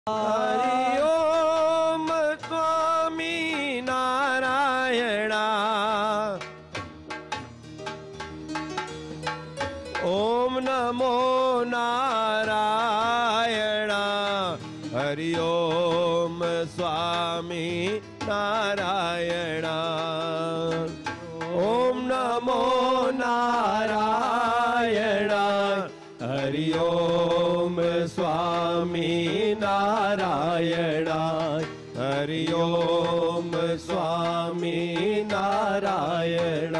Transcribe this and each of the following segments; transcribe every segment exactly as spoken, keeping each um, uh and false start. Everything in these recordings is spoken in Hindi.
हरि ओम स्वामी नारायण ओम नमो नारायण हरि ओम स्वामी नारायण ओम नमो नारायण हरि ओम स्वामी नारायण हरि ओम स्वामी नारायण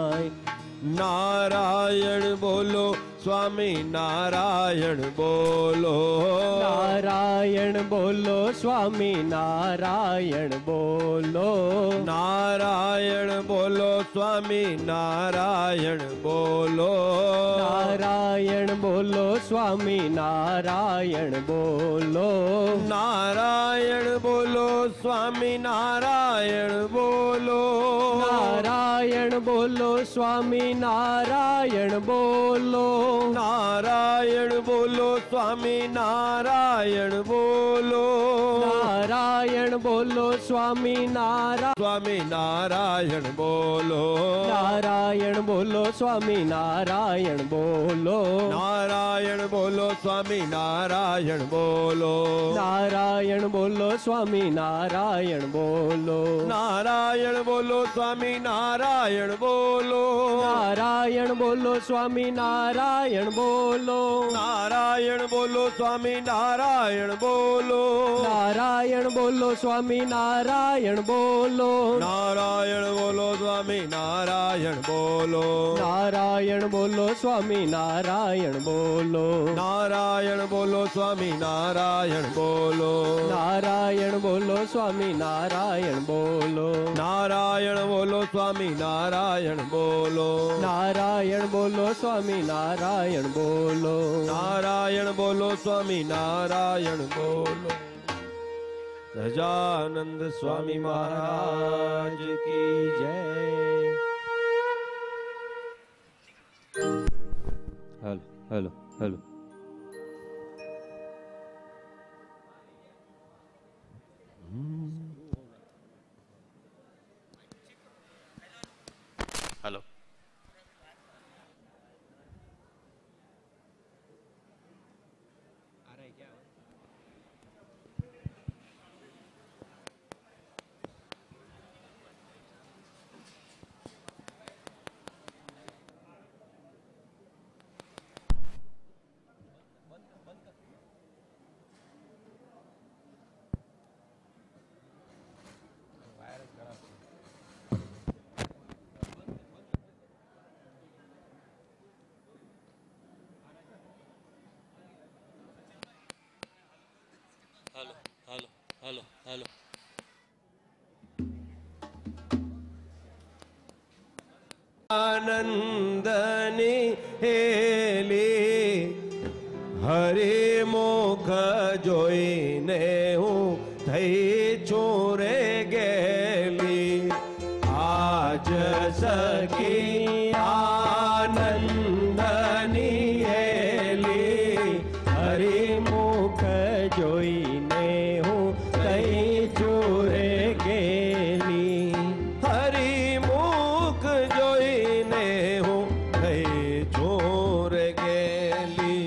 नारायण बोलो स्वामी नारायण बोलो नारायण बोलो स्वामी नारायण बोलो नारायण बोलो स्वामी नारायण बोलो नारायण बोलो स्वामी नारायण बोलो नारायण बोलो स्वामी नारायण बोलो नारायण बोलो स्वामी नारायण बोलो नारायण बोलो स्वामी नारायण बोलो नारायण बोलो स्वामी नारायण स्वामी नारायण बोलो नारायण बोलो स्वामी नारायण बोलो नारायण बोलो स्वामी नारायण बोलो नारायण बोलो स्वामी नारायण बोलो नारायण बोलो स्वामी नारायण बोलो नारायण बोलो स्वामी नारायण बोलो नारायण बोलो स्वामी नारायण बोलो नारायण बोलो स्वामी नारायण बोलो नारायण बोलो स्वामी नारायण बोलो नारायण बोलो स्वामी नारायण बोलो नारायण बोलो स्वामी नारायण बोलो नारायण बोलो स्वामी नारायण बोलो नारायण बोलो स्वामी नारायण बोलो नारायण बोलो स्वामी नारायण बोलो नारायण बोलो स्वामी नारायण बोलो सजानंद स्वामी महाराज की जय। हेलो हेलो हेलो हेलो आ रहा है क्या? हेलो हेलो हेलो हेलो आनंदनी हेली हरे मुख જોઈને હું થઈ ચોરે ગેલી આજ સખી આનંદની હેલી હરિ મુખ જોઈને હું કઈ ચોરે ગેલી હરિ મુખ જોઈને હું થઈ ચોર ગેલી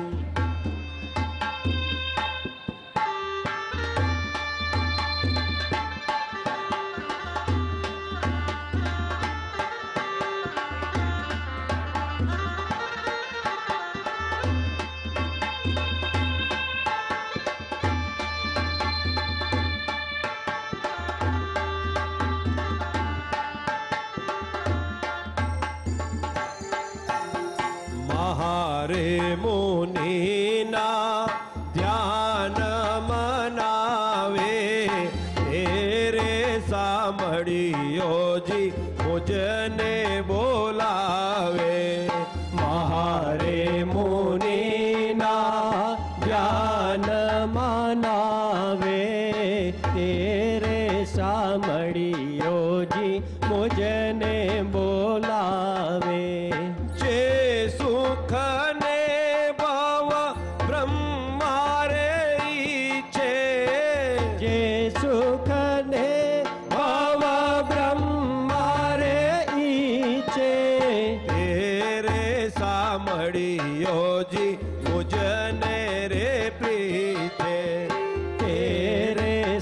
महारे मुनीना ध्यान मनावे तेरे सामड़ियो जी मुझने बोलावे महारे मुनीना ज्ञान मनावे तेरे सामड़ियो जी मुझने बोलावे जे सुख ने भव ब्रह्मा रे ईचे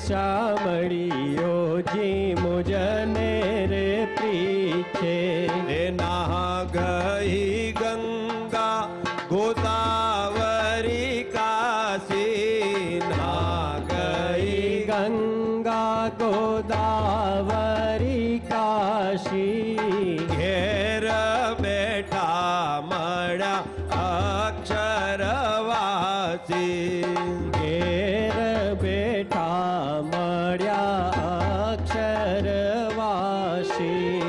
શામળીઓ જી મુજને રે પીછે રે ના ગઈ ગંગા ગોદાવરી કાશી ના ગઈ ગંગા ગોદાવરી કાશી ઘેર બેઠા મળ્યા અક્ષરવાસી ઘેર બેઠા મળ્યા અક્ષરવાસી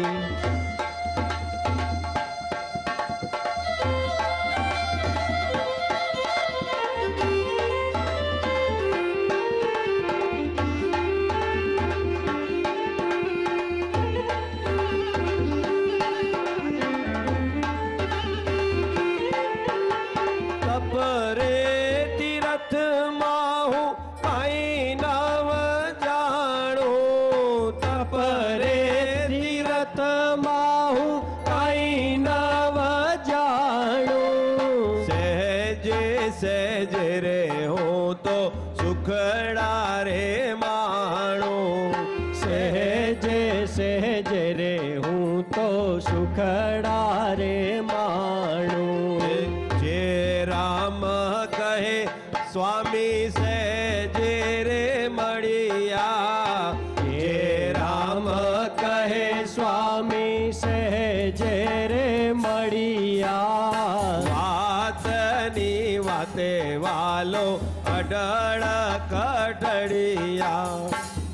સહેજે રે હું તો સુખડા રે માણો સહેજે સહેજે રે હું તો સુખડા રે માણું જે રામ કહે સ્વામી સહેજે રે મળ્યા જે રામ કહે સ્વામી સહેજે રે મળ્યા વાતની વાતે વાલો અડળ કટડિયા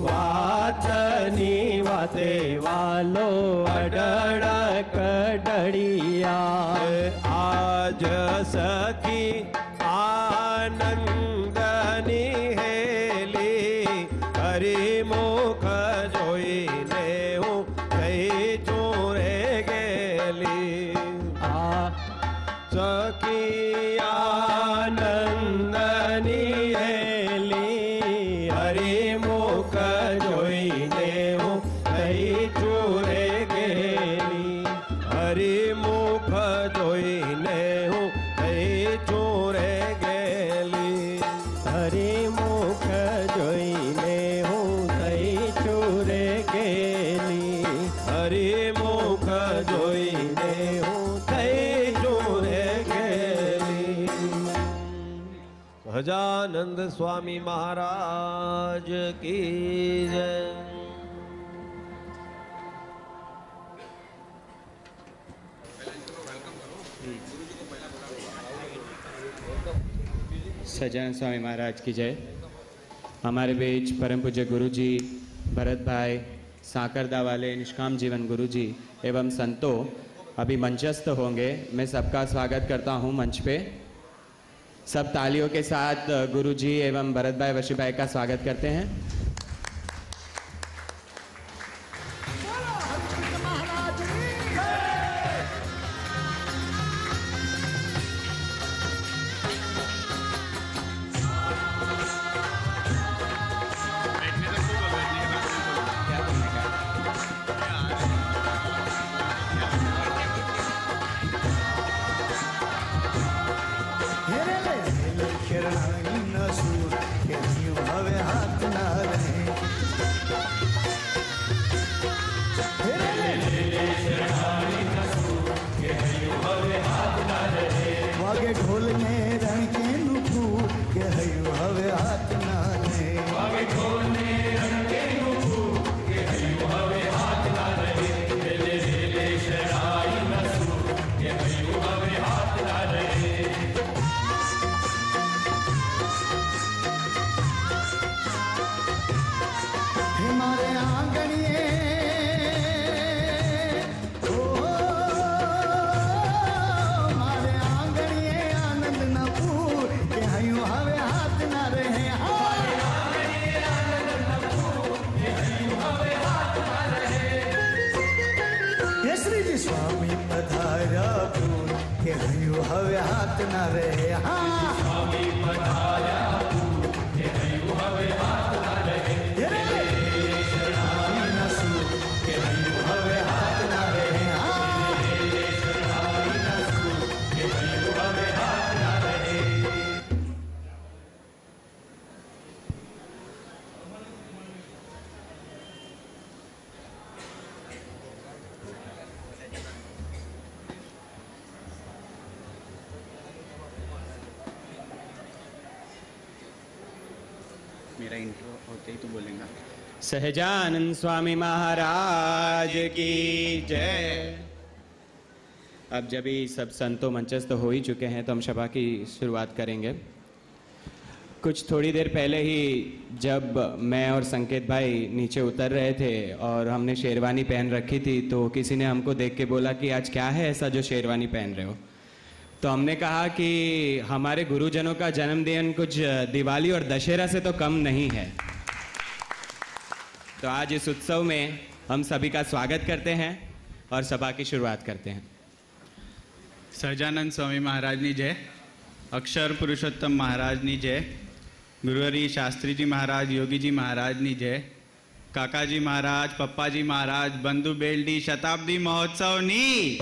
વાતની વાતે વાલો અડળ કડડિયા આજ સખી આનંદની હેલી હરિમુખ જોઈને હું થઈ ચોરે ગેલી આ સખી આનંદની હેલી હરિમુખ જોઈને હું થઈ ચોરે ગેલી હરિમુખ જોઈને હું થઈ ચોરે ગેલી હરિમુખ જોઈને હું થઈ ચોરે ગેલી હરિમુખ જોઈને હું થઈ ચોરે ગેલી સહજાનંદ સ્વામી મહારાજ કી જય सज्जन स्वामी महाराज की जय। हमारे बीच परम पूज्य गुरु जी भरत भाई सांकरदा वाले निष्काम जीवन गुरु जी एवं संतों अभी मंचस्थ होंगे। मैं सबका स्वागत करता हूं मंच पे। सब तालियों के साथ गुरु जी एवं भरत भाई वशी भाई का स्वागत करते हैं। વાગે ઢોલ ને રણકે નુખું કે હયું હવે હાથ ના રહે વાગે ઢોલ ને રણકે નુખું કે હયું હવે હાથ ના રહે રેલે રેલે શરાઈ નસું કે હયું હવે હાથ ના રહે હે મારે આંગણીએ સ્વામી પધાર્યા ફૂલ કે હયું હવે હાથ ના રહે હા સ્વામી પધાર્યા ફૂલ કે હયું હવે હાથ ના રહે શરણાઈ નસું કે હયું હવે હાથ ના રહે હા શરણાઈ નસું કે હયું હવે હાથ ના રહે मेरा इंट्रो होते ही तो बोलेंगे। सहजानंद स्वामी महाराज की जय। अब जब ही सब संतों मंचस्थ हो ही चुके हैं तो हम सभा की शुरुआत करेंगे। कुछ थोड़ी देर पहले ही जब मैं और संकेत भाई नीचे उतर रहे थे और हमने शेरवानी पहन रखी थी तो किसी ने हमको देख के बोला कि आज क्या है ऐसा जो शेरवानी पहन रहे हो। तो हमने कहा कि हमारे गुरुजनों का जन्मदिन कुछ दिवाली और दशहरा से तो कम नहीं है। तो आज इस उत्सव में हम सभी का स्वागत करते हैं और सभा की शुरुआत करते हैं। સહજાનંદ સ્વામી મહારાજની જય, અક્ષર પુરુષોત્તમ મહારાજની જય, ગુરુહરિ શાસ્ત્રીજી મહારાજ, યોગીજી મહારાજની જય, કાકાજી મહારાજ, પપ્પાજી મહારાજ, બંધુ બેલડી શતાબ્દી મહોત્સવની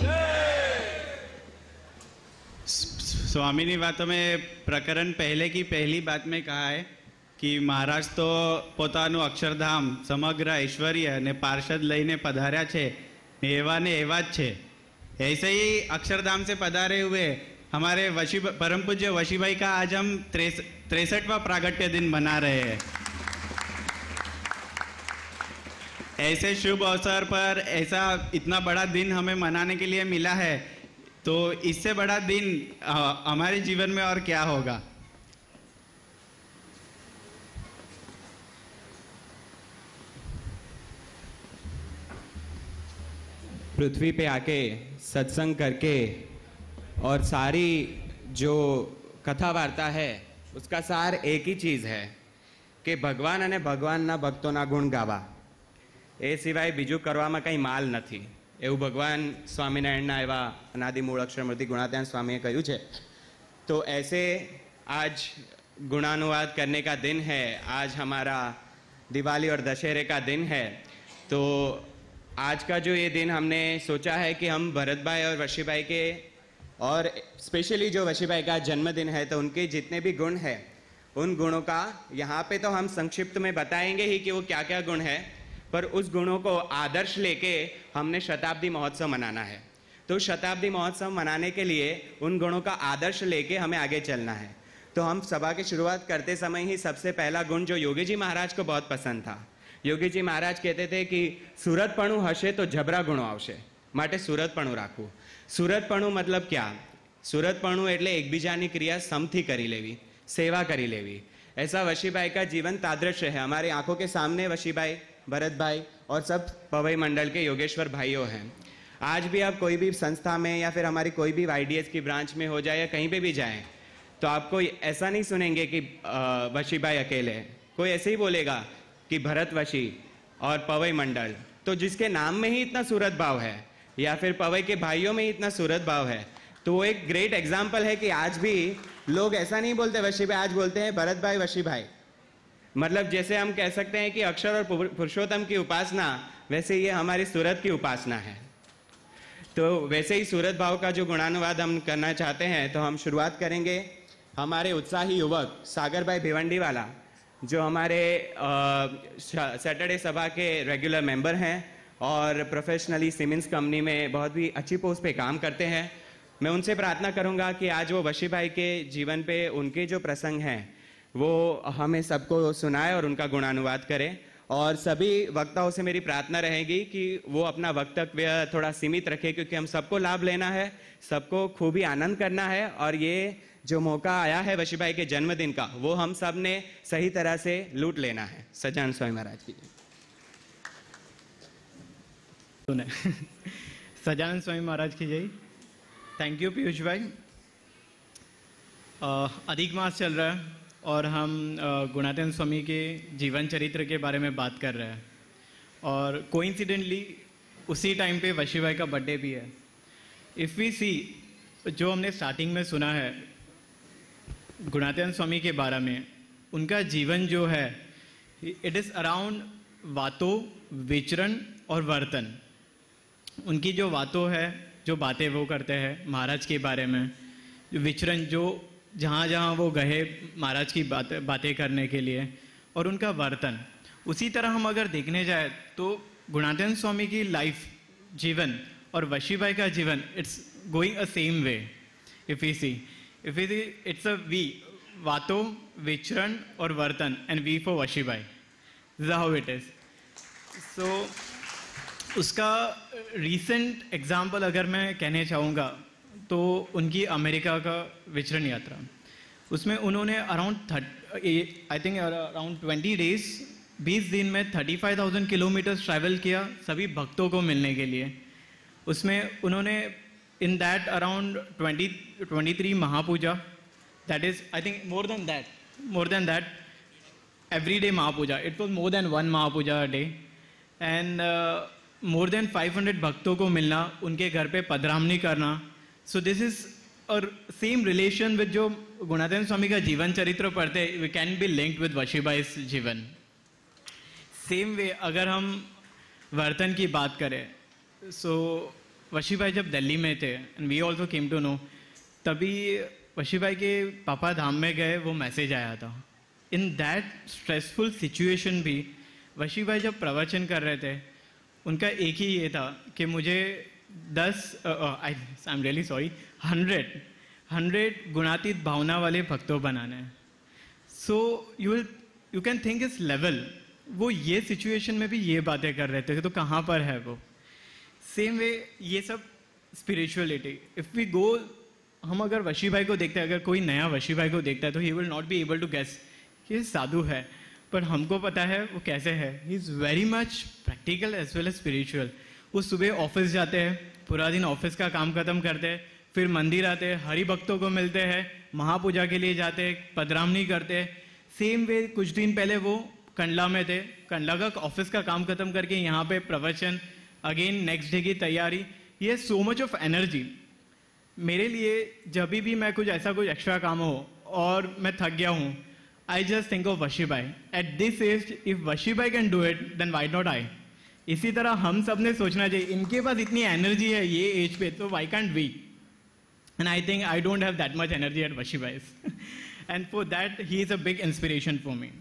स्वामी बातों में प्रकरण पहले की पहली बात में कहा है कि महाराज तो પોતાનું અક્ષરધામ સમગ્ર ઐશ્વર્ય અને પાર્ષદ લઈને પધાર્યા છે, એવા ને એવા જ છે। ऐसे ही अक्षरधाम से पधारे हुए हमारे वशी परम पूज्य वशी भाई का आज हम तिरसठवां प्रागट्य दिन मना रहे हैं। ऐसे शुभ अवसर पर ऐसा इतना बड़ा दिन हमें मनाने के लिए मिला है, तो इससे बड़ा दिन हमारे जीवन में और क्या होगा। पृथ्वी पे आके सत्संग करके और सारी जो कथा वार्ता है उसका सार एक ही चीज़ है कि भगवान અને ભગવાનના ભક્તોના ગુણ ગાવા, એ સિવાય બીજું કરવામાં કંઈ માલ નથી એવું ભગવાન સ્વામિનારાયણના એવા અનાદિ મૂળ અક્ષરમૂર્તિ ગુણાત્યાન સ્વામીએ કહ્યું છે। तो ऐसे आज गुणानुवाद करने का दिन है, आज हमारा दिवाली और दशहरे का दिन है। तो आज का जो ये दिन हमने सोचा है कि हम भरत भाई और वशी भाई के और स्पेशली जो वशी भाई का जन्मदिन है तो उनके जितने भी गुण हैं उन गुणों का यहाँ पे तो हम संक्षिप्त में बताएंगे ही कि वो क्या क्या गुण है, पर उस गुणों को आदर्श लेके हमने शताब्दी महोत्सव मनाना है। तो शताब्दी महोत्सव मनाने के लिए उन गुणों का आदर्श लेके हमें आगे चलना है। तो हम सभा की शुरुआत करते समय ही सबसे पहला गुण जो योगी जी महाराज को बहुत पसंद था, योगी जी महाराज कहते थे कि સુરતપણું હશે તો જબરા ગુણો આવશે, માટે સુરતપણું રાખવું। સુરતપણું मतलब क्या? સુરતપણું એટલે એકબીજાની ક્રિયા સમથી કરી લેવી, સેવા કરી લેવી। ऐसा वशीभाई का जीवन तादृश्य है। हमारी आंखों के सामने वशीभाई, भरत भाई और सब पवई मंडल के योगेश्वर भाइयों हैं। आज भी आप कोई भी संस्था में या फिर हमारी कोई भी वाईडीएस की ब्रांच में हो जाए या कहीं पे भी जाएं तो आपको ऐसा नहीं सुनेंगे कि वशीभाई अकेले, कोई ऐसे ही बोलेगा कि भरत वशी और पवई मंडल। तो जिसके नाम में ही इतना सूरत भाव है या फिर पवई के भाइयों में ही इतना सूरत भाव है, तो वो एक ग्रेट एग्जाम्पल है कि आज भी लोग ऐसा नहीं बोलते वशी भाई, आज बोलते हैं भरत भाई वशी भाई। मतलब जैसे हम कह सकते हैं कि अक्षर और पुरुषोत्तम की उपासना, वैसे ये हमारी सूरत की उपासना है। तो वैसे ही सूरत भाव का जो गुणानुवाद हम करना चाहते हैं, तो हम शुरुआत करेंगे हमारे उत्साही युवक सागर भाई भिवंडी वाला, जो हमारे सैटरडे सभा के रेगुलर मेंबर हैं और प्रोफेशनली सीमेंस कंपनी में बहुत ही अच्छी पोस्ट पे काम करते हैं। मैं उनसे प्रार्थना करूंगा कि आज वो वशी भाई के जीवन पे उनके जो प्रसंग हैं वो हमें सबको सुनाए और उनका गुणानुवाद करें। और सभी वक्ताओं से मेरी प्रार्थना रहेगी कि वो अपना वक्तव्य थोड़ा सीमित रखें, क्योंकि हम सबको लाभ लेना है, सबको खूब ही आनंद करना है। और ये जो मौका आया है वशी भाई के जन्मदिन का, वो हम सब ने सही तरह से लूट लेना है। सजान स्वामी महाराज की सजानंद स्वामी महाराज की जय। थैंक यू पीयूष भाई। अधिक मास चल रहा है और हम गुणात्यान स्वामी के जीवन चरित्र के बारे में बात कर रहे हैं, और कोइंसिडेंटली उसी टाइम पे वशी भाई का बर्थडे भी है। इफ़ वी सी, जो हमने स्टार्टिंग में सुना है गुणात्यान स्वामी के बारे में, उनका जीवन जो है इट इज़ अराउंड वातों, विचरण और वर्तन। उनकी जो वातों है, जो बातें वो करते हैं महाराज के बारे में, जो विचरण, जो जहाँ जहाँ वो गए महाराज की बात बातें करने के लिए, और उनका वर्तन। उसी तरह हम अगर देखने जाए तो गुणात्यान स्वामी की लाइफ, जीवन और वशी भाई का जीवन, it's going a same way. If we see if we see it's a we वातों विचरण और वर्तन, and we for Vashibai. This is how it is. So उसका रीसेंट एग्जाम्पल अगर मैं कहने चाहूँगा तो उनकी अमेरिका का विचरण यात्रा, उसमें उन्होंने around thirty I think around twenty days बीस दिन में thirty five thousand kilometers travel किया सभी भक्तों को मिलने के लिए. उसमें उन्होंने in that around twenty twenty three महापूजा, that is I think more than that more than that every day महापूजा. It was more than one महापूजा a day. And more than five hundred भक्तों को मिलना, उनके घर पे पधरामनी करना. सो दिस इज और सेम रिलेशन विद जो गुणातीत स्वामी का जीवन चरित्र पढ़ते, we can be linked with वशीबाई's जीवन. सेम वे अगर हम वर्तन की बात करें, सो so, वशीबाई जब दिल्ली में थे, and we also came to know, तभी वशीबाई के पापा धाम में गए, वो मैसेज आया था. इन दैट स्ट्रेसफुल सिचुएशन भी वशीबाई जब प्रवचन कर रहे थे, उनका एक ही ये था कि मुझे दस I am really sorry hundred hundred गुणातीत भावना वाले भक्तों बनाने हैं. So you will you can think इस लेवल, वो ये सिचुएशन में भी ये बातें कर रहे थे, तो कहाँ पर है वो. सेम वे ये सब स्पिरिचुअलिटी, इफ़ वी गो, हम अगर वशीबाई को देखते हैं, अगर कोई नया वशीबाई को देखता है तो he will not be able to guess कि साधु है, पर हमको पता है वो कैसे है. He is very much practical as well as spiritual. वो सुबह ऑफिस जाते हैं, पूरा दिन ऑफिस का काम खत्म करते हैं, फिर मंदिर आते हैं, हरि भक्तों को मिलते हैं, महापूजा के लिए जाते हैं, पधरामनी करते हैं. सेम वे कुछ दिन पहले वो कंडला में थे, कंडला का ऑफिस का काम खत्म करके यहाँ पे प्रवचन, अगेन नेक्स्ट डे की तैयारी. ये सो मच ऑफ एनर्जी. मेरे लिए जब भी मैं कुछ ऐसा कुछ एक्स्ट्रा काम हो और मैं थक गया हूँ, I just think of Vashibai. At this age if Vashibai can do it, then why not I. इसी तरह हम सब ने सोचना चाहिए, इनके पास इतनी एनर्जी है ये एज पे, तो why can't we. And I think I don't have that much energy at Vashibai, and for that he is a big inspiration for me.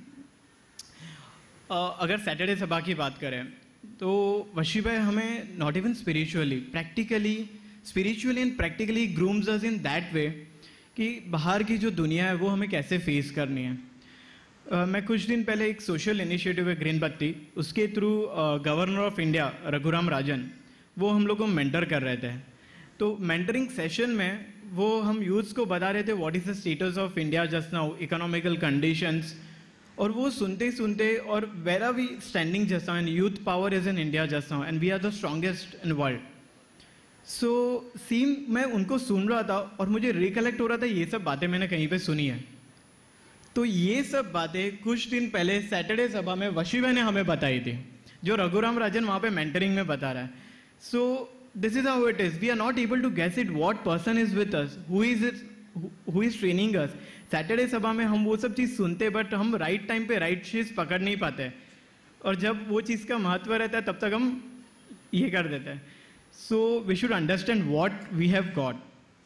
अगर सैटरडे सभा की बात करें तो वशीबाई हमें not even spiritually, practically spiritually and practically grooms us in that way कि बाहर की जो दुनिया है वो हमें कैसे फेस करनी है. uh, मैं कुछ दिन पहले एक सोशल इनिशिएटिव है ग्रीन बत्ती, उसके through governor of India Raghuram Rajan, वो हम लोग को मेंटर कर रहे थे. तो मेंटरिंग सेशन में वो हम यूथ्स को बता रहे थे what is the status of India just now, economical conditions, और वो सुनते सुनते और where are we standing just now, and youth power is in India just now, and we are the strongest in world. So seem मैं उनको सुन रहा था और मुझे रिकलेक्ट हो रहा था ये सब बातें मैंने कहीं पे सुनी है. तो ये सब बातें कुछ दिन पहले सैटरडे सभा में वशीबाई ने हमें बताई थी, जो रघुराम राजन वहाँ पे मेंटरिंग में बता रहा है. So this is how it is. We are not able to guess it what person is with us, who is it, who is training us. Saturday सभा में हम वो सब चीज़ सुनते, बट हम राइट टाइम पे राइट चीज़ पकड़ नहीं पाते, और जब वो चीज़ का महत्व रहता है तब तक हम ये कर देते हैं. So we should understand what we have got.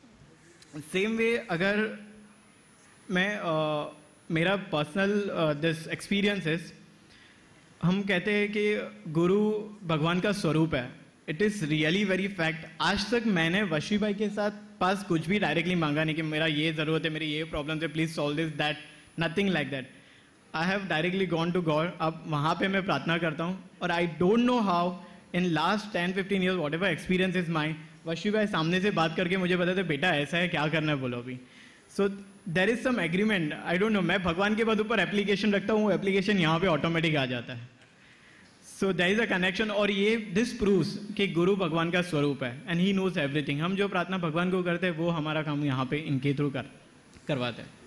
Same way अगर मैं uh, मेरा पर्सनल दिस एक्सपीरियंसेस, हम कहते हैं कि गुरु भगवान का स्वरूप है. It is really very fact. आज तक मैंने वशीबाई के साथ पास कुछ भी डायरेक्टली मांगा नहीं कि मेरा ये ज़रूरत है, मेरी ये प्रॉब्लम है, please solve this that, nothing like that. I have directly gone to God. अब वहाँ पे मैं प्रार्थना करता हूँ, और I don't know how in last ten fifteen years whatever experience is my, Vashibai सामने से बात करके मुझे बताते बेटा ऐसा है, क्या करना है बोलो अभी. So there is some agreement. I don't know, मैं भगवान के बाद ऊपर एप्लीकेशन रखता हूँ, एप्लीकेशन यहाँ पे ऑटोमेटिक आ जाता है. So there is a connection, और ये दिस प्रूव्स कि गुरु भगवान का स्वरूप है, एंड ही नोज एवरीथिंग. हम जो प्रार्थना भगवान को करते हैं वो हमारा काम यहाँ पे इनके थ्रू कर करवाते हैं.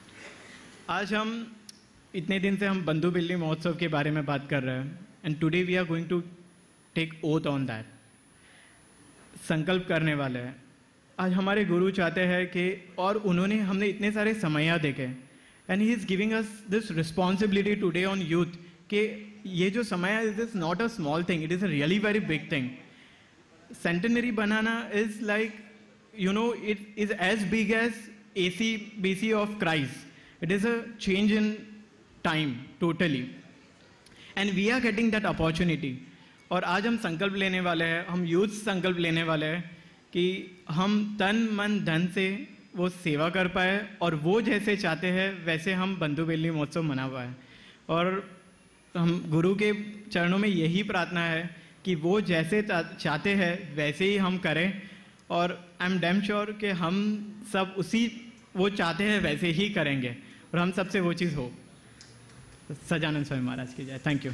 आज हम इतने दिन से हम बंधु बिल्ली महोत्सव के बारे में बात कर रहे हैं, and today we are going to take oath on that. संकल्प करने वाले हैं. आज हमारे गुरु चाहते हैं कि, और उन्होंने हमने इतने सारे समया देखे, and he is giving us this responsibility today on youth कि ये जो समय है, it is not a small thing, it is a really very big thing. Centenary बनाना is like, you know, it is as big as a C B C of Christ. It is a change in time totally, and we are getting that opportunity. और आज हम संकल्प लेने वाले हैं, हम यूथ संकल्प लेने वाले हैं कि हम तन मन धन से वो सेवा कर पाए और वो जैसे चाहते हैं वैसे हम बंधु बेलनी महोत्सव मना पाए। और हम गुरु के चरणों में यही प्रार्थना है कि वो जैसे चाहते हैं वैसे ही हम करें, और आई एम डैम श्योर कि हम सब उसी वो चाहते हैं वैसे ही करेंगे और हम सबसे वो चीज़ हो। सजानंद स्वामी महाराज की जय। Thank you.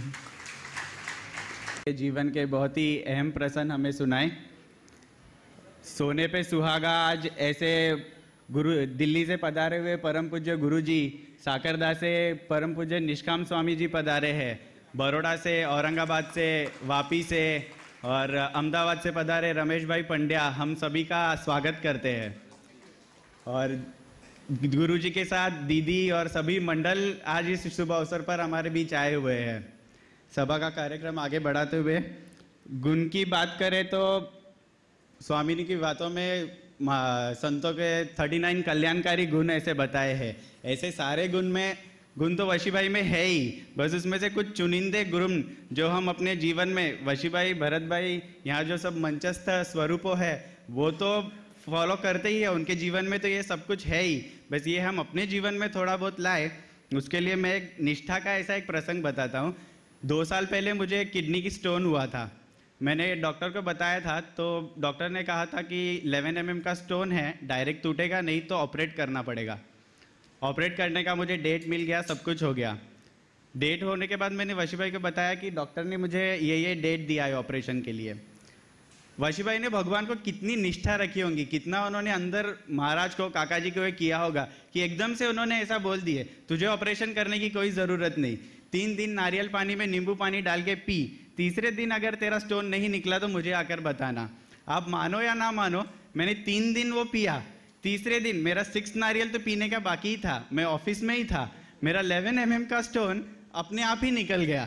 जीवन के बहुत ही अहम प्रसंग हमें सुनाए। सोने पे सुहागा आज ऐसे गुरु दिल्ली से पधारे हुए परम पूज्य गुरु जी, साकरदा से परम पूज्य निष्काम स्वामी जी पधारे हैं, बड़ौदा से, औरंगाबाद से, वापी से और अहमदाबाद से पधारे रमेश भाई पंड्या, हम सभी का स्वागत करते हैं। और गुरु जी के साथ दीदी और सभी मंडल आज इस शुभ अवसर पर हमारे बीच आए हुए हैं। सभा का कार्यक्रम आगे बढ़ाते हुए गुण की बात करें तो स्वामी जी की बातों में संतों के उनतालीस कल्याणकारी गुण ऐसे बताए हैं। ऐसे सारे गुण में गुण तो वशीभाई में है ही, बस उसमें से कुछ चुनिंदे गुण जो हम अपने जीवन में वशीभाई, भरत भाई, यहाँ जो सब मंचस्थ स्वरूपों है वो तो फॉलो करते ही है, उनके जीवन में तो ये सब कुछ है ही, बस ये हम अपने जीवन में थोड़ा बहुत लाए। उसके लिए मैं एक निष्ठा का ऐसा एक प्रसंग बताता हूँ। दो साल पहले मुझे किडनी की स्टोन हुआ था। मैंने डॉक्टर को बताया था तो डॉक्टर ने कहा था कि ग्यारह एम एम का स्टोन है, डायरेक्ट टूटेगा नहीं तो ऑपरेट करना पड़ेगा। ऑपरेट करने का मुझे डेट मिल गया, सब कुछ हो गया। डेट होने के बाद मैंने वशीभाई को बताया कि डॉक्टर ने मुझे ये ये डेट दिया है ऑपरेशन के लिए। वशीभाई ने भगवान को कितनी निष्ठा रखी होगी, कितना उन्होंने अंदर महाराज को, काका जी को किया होगा कि एकदम से उन्होंने ऐसा बोल दिए तुझे ऑपरेशन करने की कोई ज़रूरत नहीं, तीन दिन नारियल पानी में नींबू पानी डाल के पी, तीसरे दिन अगर तेरा स्टोन नहीं निकला तो मुझे आकर बताना। आप मानो या ना मानो, मैंने तीन दिन वो पिया। तीसरे दिन मेरा सिक्स नारियल तो पीने का बाकी ही था, मैं ऑफिस में ही था, मेरा ग्यारह एम एम का स्टोन अपने आप ही निकल गया।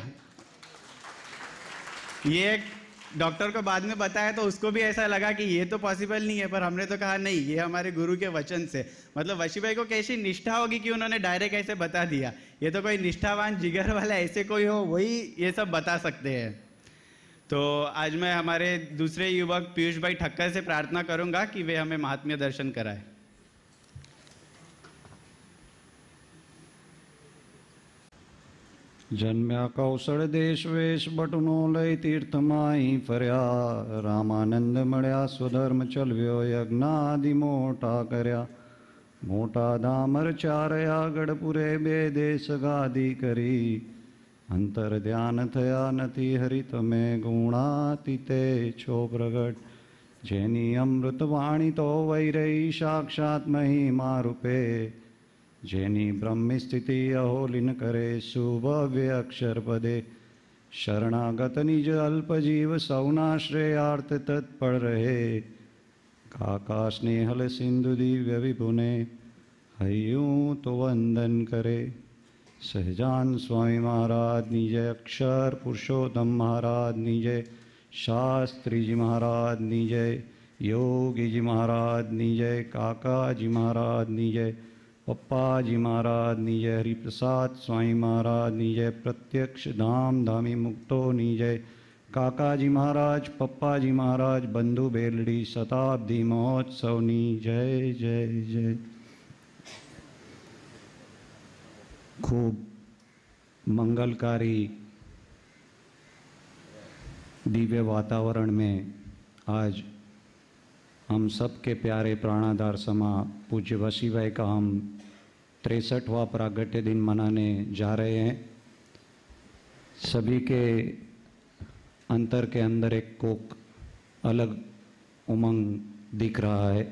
ये डॉक्टर को बाद में बताया तो उसको भी ऐसा लगा कि ये तो पॉसिबल नहीं है, पर हमने तो कहा नहीं, ये हमारे गुरु के वचन से। मतलब वशीभाई को कैसी निष्ठा होगी कि उन्होंने डायरेक्ट ऐसे बता दिया। ये तो कोई निष्ठावान जिगर वाला ऐसे कोई हो वही ये सब बता सकते हैं। तो आज मैं हमारे दूसरे युवक पीयूष भाई ठक्कर से प्रार्थना करूंगा कि वे हमें महात्म्य दर्शन कराए। जन्म्या कौशल देश वेश बटुनो लय तीर्थ माई फर्या, रामानंद मळ्या स्वधर्म चलव्यो यज्ञादि मोटा कर्या, मोटा धामर चारया गढ़पुरे बे देश गादी करी, अंतर ध्यान थया नथी हरित में गुणातीते छो प्रगट, जेनी अमृत वाणी तो वैरई साक्षात महिमा रूपे, जेनी ब्रह्म स्थिति अहोलिन करे सुभव्य अक्षर पदे, शरणागत निज अल्प जीव सौनाश्रयार्थ तत्पड़ रहे, काका स्नेहल सिंधु दिव्य विपुने हयूं तो वंदन करे। सहजान स्वामी महाराज निजय, अक्षर पुरुषोत्तम महाराज निजय, शास्त्री जी महाराज निजय, योगी जी महाराज निजय, काका जी महाराज निजय, पप्पा जी महाराज निजय, हरिप्रसाद स्वामी महाराज निजय, प्रत्यक्ष धाम धामी मुक्तो निजय, काका जी महाराज, पप्पा जी महाराज, बंधु बेलड़ी शताब्दी महोत्सव नी जय जय जय। खूब मंगलकारी दिव्य वातावरण में आज हम सब के प्यारे प्राणाधार समा पूज्य वशीभाई का हम तिरसठवां प्रागट्य दिन मनाने जा रहे हैं। सभी के अंतर के अंदर एक कोक अलग उमंग दिख रहा है।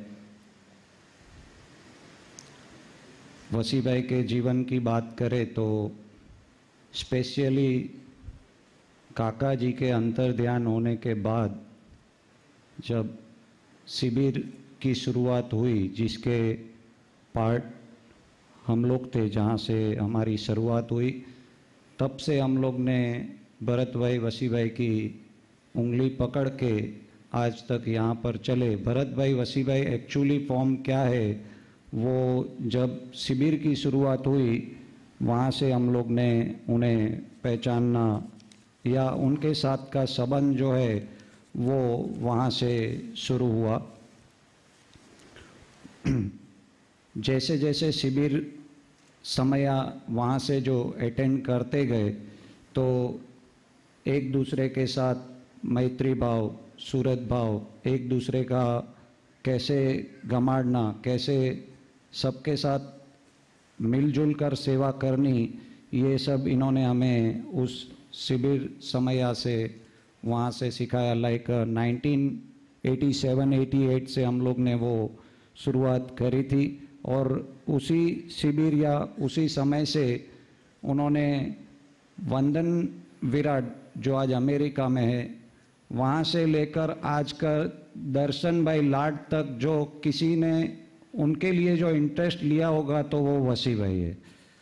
वशीभाई के जीवन की बात करें तो स्पेशली काका जी के अंतर ध्यान होने के बाद जब शिविर की शुरुआत हुई, जिसके पार्ट हम लोग थे, जहाँ से हमारी शुरुआत हुई, तब से हम लोग ने भरत भाई वशीभाई की उंगली पकड़ के आज तक यहाँ पर चले। भरत भाई वशीभाई एक्चुअली फॉर्म क्या है वो जब शिविर की शुरुआत हुई वहाँ से हम लोग ने उन्हें पहचानना या उनके साथ का संबंध जो है वो वहाँ से शुरू हुआ। जैसे जैसे शिविर समय वहाँ से जो अटेंड करते गए तो एक दूसरे के साथ मैत्री भाव, सूरत भाव, एक दूसरे का कैसे गमाड़ना, कैसे सबके साथ मिलजुल कर सेवा करनी, ये सब इन्होंने हमें उस शिविर समय से वहाँ से सिखाया। Like nineteen eighty seven eighty eight से हम लोग ने वो शुरुआत करी थी और उसी शिविर या उसी समय से उन्होंने वंदन विराट जो आज अमेरिका में है वहाँ से लेकर आज का दर्शन भाई लाड तक जो किसी ने उनके लिए जो इंटरेस्ट लिया होगा तो वो वसी भाई है।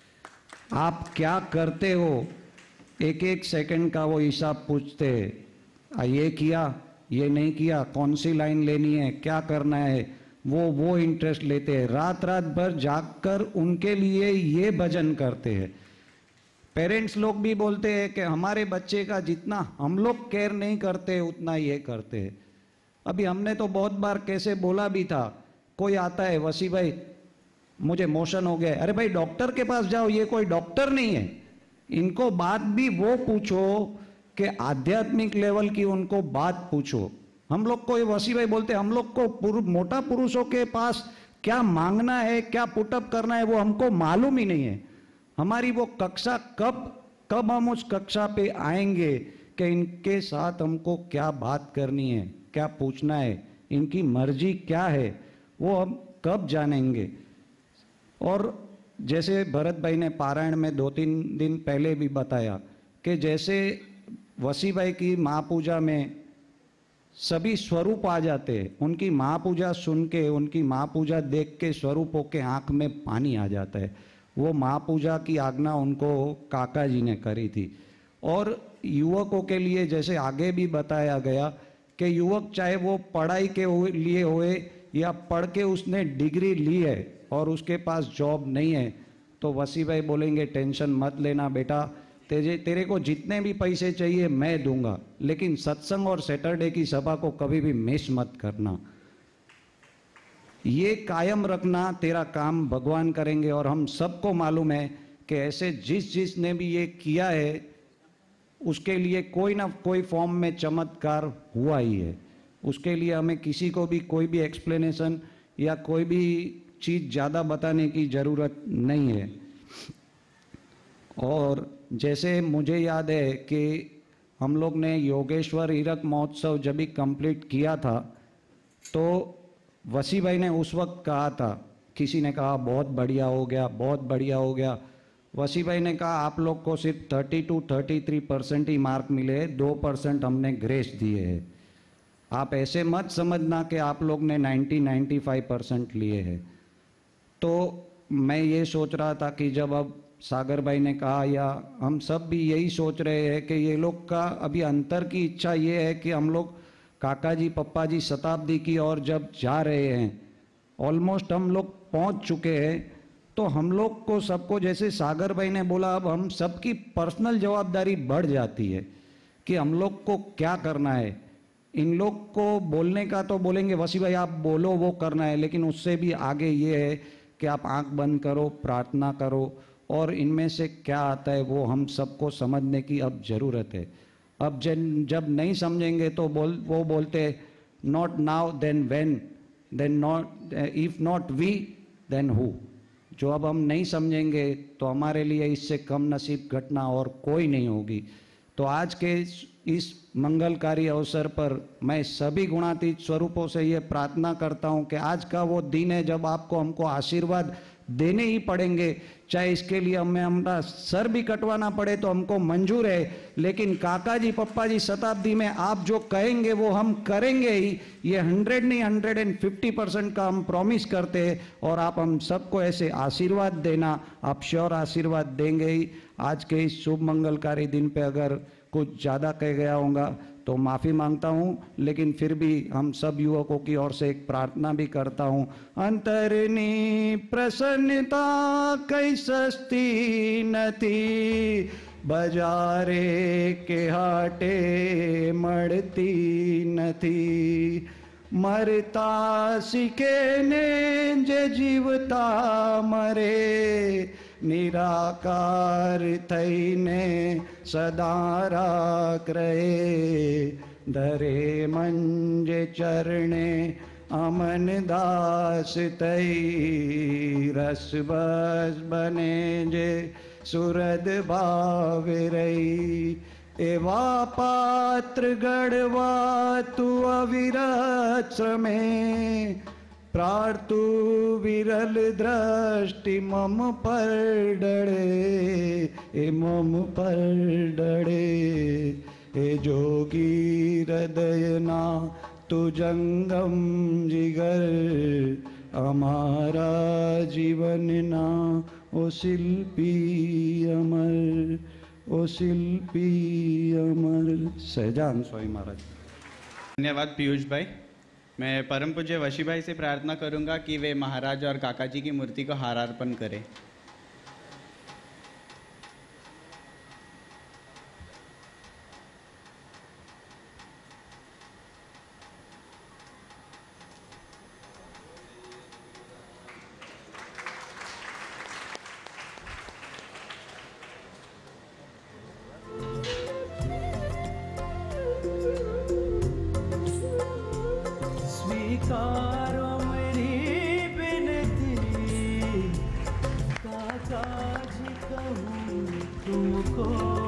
आप क्या करते हो एक एक सेकंड का वो हिसाब पूछते हैं, ये किया, ये नहीं किया, कौन सी लाइन लेनी है, क्या करना है, वो वो इंटरेस्ट लेते हैं। रात रात भर जागकर उनके लिए ये भजन करते हैं। पेरेंट्स लोग भी बोलते हैं कि हमारे बच्चे का जितना हम लोग केयर नहीं करते उतना ये करते हैं। अभी हमने तो बहुत बार कैसे बोला भी था, कोई आता है, वसी भाई मुझे मोशन हो गया, अरे भाई डॉक्टर के पास जाओ, ये कोई डॉक्टर नहीं है। इनको बात भी वो पूछो कि आध्यात्मिक लेवल की उनको बात पूछो। हम लोग को ये वसी भाई बोलते, हम लोग को पुरु, मोटा पुरुषों के पास क्या मांगना है, क्या पुटअप करना है वो हमको मालूम ही नहीं है। हमारी वो कक्षा कब कब हम उस कक्षा पे आएंगे कि इनके साथ हमको क्या बात करनी है, क्या पूछना है, इनकी मर्जी क्या है, वो हम कब जानेंगे। और जैसे भरत भाई ने पारायण में दो तीन दिन पहले भी बताया कि जैसे वसी भाई की महापूजा में सभी स्वरूप आ जाते हैं, उनकी महापूजा सुन के, उनकी महापूजा देख के स्वरूपों के आंख में पानी आ जाता है। वो महापूजा की आज्ञा उनको काका जी ने करी थी। और युवकों के लिए जैसे आगे भी बताया गया कि युवक चाहे वो पढ़ाई के लिए होए या पढ़ के उसने डिग्री ली है और उसके पास जॉब नहीं है, तो वसी भाई बोलेंगे टेंशन मत लेना बेटा, तेरे तेरे को जितने भी पैसे चाहिए मैं दूंगा, लेकिन सत्संग और सैटरडे की सभा को कभी भी मिस मत करना। ये कायम रखना, तेरा काम भगवान करेंगे। और हम सबको मालूम है कि ऐसे जिस जिसने भी ये किया है उसके लिए कोई ना कोई फॉर्म में चमत्कार हुआ ही है। उसके लिए हमें किसी को भी कोई भी एक्सप्लेनेशन या कोई भी चीज़ ज़्यादा बताने की ज़रूरत नहीं है। और जैसे मुझे याद है कि हम लोग ने योगेश्वर हीरक महोत्सव जब भी कंप्लीट किया था तो वसी भाई ने उस वक्त कहा था, किसी ने कहा बहुत बढ़िया हो गया, बहुत बढ़िया हो गया। वसी भाई ने कहा आप लोग को सिर्फ thirty two thirty three percent ही मार्क मिले, दो परसेंट हमने ग्रेस दिए हैं। आप ऐसे मत समझना कि आप लोग ने नाइन्टी नाइन्टी फाइव परसेंट लिए हैं। तो मैं ये सोच रहा था कि जब अब सागर भाई ने कहा, या हम सब भी यही सोच रहे हैं कि ये लोग का अभी अंतर की इच्छा ये है कि हम लोग काका जी पप्पा जी शताब्दी की ओर जब जा रहे हैं, ऑलमोस्ट हम लोग पहुंच चुके हैं, तो हम लोग को सबको, जैसे सागर भाई ने बोला, अब हम सबकी पर्सनल जवाबदारी बढ़ जाती है कि हम लोग को क्या करना है। इन लोग को बोलने का तो बोलेंगे वसी भाई आप बोलो वो करना है, लेकिन उससे भी आगे ये है कि आप आंख बंद करो, प्रार्थना करो, और इनमें से क्या आता है वो हम सबको समझने की अब ज़रूरत है। अब जब जब नहीं समझेंगे तो बोल वो बोलते not now then when, then not if not we then who. जो अब हम नहीं समझेंगे तो हमारे लिए इससे कम नसीब घटना और कोई नहीं होगी। तो आज के इस मंगलकारी अवसर पर मैं सभी गुणातीत स्वरूपों से ये प्रार्थना करता हूँ कि आज का वो दिन है जब आपको हमको आशीर्वाद देने ही पड़ेंगे, चाहे इसके लिए हमें हमारा सर भी कटवाना पड़े तो हमको मंजूर है, लेकिन काका जी पप्पा जी शताब्दी में आप जो कहेंगे वो हम करेंगे ही। ये हंड्रेड नहीं हंड्रेड एंड फिफ्टी परसेंट का हम प्रॉमिस करते हैं, और आप हम सबको ऐसे आशीर्वाद देना, आप श्योर आशीर्वाद देंगे ही। आज के इस शुभ मंगलकारी दिन पे अगर कुछ ज़्यादा कह गया होगा तो माफ़ी मांगता हूँ, लेकिन फिर भी हम सब युवकों की ओर से एक प्रार्थना भी करता हूँ। अंतरनी प्रसन्नता कई सस्ती नथी, बजारे के हाटे मड़ती नथी। मरता सीखे ने जे जीवता मरे निराकार थईने सदा राख रहे धरे मंजे चरणे अमन दास तई रस बस बने जे सुरद भाव रही एवा पात्र गढ़वा तू अविरत में प्रार्थु विरल दृष्टि मम पर डरे ए मम पर डरे ए जोगी हृदय ना तू जंगम जिगर हमारा जीवन ना ओ शिल्पी अमर ओ शिल्पी अमर। सहजान स्वामी महाराज। धन्यवाद पीयूष भाई। मैं परम पूज्य वशी भाई से प्रार्थना करूंगा कि वे महाराज और काका जी की मूर्ति को हार अर्पण करें। स्वीकारो मेरी विनती काका जी कहूँ तुमको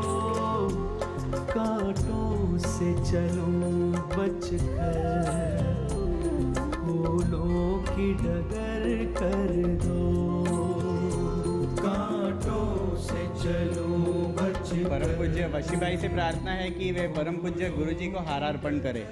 कांटों से चलूं बचकर फूलों की डगर कर दो कांटों से चलूं बचकर। परम पूज्य वशी भाई से प्रार्थना है कि वे परम पूज्य गुरु जी को हार अर्पण करें।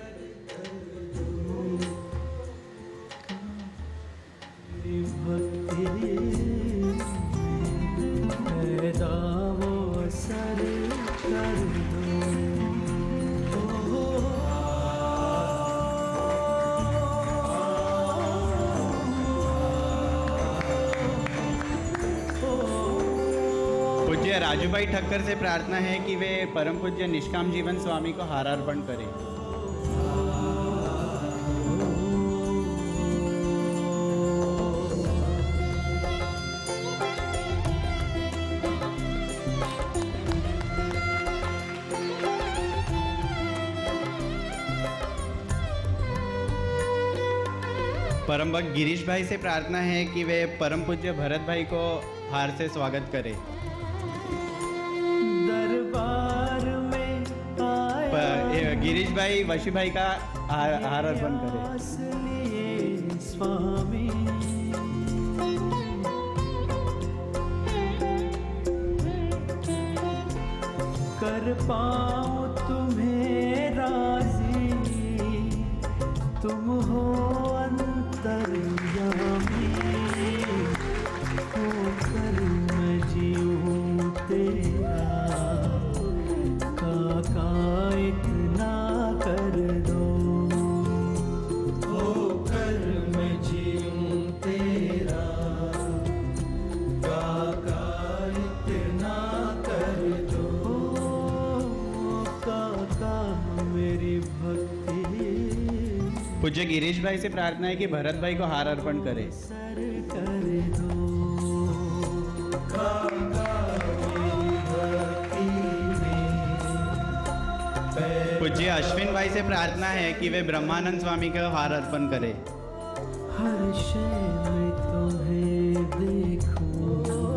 पूज्य राजूभाई ठक्कर से प्रार्थना है कि वे परम पूज्य निष्काम जीवन स्वामी को हार अर्पण करें। परम भक्त गिरीश भाई से प्रार्थना है कि वे परम पूज्य भरत भाई को हार से स्वागत करें। दरबार में आए गिरीश भाई वशी भाई का हार हार अर्पण करें। स्वामी कर पाऊं तुम्हें राजी तुम हो अंतर्यामी होकर मैं जीऊं तेरा काका इतना कर दो होकर मैं जीऊं तेरा काका इतना कर दो काका मेरी भक्ति। पूज्य गिरीश भाई से प्रार्थना है कि भरत भाई को हार अर्पण करें। पूज्य अश्विन भाई से प्रार्थना है कि वे ब्रह्मानंद स्वामी को हार अर्पण करें। हर शय में तुम्हें देखूं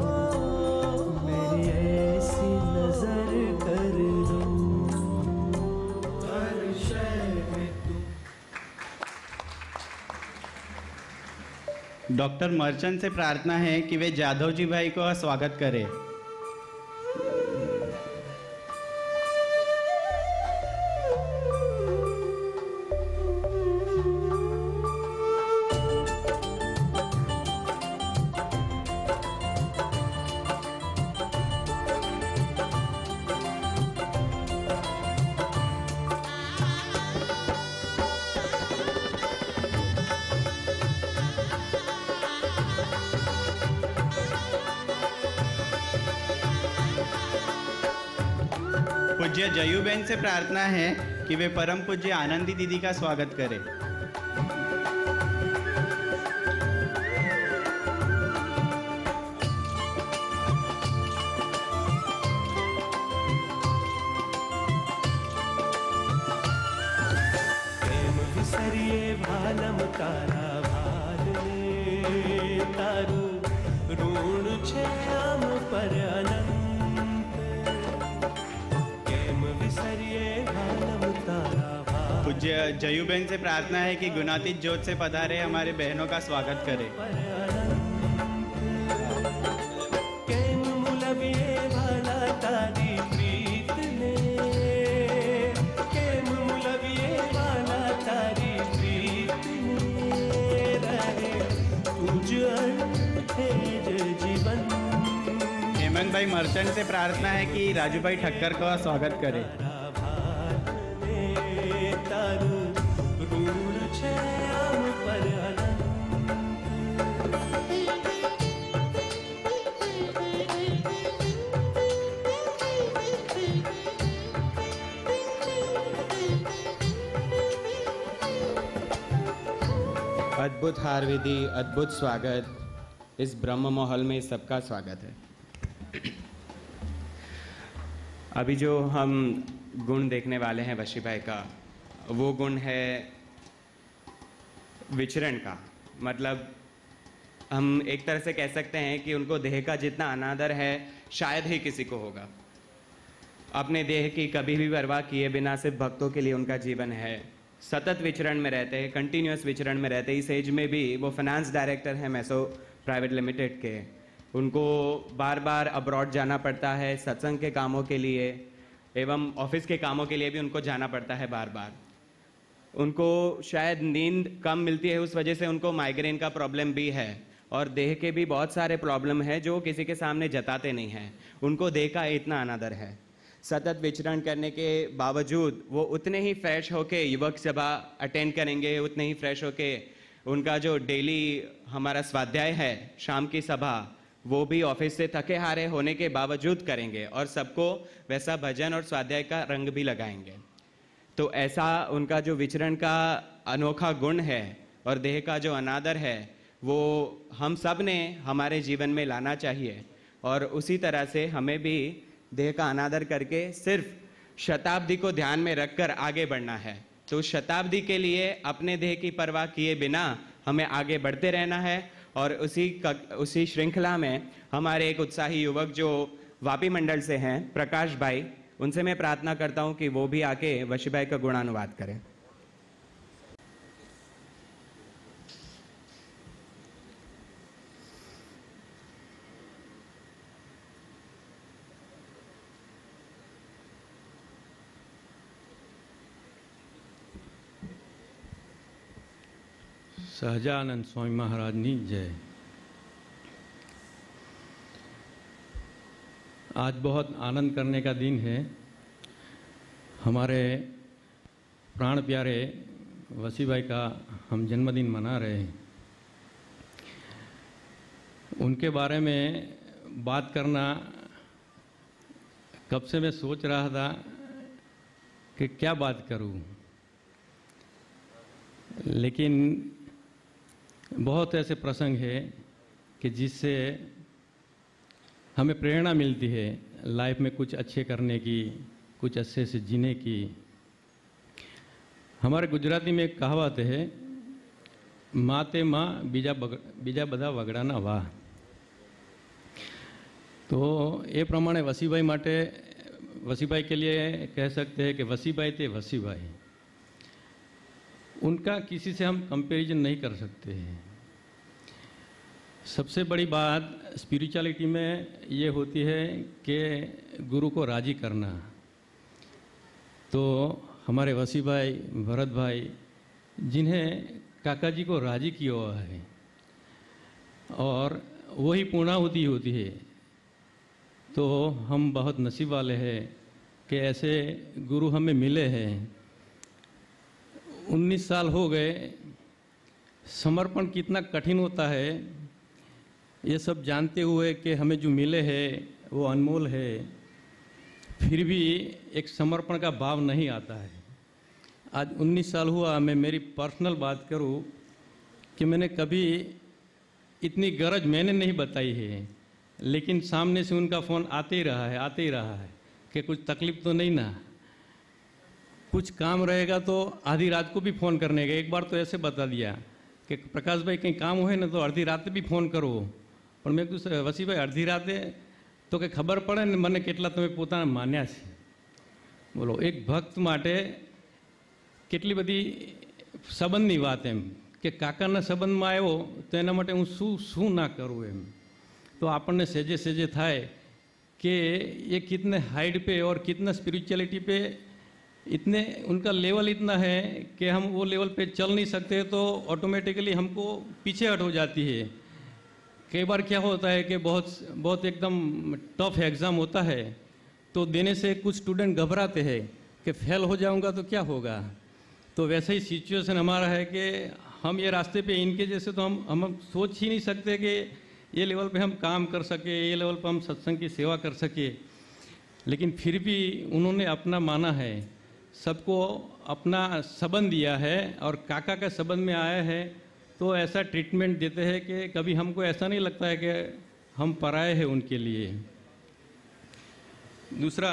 मेरी ऐसी नजर कर दो हर शय में तुम। डॉक्टर मर्चेंट से प्रार्थना है कि वे जाधव जी भाई को स्वागत करें। पूज्य जयूबेन से प्रार्थना है कि वे परम पूज्य आनंदी दीदी का स्वागत करें। प्रेम विसरिए भालम तारा भालने तारू ऋण छे आम पर अनंत प्रेम विसरिए भालम तारा भाल पूज्य जयूबेन से प्रार्थना है कि गुणातीत ज्योत से पधारे हमारे बहनों का स्वागत करें। पर अनंत केम मुलविए भाला तारी प्रीत ने केम मुलविए भाला तारी प्रीत ने रहे तुझ अंते जीवन हेमंत भाई मर्चेंट से प्रार्थना है कि राजू भाई ठक्कर का स्वागत करें। तारू ऋण छे आम पर अनंत अद्भुत हार विधि, अद्भुत स्वागत। इस ब्रह्म महल में सबका स्वागत है। अभी जो हम गुण देखने वाले हैं वशी भाई का, वो गुण है विचरण का। मतलब हम एक तरह से कह सकते हैं कि उनको देह का जितना अनादर है शायद ही किसी को होगा। अपने देह की कभी भी परवाह किए बिना सिर्फ भक्तों के लिए उनका जीवन है। सतत विचरण में रहते हैं, कंटिन्यूस विचरण में रहते हैं। इस एज में भी वो फाइनेंस डायरेक्टर हैं मैसो प्राइवेट लिमिटेड के। उनको बार बार अब्रॉड जाना पड़ता है सत्संग के कामों के लिए, एवं ऑफिस के कामों के लिए भी उनको जाना पड़ता है बार बार। उनको शायद नींद कम मिलती है, उस वजह से उनको माइग्रेन का प्रॉब्लम भी है, और देह के भी बहुत सारे प्रॉब्लम है जो किसी के सामने जताते नहीं हैं। उनको देह का इतना अनादर है। सतत विचरण करने के बावजूद वो उतने ही फ्रेश होके युवक सभा अटेंड करेंगे, उतने ही फ्रेश होके उनका जो डेली हमारा स्वाध्याय है शाम की सभा, वो भी ऑफिस से थके हारे होने के बावजूद करेंगे, और सबको वैसा भजन और स्वाध्याय का रंग भी लगाएंगे। तो ऐसा उनका जो विचरण का अनोखा गुण है और देह का जो अनादर है, वो हम सब ने हमारे जीवन में लाना चाहिए। और उसी तरह से हमें भी देह का अनादर करके सिर्फ शताब्दी को ध्यान में रखकर आगे बढ़ना है। तो शताब्दी के लिए अपने देह की परवाह किए बिना हमें आगे बढ़ते रहना है। और उसी उसी श्रृंखला में हमारे एक उत्साही युवक जो वापी मंडल से हैं, प्रकाश भाई, उनसे मैं प्रार्थना करता हूं कि वो भी आके वशी भाई का गुणानुवाद करें। સહજાનંદ સ્વામી મહારાજની જય। आज बहुत आनंद करने का दिन है। हमारे प्राण प्यारे वसी भाई का हम जन्मदिन मना रहे हैं। उनके बारे में बात करना कब से मैं सोच रहा था कि क्या बात करूं, लेकिन बहुत ऐसे प्रसंग है कि जिससे हमें प्रेरणा मिलती है लाइफ में कुछ अच्छे करने की, कुछ अच्छे से जीने की। हमारे गुजराती में एक कहावत है, माते माँ बीजा बग बीजा बधा वगड़ाना वाह। तो ये प्रमाणे वसीभाई माटे वसीभाई के लिए कह सकते हैं कि वसीभाई थे वसीभाई। उनका किसी से हम कंपैरिजन नहीं कर सकते हैं। सबसे बड़ी बात स्पिरिचुअलिटी में ये होती है कि गुरु को राजी करना। तो हमारे वसी भाई, भरत भाई, जिन्हें काका जी को राजी किया हुआ है, और वही पूर्णाहुति होती है, तो हम बहुत नसीब वाले हैं कि ऐसे गुरु हमें मिले हैं। उन्नीस साल हो गए। समर्पण कितना कठिन होता है ये सब जानते हुए कि हमें जो मिले हैं वो अनमोल है, फिर भी एक समर्पण का भाव नहीं आता है। आज उन्नीस साल हुआ, मैं मेरी पर्सनल बात करूं कि मैंने कभी इतनी गरज मैंने नहीं बताई है, लेकिन सामने से उनका फ़ोन आते ही रहा है आते ही रहा है कि कुछ तकलीफ तो नहीं ना। कुछ काम रहेगा तो आधी रात को भी फ़ोन करने का। एक बार तो ऐसे बता दिया कि प्रकाश भाई कहीं काम हुए ना तो अर्धी रात भी फ़ोन करो, પણ મેં કીધું વસીભાઈ અડધી રાતે તો કે ખબર પડે ને મને કેટલા તમે પોતાના માન્યા છે। બોલો, એક ભક્ત માટે કેટલી બધી સંબંધની વાત એમ કે કાકાના સંબંધમાં આવ્યો તો એના માટે હું શું શું ના કરું એમ। તો આપણને સેજે સેજે થાય कि ये कितने हाइट पे और कितना स्पिरिचुअलिटी पे इतने उनका लेवल इतना है कि हम वो लेवल पे चल नहीं सकते, तो ऑटोमेटिकली हमको पीछे हट हो जाती है। कई बार क्या होता है कि बहुत बहुत एकदम टफ एग्ज़ाम होता है तो देने से कुछ स्टूडेंट घबराते हैं कि फेल हो जाऊंगा तो क्या होगा। तो वैसा ही सिचुएशन हमारा है कि हम ये रास्ते पे इनके जैसे तो हम हम सोच ही नहीं सकते कि ये लेवल पे हम काम कर सके, ये लेवल पे हम सत्संग की सेवा कर सके। लेकिन फिर भी उन्होंने अपना माना है, सबको अपना संबंध दिया है और काका का संबंध में आया है तो ऐसा ट्रीटमेंट देते हैं कि कभी हमको ऐसा नहीं लगता है कि हम पराए हैं उनके लिए। दूसरा,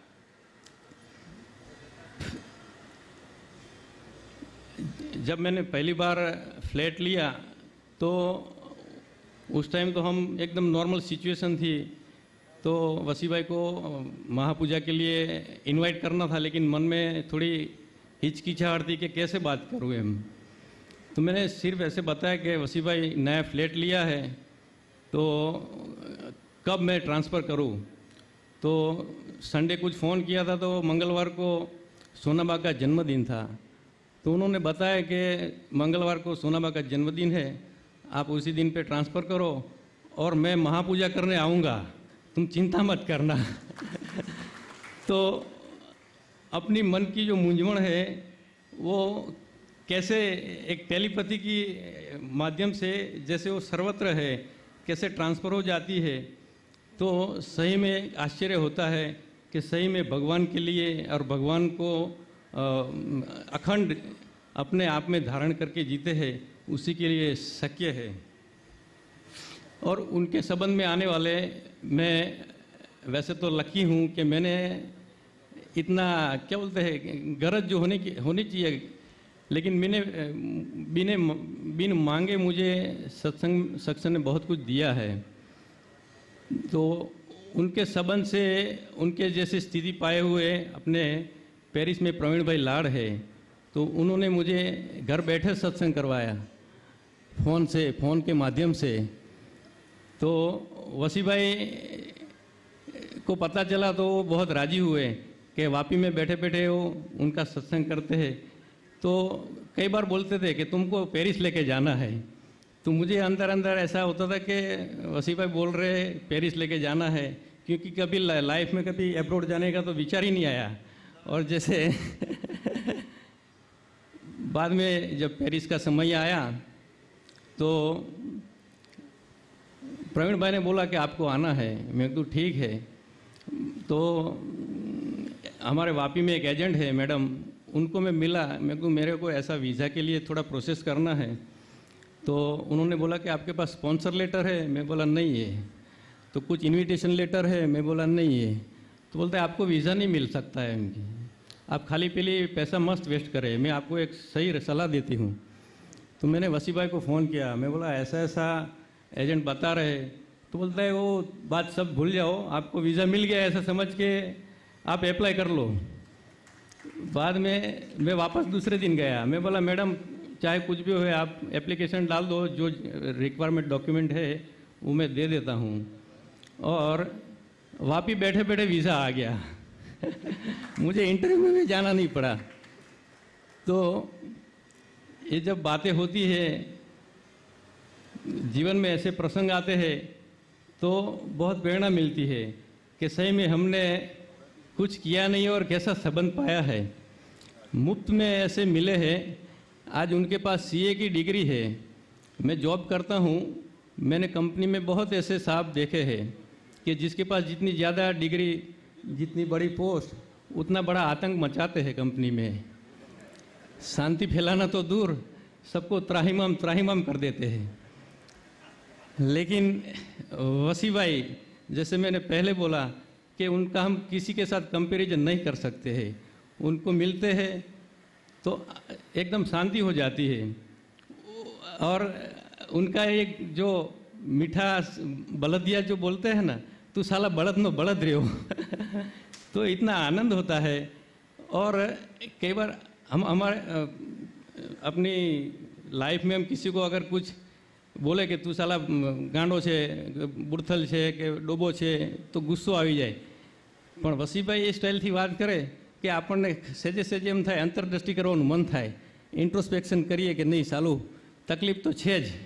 जब मैंने पहली बार फ्लैट लिया तो उस टाइम तो हम एकदम नॉर्मल सिचुएशन थी, तो वसी भाई को महापूजा के लिए इनवाइट करना था, लेकिन मन में थोड़ी हिचकिचाहट थी कि कैसे बात करूँ एम। तो मैंने सिर्फ ऐसे बताया कि वसी भाई नया फ्लैट लिया है तो कब मैं ट्रांसफ़र करूँ। तो संडे कुछ फ़ोन किया था तो मंगलवार को सोनाबा का जन्मदिन था, तो उन्होंने बताया कि मंगलवार को सोनाबा का जन्मदिन है, आप उसी दिन पे ट्रांसफ़र करो और मैं महापूजा करने आऊँगा, तुम चिंता मत करना। तो अपनी मन की जो मूंझवण है वो कैसे एक टेलीपैथी की माध्यम से जैसे वो सर्वत्र है कैसे ट्रांसफ़र हो जाती है, तो सही में आश्चर्य होता है कि सही में भगवान के लिए और भगवान को अखंड अपने आप में धारण करके जीते हैं, उसी के लिए शक्य है। और उनके संबंध में आने वाले, मैं वैसे तो लकी हूँ कि मैंने इतना क्या बोलते हैं गरज जो होने की होनी चाहिए, लेकिन मैंने बिने बिन मांगे मुझे सत्संग सत्संग ने बहुत कुछ दिया है। तो उनके संबंध से उनके जैसे स्थिति पाए हुए अपने पेरिस में प्रवीण भाई लाड़ है, तो उन्होंने मुझे घर बैठे सत्संग करवाया फ़ोन से, फ़ोन के माध्यम से। तो वसी भाई को पता चला तो वो बहुत राजी हुए कि वापी में बैठे बैठे वो उनका सत्संग करते हैं। तो कई बार बोलते थे कि तुमको पेरिस लेके जाना है, तो मुझे अंदर अंदर ऐसा होता था कि वसी भाई बोल रहे पेरिस लेके जाना है, क्योंकि कभी लाइफ में कभी अब्रॉड जाने का तो विचार ही नहीं आया। और जैसे बाद में जब पेरिस का समय आया तो प्रवीण भाई ने बोला कि आपको आना है, मैं तो ठीक है। तो हमारे वापी में एक एजेंट है मैडम, उनको मैं मिला, मैं को मेरे को ऐसा वीज़ा के लिए थोड़ा प्रोसेस करना है। तो उन्होंने बोला कि आपके पास स्पॉन्सर लेटर है, मैं बोला नहीं है। तो कुछ इनविटेशन लेटर है, मैं बोला नहीं है। तो बोलते आपको वीज़ा नहीं मिल सकता है, आप खाली पीली पैसा मस्त वेस्ट करें, मैं आपको एक सही सलाह देती हूँ। तो मैंने वसी भाई को फ़ोन किया, मैं बोला ऐसा ऐसा एजेंट बता रहे। तो बोलता है वो बात सब भूल जाओ, आपको वीज़ा मिल गया ऐसा समझ के आप अप्लाई कर लो। बाद में मैं वापस दूसरे दिन गया, मैं बोला मैडम चाहे कुछ भी हो आप एप्लीकेशन डाल दो, जो रिक्वायरमेंट डॉक्यूमेंट है वो मैं दे देता हूँ। और वापी बैठे बैठे वीज़ा आ गया। मुझे इंटरव्यू में भी जाना नहीं पड़ा। तो ये जब बातें होती है, जीवन में ऐसे प्रसंग आते हैं तो बहुत प्रेरणा मिलती है कि सही में हमने कुछ किया नहीं और कैसा संबंध पाया है। मुफ्त में ऐसे मिले हैं। आज उनके पास सीए की डिग्री है, मैं जॉब करता हूँ, मैंने कंपनी में बहुत ऐसे साहब देखे हैं कि जिसके पास जितनी ज़्यादा डिग्री, जितनी बड़ी पोस्ट, उतना बड़ा आतंक मचाते हैं कंपनी में। शांति फैलाना तो दूर, सबको त्राहिमाम त्राहिमाम कर देते हैं। लेकिन वसी भाई, जैसे मैंने पहले बोला कि उनका हम किसी के साथ कंपैरिजन नहीं कर सकते हैं। उनको मिलते हैं तो एकदम शांति हो जाती है। और उनका एक जो मीठा बलदिया जो बोलते हैं ना, तू साला बड़द में बड़द रहे हो तो इतना आनंद होता है। और कई बार हम हमारे अपनी लाइफ में हम किसी को अगर कुछ बोले कि तू साला गांडो छे, बुड़थल छे के डोबो छे, तो गुस्सो આવી જાય। પણ વસીભાઈ એ સ્ટાઇલથી વાત કરે કે આપણને સેજે સેજે એમ થાય, અંતરદ્રષ્ટિ કરવાનું મન થાય, ઇન્ટ્રોસ્પેક્શન કરીએ કે નહીં સાલું તકલીફ તો છે જ।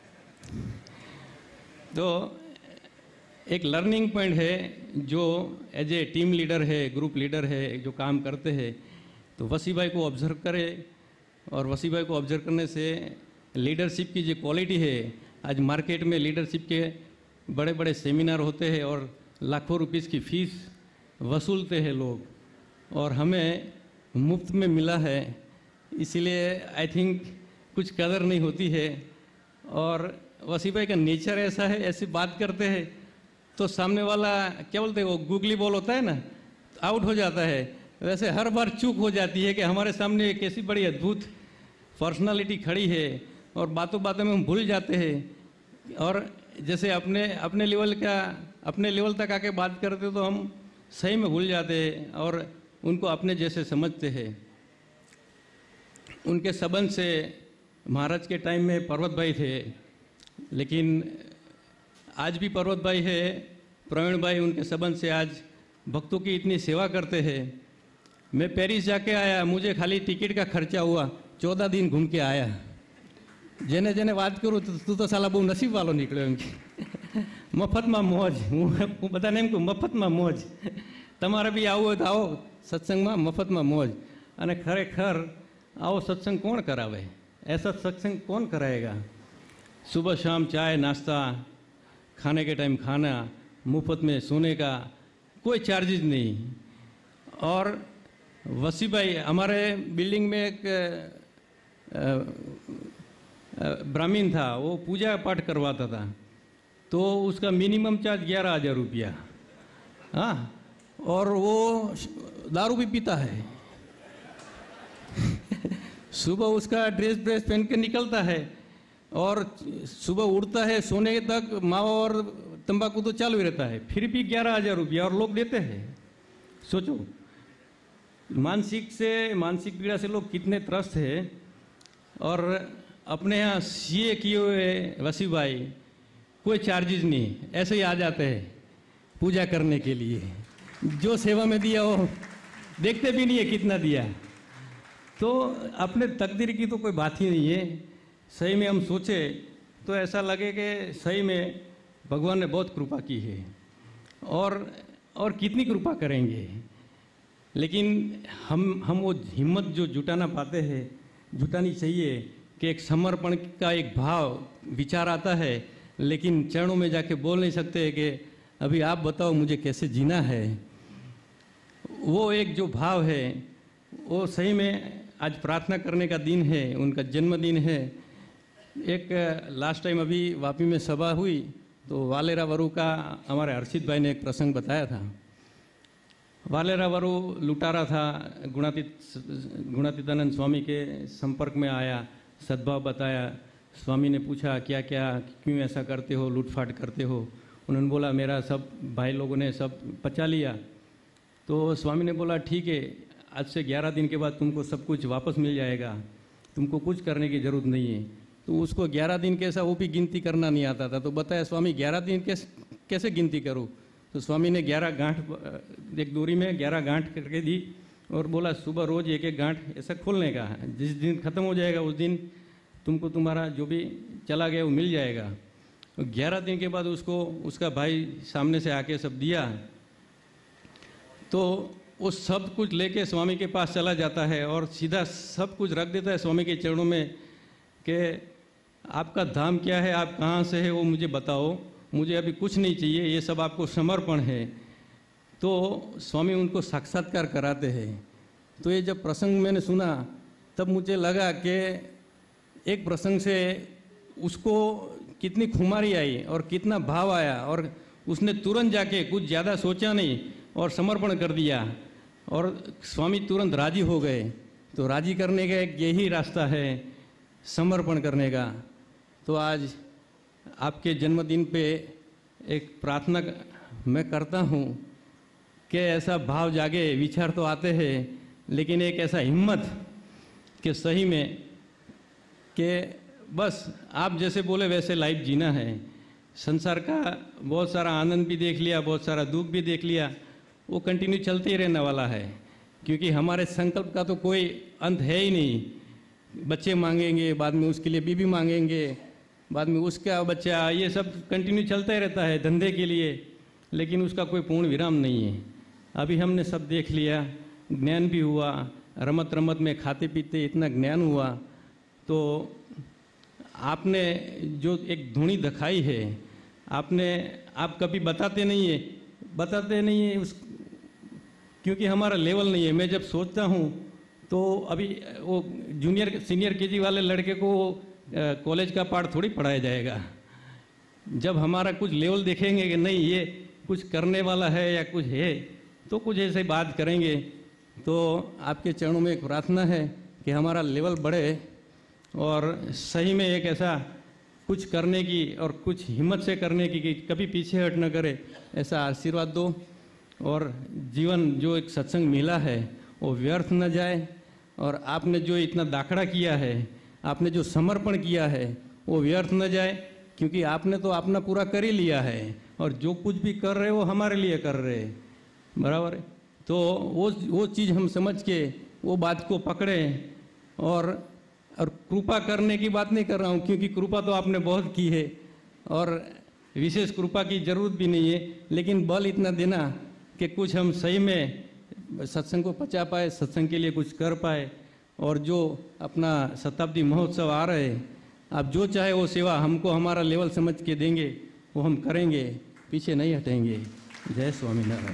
तो एक लर्निंग पॉइंट है, जो एज ए टीम लीडर है, ग्रुप लीडर है, जो काम करते हैं, तो वसी भाई को ऑब्जर्व करे। और वसी भाई को ऑब्जर्व करने से लीडरशिप की जो क्वालिटी है, आज मार्केट में लीडरशिप के बड़े बड़े सेमिनार होते हैं और लाखों रुपीस की फ़ीस वसूलते हैं लोग, और हमें मुफ्त में मिला है, इसीलिए आई थिंक कुछ कदर नहीं होती है। और वसी भाई का नेचर ऐसा है, ऐसी बात करते हैं तो सामने वाला क्या बोलते हैं, वो गूगली बॉल होता है ना, आउट हो जाता है। वैसे हर बार चूक हो जाती है कि हमारे सामने एक ऐसी बड़ी अद्भुत पर्सनालिटी खड़ी है और बातों बातों में हम भूल जाते हैं। और जैसे अपने अपने लेवल का अपने लेवल तक आके बात करते तो हम सही में भूल जाते हैं और उनको अपने जैसे समझते हैं। उनके संबंध से महाराज के टाइम में पर्वत भाई थे, लेकिन आज भी पर्वत भाई है, प्रवीण भाई, उनके संबंध से आज भक्तों की इतनी सेवा करते हैं। मैं पेरिस जाके आया, मुझे खाली टिकट का खर्चा हुआ, चौदह दिन घूम के आया। जेने जेने बात करूँ तो तू तो साला बहु नसीब वालों निकलो एम के मफत में मौज। हूँ बधाने एम कहूँ मफत में मौज, तमारे भी आवવું હોય તો आओ सत्संग में मफत में मौज। अने खरेखर आओ सत्संग कौन करावे, ऐसा सत्संग कौन कराएगा। सुबह शाम चाय नाश्ता, खाने के टाइम खाना, मुफ्त में सोने का कोई चार्जेस नहीं। और वसी भाई, हमारे बिल्डिंग में एक ब्राह्मण था, वो पूजा पाठ करवाता था, तो उसका मिनिमम चार्ज ग्यारह हज़ार रुपया। हाँ, और वो दारू भी पीता है सुबह उसका ड्रेस ड्रेस पहन के निकलता है और सुबह उठता है, सोने तक मावा और तंबाकू तो चालू ही रहता है, फिर भी ग्यारह हज़ार रुपया और लोग देते हैं। सोचो, मानसिक से मानसिक पीड़ा से लोग कितने त्रस्त हैं। और अपने यहाँ सीए किए हुए वसी भाई कोई चार्जेस नहीं, ऐसे ही आ जाते हैं पूजा करने के लिए। जो सेवा में दिया हो देखते भी नहीं है कितना दिया। तो अपने तकदीर की तो कोई बात ही नहीं है। सही में हम सोचे तो ऐसा लगे कि सही में भगवान ने बहुत कृपा की है, और और कितनी कृपा करेंगे। लेकिन हम हम वो हिम्मत जो जुटाना पाते हैं, जुटानी चाहिए कि एक समर्पण का एक भाव विचार आता है, लेकिन चरणों में जाके बोल नहीं सकते कि अभी आप बताओ मुझे कैसे जीना है। वो एक जो भाव है, वो सही में आज प्रार्थना करने का दिन है, उनका जन्मदिन है। एक लास्ट टाइम अभी वापी में सभा हुई तो वालेरा वरु का हमारे हर्षित भाई ने एक प्रसंग बताया था। वालेरा वरु लुटारा था, गुणातीत गुणातीतानंद स्वामी के संपर्क में आया, सद्भाव बताया। स्वामी ने पूछा क्या क्या क्यों ऐसा करते हो, लूटफाट करते हो। उन्होंने बोला मेरा सब भाई लोगों ने सब पचा लिया। तो स्वामी ने बोला ठीक है, आज से ग्यारह दिन के बाद तुमको सब कुछ वापस मिल जाएगा, तुमको कुछ करने की ज़रूरत नहीं है। तो उसको ग्यारह दिन कैसा, वो भी गिनती करना नहीं आता था। तो बताया स्वामी ग्यारह दिन कैसे कैसे गिनती करूँ। तो स्वामी ने ग्यारह गांठ एक दूरी में ग्यारह गांठ करके दी और बोला सुबह रोज़ एक एक गांठ ऐसा खोलने का, जिस दिन ख़त्म हो जाएगा उस दिन तुमको तुम्हारा जो भी चला गया वो मिल जाएगा। ग्यारह दिन के बाद उसको उसका भाई सामने से आके सब दिया, तो वो सब कुछ लेके स्वामी के पास चला जाता है और सीधा सब कुछ रख देता है स्वामी के चरणों में कि आपका धाम क्या है, आप कहाँ से है, वो मुझे बताओ, मुझे अभी कुछ नहीं चाहिए, ये सब आपको समर्पण है। तो स्वामी उनको साक्षात्कार कराते हैं। तो ये जब प्रसंग मैंने सुना तब मुझे लगा कि एक प्रसंग से उसको कितनी खुमारी आई और कितना भाव आया, और उसने तुरंत जाके कुछ ज़्यादा सोचा नहीं और समर्पण कर दिया, और स्वामी तुरंत राजी हो गए। तो राजी करने का एक यही रास्ता है, समर्पण करने का। तो आज आपके जन्मदिन पे एक प्रार्थना मैं करता हूँ कि ऐसा भाव जागे, विचार तो आते हैं, लेकिन एक ऐसा हिम्मत कि सही में कि बस आप जैसे बोले वैसे लाइफ जीना है। संसार का बहुत सारा आनंद भी देख लिया, बहुत सारा दुख भी देख लिया, वो कंटिन्यू चलते ही रहने वाला है, क्योंकि हमारे संकल्प का तो कोई अंत है ही नहीं। बच्चे मांगेंगे, बाद में उसके लिए बीबी मांगेंगे, बाद में उसका बच्चा, ये सब कंटिन्यू चलता ही रहता है धंधे के लिए, लेकिन उसका कोई पूर्ण विराम नहीं है। अभी हमने सब देख लिया, ज्ञान भी हुआ, रमत रमत में खाते पीते इतना ज्ञान हुआ। तो आपने जो एक धुनी दिखाई है, आपने आप कभी बताते नहीं है बताते नहीं है उस क्योंकि हमारा लेवल नहीं है। मैं जब सोचता हूँ तो अभी वो जूनियर सीनियर केजी वाले लड़के को कॉलेज का पाठ थोड़ी पढ़ाया जाएगा। जब हमारा कुछ लेवल देखेंगे कि नहीं ये कुछ करने वाला है या कुछ है, तो कुछ ऐसे बात करेंगे। तो आपके चरणों में एक प्रार्थना है कि हमारा लेवल बढ़े और सही में एक ऐसा कुछ करने की और कुछ हिम्मत से करने की कि कभी पीछे हट न करे, ऐसा आशीर्वाद दो। और जीवन जो एक सत्संग मिला है वो व्यर्थ न जाए, और आपने जो इतना दाखड़ा किया है, आपने जो समर्पण किया है वो व्यर्थ न जाए, क्योंकि आपने तो अपना पूरा कर ही लिया है, और जो कुछ भी कर रहे हो हमारे लिए कर रहे हैं, बराबर है। तो वो वो चीज़ हम समझ के वो बात को पकड़ें। और और कृपा करने की बात नहीं कर रहा हूँ, क्योंकि कृपा तो आपने बहुत की है और विशेष कृपा की जरूरत भी नहीं है, लेकिन बल इतना देना कि कुछ हम सही में सत्संग को पचा पाए, सत्संग के लिए कुछ कर पाए। और जो अपना शताब्दी महोत्सव आ रहे हैं, आप जो चाहे वो सेवा हमको हमारा लेवल समझ के देंगे, वो हम करेंगे, पीछे नहीं हटेंगे। जय स्वामीनारायण।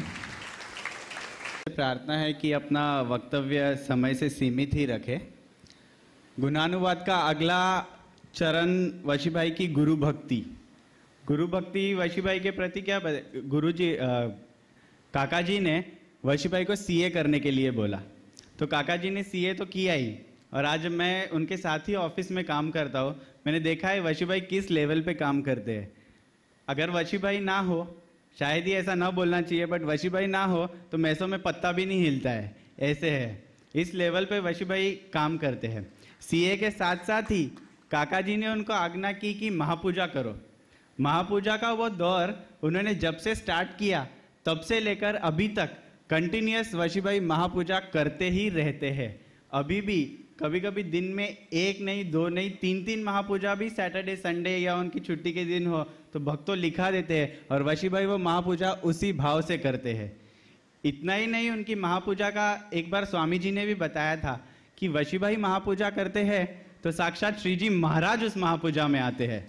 प्रार्थना है कि अपना वक्तव्य समय से सीमित ही रखें। गुणानुवाद का अगला चरण वशी भाई की गुरु भक्ति। गुरु भक्ति वशी भाई के प्रति क्या, गुरु जी आ, काका जी ने वशी भाई को सीए करने के लिए बोला, तो काका जी ने सीए तो किया ही, और आज मैं उनके साथ ही ऑफिस में काम करता हूँ। मैंने देखा है वशी भाई किस लेवल पे काम करते हैं। अगर वशी भाई ना हो, शायद ही ऐसा ना बोलना चाहिए, बट वशी भाई ना हो तो मैसों में पत्ता भी नहीं हिलता है, ऐसे है। इस लेवल पे वशी भाई काम करते हैं। सीए के साथ साथ ही काका जी ने उनको आज्ञा की कि महापूजा करो। महापूजा का वो दौर उन्होंने जब से स्टार्ट किया तब से लेकर अभी तक कंटिन्यूअस वशी भाई महापूजा करते ही रहते हैं। अभी भी कभी कभी दिन में एक नहीं, दो नहीं, तीन तीन महापूजा भी सैटरडे संडे या उनकी छुट्टी के दिन हो तो भक्तों लिखा देते हैं, और वशी भाई वो महापूजा उसी भाव से करते हैं। इतना ही नहीं, उनकी महापूजा का एक बार स्वामी जी ने भी बताया था कि वशी भाई महापूजा करते हैं तो साक्षात श्री जी महाराज उस महापूजा में आते हैं।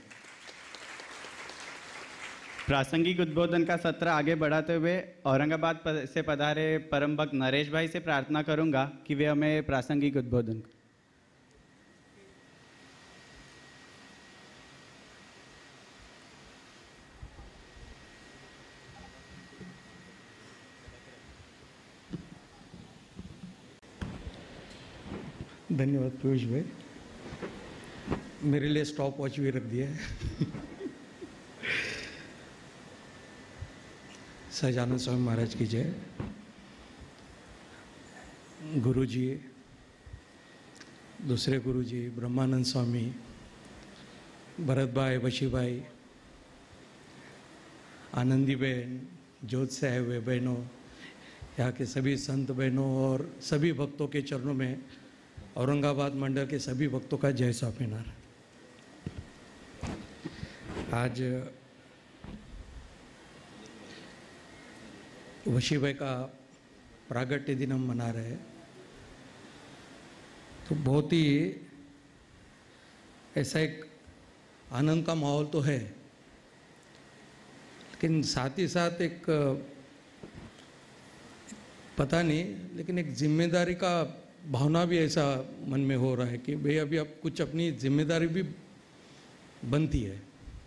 प्रासंगिक उद्बोधन का सत्र आगे बढ़ाते हुए औरंगाबाद से पधारे परम भक्त नरेश भाई से प्रार्थना करूंगा कि वे हमें प्रासंगिक उद्बोधन। धन्यवाद पीयूष भाई, मेरे लिए स्टॉप वॉच भी रख दिया है। सजानंद स्वामी महाराज की जय। गुरु जी, दूसरे गुरु जी ब्रह्मानंद स्वामी, भरत भाई, वशी भाई, आनंदी बहन, ज्योत साहब बहनों, यहाँ के सभी संत बहनों और सभी भक्तों के चरणों में औरंगाबाद मंडल के सभी भक्तों का जय स्वामीनारायण। आज वशी भाई का प्रागट्य दिन हम मना रहे हैं, तो बहुत ही ऐसा एक आनंद का माहौल तो है, लेकिन साथ ही साथ एक पता नहीं, लेकिन एक जिम्मेदारी का भावना भी ऐसा मन में हो रहा है कि भाई अभी अब कुछ अपनी जिम्मेदारी भी बनती है।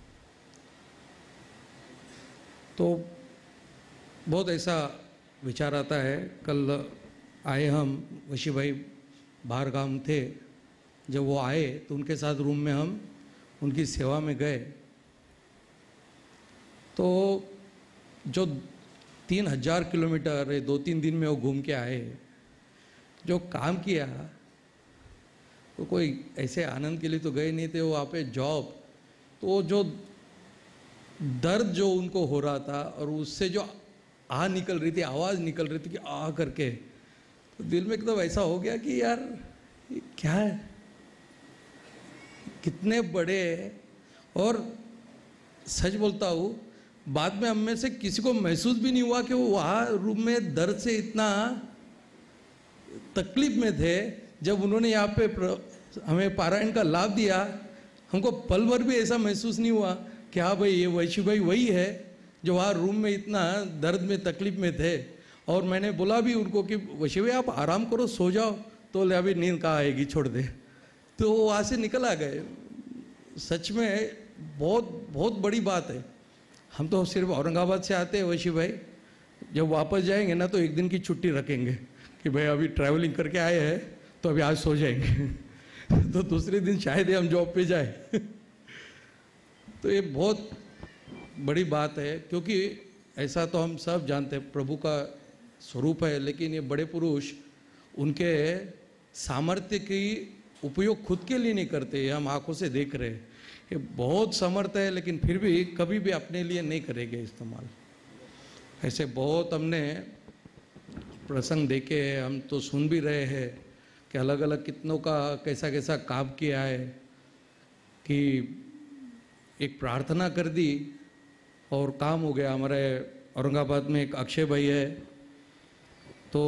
तो बहुत ऐसा विचार आता है। कल आए हम, वशी भाई बाहर गांव थे, जब वो आए तो उनके साथ रूम में हम उनकी सेवा में गए। तो जो तीन हजार किलोमीटर दो तीन दिन में वो घूम के आए, जो काम किया, तो कोई ऐसे आनंद के लिए तो गए नहीं थे, वो वहाँ पे जॉब, तो जो दर्द जो उनको हो रहा था और उससे जो आ निकल रही थी, आवाज़ निकल रही थी कि आ करके, तो दिल में एकदम ऐसा हो गया कि यार ये क्या है, कितने बड़े। और सच बोलता हूँ, बाद में हम में से किसी को महसूस भी नहीं हुआ कि वो वहाँ रूम में दर्द से इतना तकलीफ में थे। जब उन्होंने यहाँ पे हमें पारायण का लाभ दिया, हमको पल भर भी ऐसा महसूस नहीं हुआ कि हाँ भाई ये वैशी भाई वही है जो वहाँ रूम में इतना दर्द में तकलीफ में थे। और मैंने बोला भी उनको कि वैशी भाई आप आराम करो, सो जाओ, तो ले अभी नींद कहाँ आएगी, छोड़ दे। तो वो वहाँ से निकल आ गए। सच में बहुत बहुत बड़ी बात है। हम तो सिर्फ औरंगाबाद से आते हैं वैशी भाई, जब वापस जाएंगे ना तो एक दिन की छुट्टी रखेंगे कि भाई अभी ट्रैवलिंग करके आए हैं तो अभी आज सो जाएंगे तो दूसरे दिन शायद हम जॉब पे जाए तो ये बहुत बड़ी बात है, क्योंकि ऐसा तो हम सब जानते हैं प्रभु का स्वरूप है, लेकिन ये बड़े पुरुष उनके सामर्थ्य की उपयोग खुद के लिए नहीं करते, हम आंखों से देख रहे हैं। ये बहुत समर्थ है, लेकिन फिर भी कभी भी अपने लिए नहीं करेंगे इस्तेमाल। ऐसे बहुत हमने प्रसंग देखे हैं, हम तो सुन भी रहे हैं कि अलग अलग कितनों का कैसा कैसा काम किया है, कि एक प्रार्थना कर दी और काम हो गया। हमारे औरंगाबाद में एक अक्षय भाई है, तो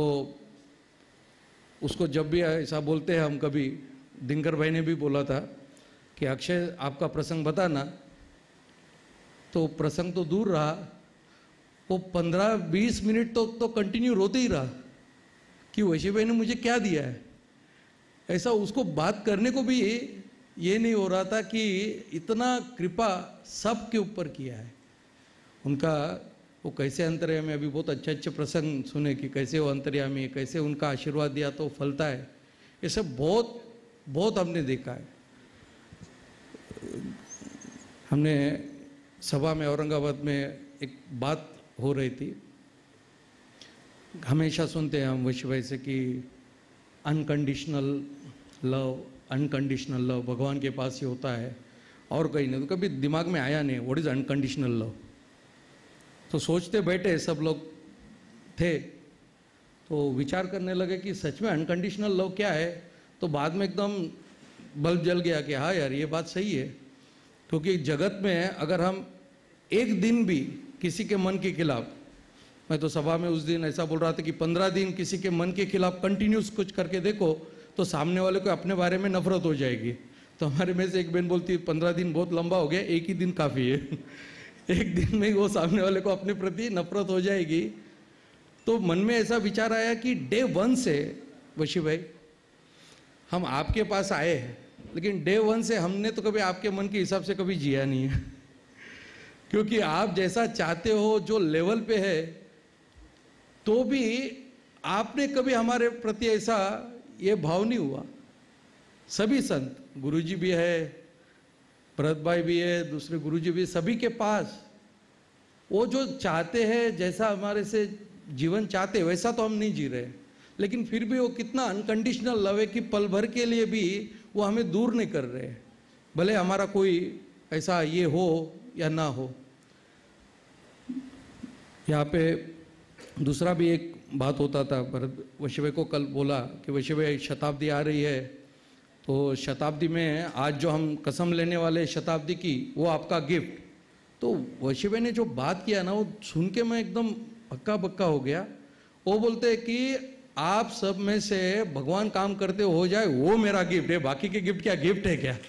उसको जब भी ऐसा बोलते हैं हम, कभी दिनकर भाई ने भी बोला था कि अक्षय आपका प्रसंग बताना, तो प्रसंग तो दूर रहा, वो पंद्रह बीस मिनट तो तो कंटिन्यू रोते ही रहा कि वैशी भाई ने मुझे क्या दिया है। ऐसा उसको बात करने को भी ये नहीं हो रहा था कि इतना कृपा सब के ऊपर किया है उनका। वो कैसे अंतर्यामी, अभी बहुत अच्छे अच्छे प्रसंग सुने कि कैसे वो अंतर्यामी, कैसे उनका आशीर्वाद दिया तो फलता है। ये सब बहुत बहुत हमने देखा है। हमने सभा में औरंगाबाद में एक बात हो रही थी, हमेशा सुनते हैं हम वैशी भाई से कि अनकंडीशनल लव, अनकंडीशनल लव भगवान के पास ही होता है और कहीं नहीं। तो कभी दिमाग में आया नहीं व्हाट इज अनकंडीशनल लव। तो सोचते बैठे सब लोग थे, तो विचार करने लगे कि सच में अनकंडीशनल लव क्या है। तो बाद में एकदम बल्ब जल गया कि हाँ यार ये बात सही है, क्योंकि जगत में अगर हम एक दिन भी किसी के मन के खिलाफ, मैं तो सभा में उस दिन ऐसा बोल रहा था कि पंद्रह दिन किसी के मन के खिलाफ कंटिन्यूस कुछ करके देखो तो सामने वाले को अपने बारे में नफरत हो जाएगी। तो हमारे में से एक बहन बोलती है पंद्रह दिन बहुत लंबा हो गया, एक ही दिन काफ़ी है एक दिन में वो सामने वाले को अपने प्रति नफरत हो जाएगी। तो मन में ऐसा विचार आया कि डे वन से वशी भाई हम आपके पास आए हैं, लेकिन डे वन से हमने तो कभी आपके मन के हिसाब से कभी जिया नहीं है क्योंकि आप जैसा चाहते हो जो लेवल पे है, तो भी आपने कभी हमारे प्रति ऐसा ये भाव नहीं हुआ। सभी संत, गुरुजी भी है, भरत भाई भी है, दूसरे गुरुजी भी, सभी के पास वो जो चाहते हैं, जैसा हमारे से जीवन चाहते वैसा तो हम नहीं जी रहे, लेकिन फिर भी वो कितना अनकंडीशनल लव है कि पल भर के लिए भी वो हमें दूर नहीं कर रहे, भले हमारा कोई ऐसा ये हो या ना हो। यहाँ पे दूसरा भी एक बात होता था, भरत वैशी भाई को कल बोला कि वैशी भाई शताब्दी आ रही है, तो शताब्दी में आज जो हम कसम लेने वाले शताब्दी की, वो आपका गिफ्ट। तो वैशी भाई ने जो बात किया ना, वो सुन के मैं एकदम हक्का बक्का हो गया। वो बोलते हैं कि आप सब में से भगवान काम करते हो जाए वो मेरा गिफ्ट है, बाकी के गिफ्ट क्या गिफ्ट है क्या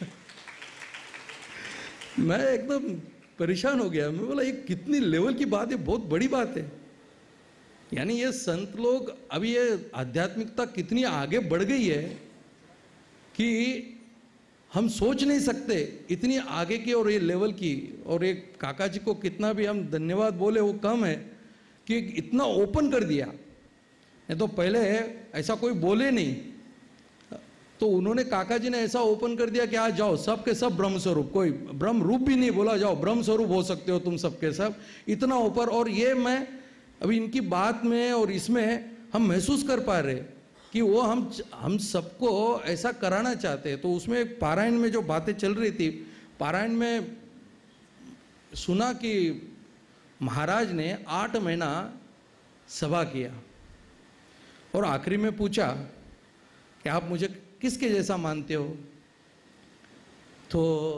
मैं एकदम परेशान हो गया। मैं बोला ये कितनी लेवल की बात है, बहुत बड़ी बात है। यानी ये संत लोग, अभी ये आध्यात्मिकता कितनी आगे बढ़ गई है कि हम सोच नहीं सकते, इतनी आगे की और ये लेवल की। और एक काका जी को कितना भी हम धन्यवाद बोले वो कम है कि इतना ओपन कर दिया। नहीं तो पहले ऐसा कोई बोले नहीं, तो उन्होंने, काका जी ने ऐसा ओपन कर दिया कि आज जाओ सब के सब ब्रह्म स्वरूप, कोई ब्रह्म रूप भी नहीं बोला, जाओ ब्रह्म स्वरूप हो सकते हो तुम सबके सब, इतना ऊपर। और ये मैं अभी इनकी बात में और इसमें हम महसूस कर पा रहे कि वो हम हम सबको ऐसा कराना चाहते हैं। तो उसमें पारायण में जो बातें चल रही थी, पारायण में सुना कि महाराज ने आठ महीना सभा किया और आखिरी में पूछा कि आप मुझे किसके जैसा मानते हो? तो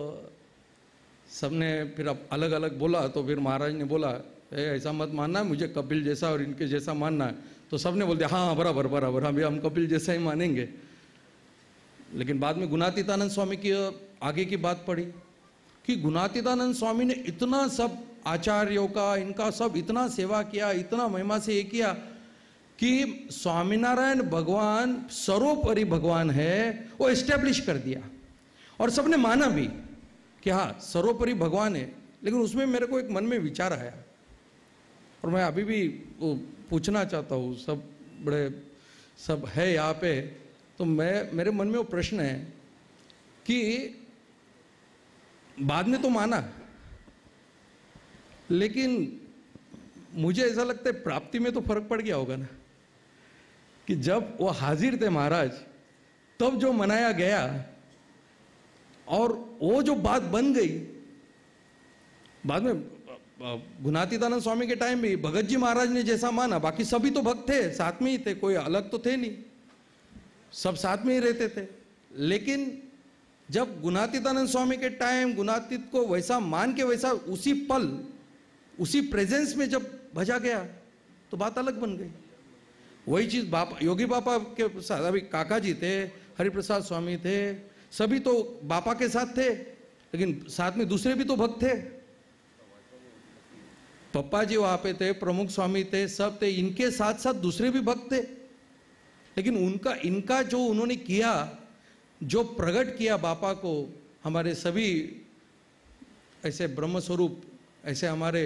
सबने फिर अब अलग अलग बोला। तो फिर महाराज ने बोला, ऐसा मत मानना है, मुझे कपिल जैसा और इनके जैसा मानना है। तो सबने बोल दिया हाँ बराबर बराबर, हम हम कपिल जैसा ही मानेंगे। लेकिन बाद में गुणातीतानंद स्वामी की आगे की बात पड़ी कि गुणातीतानंद स्वामी ने इतना सब आचार्यों का, इनका सब इतना सेवा किया, इतना महिमा से ये किया कि स्वामीनारायण भगवान सर्वोपरि भगवान है, वो एस्टेब्लिश कर दिया और सबने माना भी कि हाँ सर्वोपरि भगवान है। लेकिन उसमें मेरे को एक मन में विचार आया और मैं अभी भी वो पूछना चाहता हूँ, सब बड़े सब है यहाँ पे, तो मैं मेरे मन में वो प्रश्न है कि बाद में तो माना, लेकिन मुझे ऐसा लगता है प्राप्ति में तो फर्क पड़ गया होगा ना, कि जब वो हाजिर थे महाराज तब जो मनाया गया और वो जो बात बन गई। बाद में गुणातीतानंद स्वामी के टाइम भी भगत जी महाराज ने जैसा माना, बाकी सभी तो भक्त थे, साथ में ही थे, कोई अलग तो थे नहीं, सब साथ में ही रहते थे। लेकिन जब गुणातीतानंद स्वामी के टाइम गुणातीत को वैसा मान के वैसा उसी पल उसी प्रेजेंस में जब भजा गया तो बात अलग बन गई। वही चीज बापा, योगी बापा के साथ, अभी काका जी थे, हरिप्रसाद स्वामी थे, सभी तो बापा के साथ थे, लेकिन साथ में दूसरे भी तो भक्त थे। पप्पा जी वहां पे थे, प्रमुख स्वामी थे, सब थे, इनके साथ साथ दूसरे भी भक्त थे। लेकिन उनका इनका जो उन्होंने किया, जो प्रकट किया बापा को, हमारे सभी ऐसे ब्रह्म स्वरूप ऐसे हमारे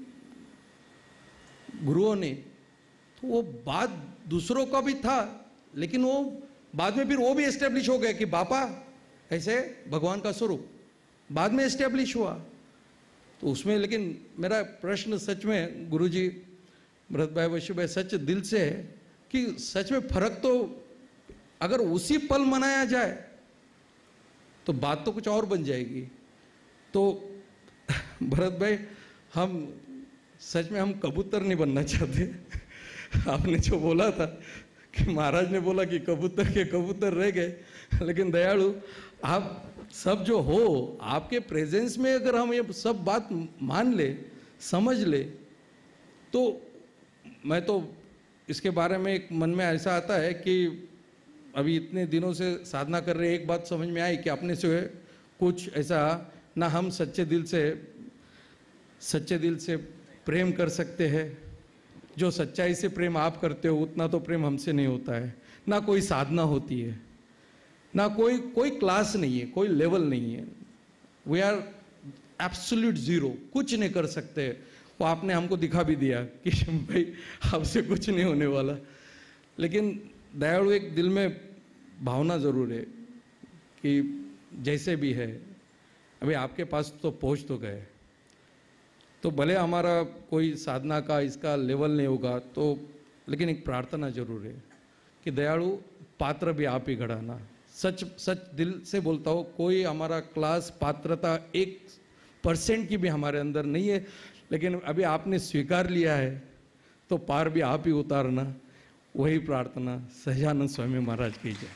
गुरुओं ने, तो वो बात दूसरों का भी था, लेकिन वो बाद में फिर वो भी एस्टेब्लिश हो गया कि बापा ऐसे भगवान का स्वरूप बाद में एस्टेब्लिश हुआ। तो उसमें लेकिन मेरा प्रश्न सच में गुरुजी भरत भाई वैश्य भाई सच दिल से है कि सच में फर्क तो अगर उसी पल मनाया जाए तो बात तो कुछ और बन जाएगी। तो भरत भाई, हम सच में हम कबूतर नहीं बनना चाहते। आपने जो बोला था कि महाराज ने बोला कि कबूतर के कबूतर रह गए, लेकिन दयालु आप सब जो हो, आपके प्रेजेंस में अगर हम ये सब बात मान ले, समझ ले, तो मैं तो इसके बारे में एक मन में ऐसा आता है कि अभी इतने दिनों से साधना कर रहे, एक बात समझ में आई कि अपने से कुछ ऐसा ना हम सच्चे दिल से सच्चे दिल से प्रेम कर सकते हैं। जो सच्चाई से प्रेम आप करते हो उतना तो प्रेम हमसे नहीं होता है। ना कोई साधना होती है, ना कोई कोई क्लास नहीं है, कोई लेवल नहीं है। वी आर एब्सोल्यूट जीरो, कुछ नहीं कर सकते। वो आपने हमको दिखा भी दिया कि भाई आपसे कुछ नहीं होने वाला। लेकिन दयालु एक दिल में भावना जरूर है कि जैसे भी है, अभी आपके पास तो पहुंच तो गए, तो भले हमारा कोई साधना का इसका लेवल नहीं होगा, तो लेकिन एक प्रार्थना जरूर है कि दयालु पात्र भी आप ही घड़ाना। सच सच दिल से बोलता हूँ, कोई हमारा क्लास पात्रता एक परसेंट की भी हमारे अंदर नहीं है, लेकिन अभी आपने स्वीकार लिया है तो पार भी आप ही उतारना। वही प्रार्थना सहजानंद स्वामी महाराज की जय।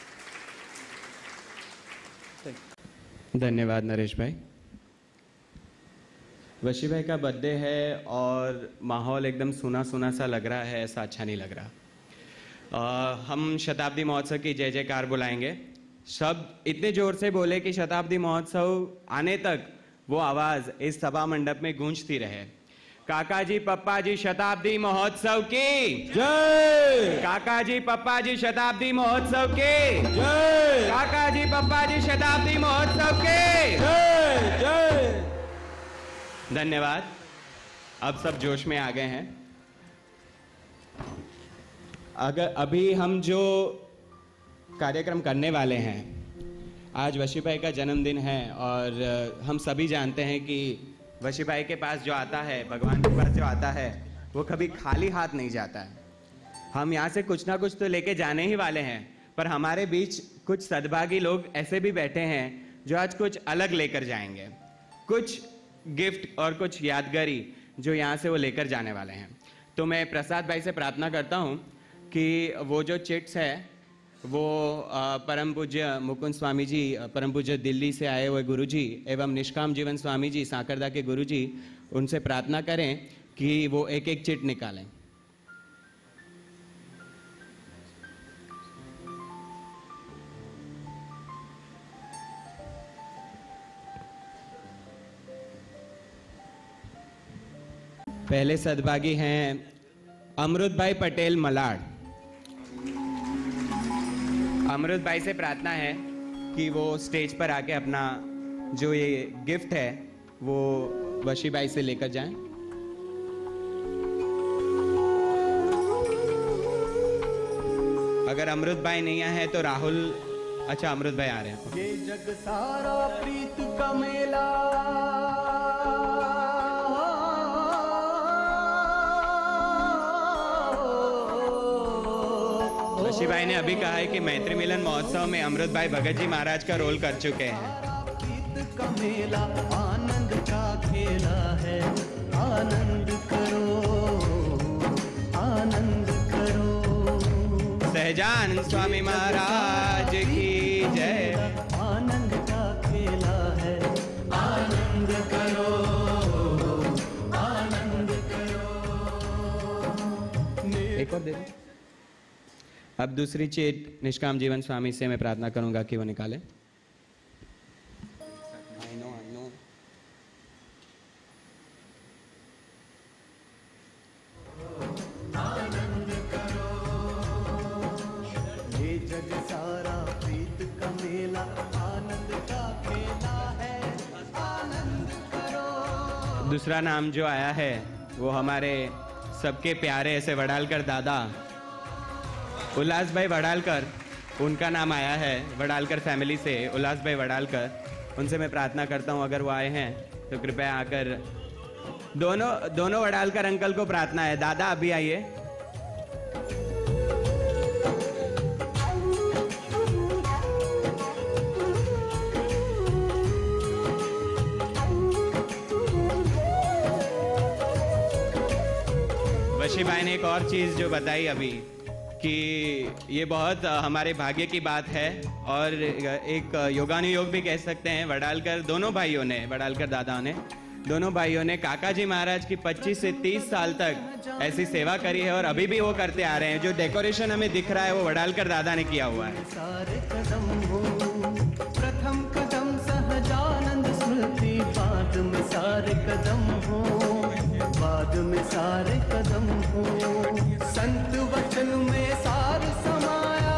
धन्यवाद नरेश भाई। वशी भाई का बर्थडे है और माहौल एकदम सुना सुना सा लग रहा है, ऐसा अच्छा नहीं लग रहा। आ, हम शताब्दी महोत्सव की जय जयकार बुलाएंगे। शब्द इतने जोर से बोले कि शताब्दी महोत्सव आने तक वो आवाज़ इस सभा मंडप में गूंजती रहे। काका जी पप्पा जी शताब्दी महोत्सव की जय। काका जी पप्पा जी शताब्दी महोत्सव की जय। काका जी पप्पा जी शताब्दी महोत्सव की जय जय। धन्यवाद। अब सब जोश में आ गए हैं। अगर अभी हम जो कार्यक्रम करने वाले हैं, आज वशी भाई का जन्मदिन है और हम सभी जानते हैं कि वशी भाई के पास जो आता है, भगवान के पास जो आता है, वो कभी खाली हाथ नहीं जाता है। हम यहाँ से कुछ ना कुछ तो लेके जाने ही वाले हैं, पर हमारे बीच कुछ सद्भागी लोग ऐसे भी बैठे हैं जो आज कुछ अलग लेकर जाएंगे, कुछ गिफ्ट और कुछ यादगारी जो यहाँ से वो लेकर जाने वाले हैं। तो मैं प्रसाद भाई से प्रार्थना करता हूँ कि वो जो चिट्स है वो परम पूज्य मुकुंद स्वामी जी, परम पूज्य दिल्ली से आए हुए गुरु जी एवं निष्काम जीवन स्वामी जी साकरदा के गुरु जी, उनसे प्रार्थना करें कि वो एक एक चिट निकालें। पहले सद्भागी हैं अमृत भाई पटेल मलाड। अमृत भाई से प्रार्थना है कि वो स्टेज पर आके अपना जो ये गिफ्ट है वो वशी भाई से लेकर जाएं। अगर अमृत भाई नहीं आए हैं तो राहुल, अच्छा अमृत भाई आ रहे हैं। ये जग सारा प्रीत का मेला, वशी भाई ने अभी कहा है कि मैत्री मिलन महोत्सव में अमृत भाई भगत जी महाराज का रोल कर चुके हैं। प्रीत का मेला आनंद का खेला है, आनंद करो आनंद करो। सहजानंद स्वामी महाराज की जय। आनंद का खेला है, आनंद करो आनंद करो। एक और दे दो। अब दूसरी चीट निष्काम जीवन स्वामी से मैं प्रार्थना करूंगा कि वो निकाले। I know, I know. आनंद करो, ये जग सारा प्रीत का मेला, आनंद का खेला है, आनंद करो। दूसरा नाम जो आया है वो हमारे सबके प्यारे ऐसे वडालकर दादा उल्लास भाई वडालकर, उनका नाम आया है वडालकर फैमिली से, उल्लास भाई वडालकर। उनसे मैं प्रार्थना करता हूँ अगर वो आए हैं तो कृपया आकर, दोनों दोनों वडालकर अंकल को प्रार्थना है। दादा अभी आइए। वशी भाई ने एक और चीज जो बताई अभी कि ये बहुत हमारे भाग्य की बात है और एक योगानुयोग भी कह सकते हैं। वडालकर दोनों भाइयों ने, वडालकर दादा ने, दोनों भाइयों ने काका जी महाराज की पच्चीस से तीस साल तक ऐसी सेवा करी है और अभी भी वो करते आ रहे हैं। जो डेकोरेशन हमें दिख रहा है वो वडालकर दादा ने किया हुआ है। सारे कदम हो, प्रथम कदम सहजानंद स्मृति, बाद में सारे कदम हो, बाद में सारे कदम हो। संत वचन में सार समाया,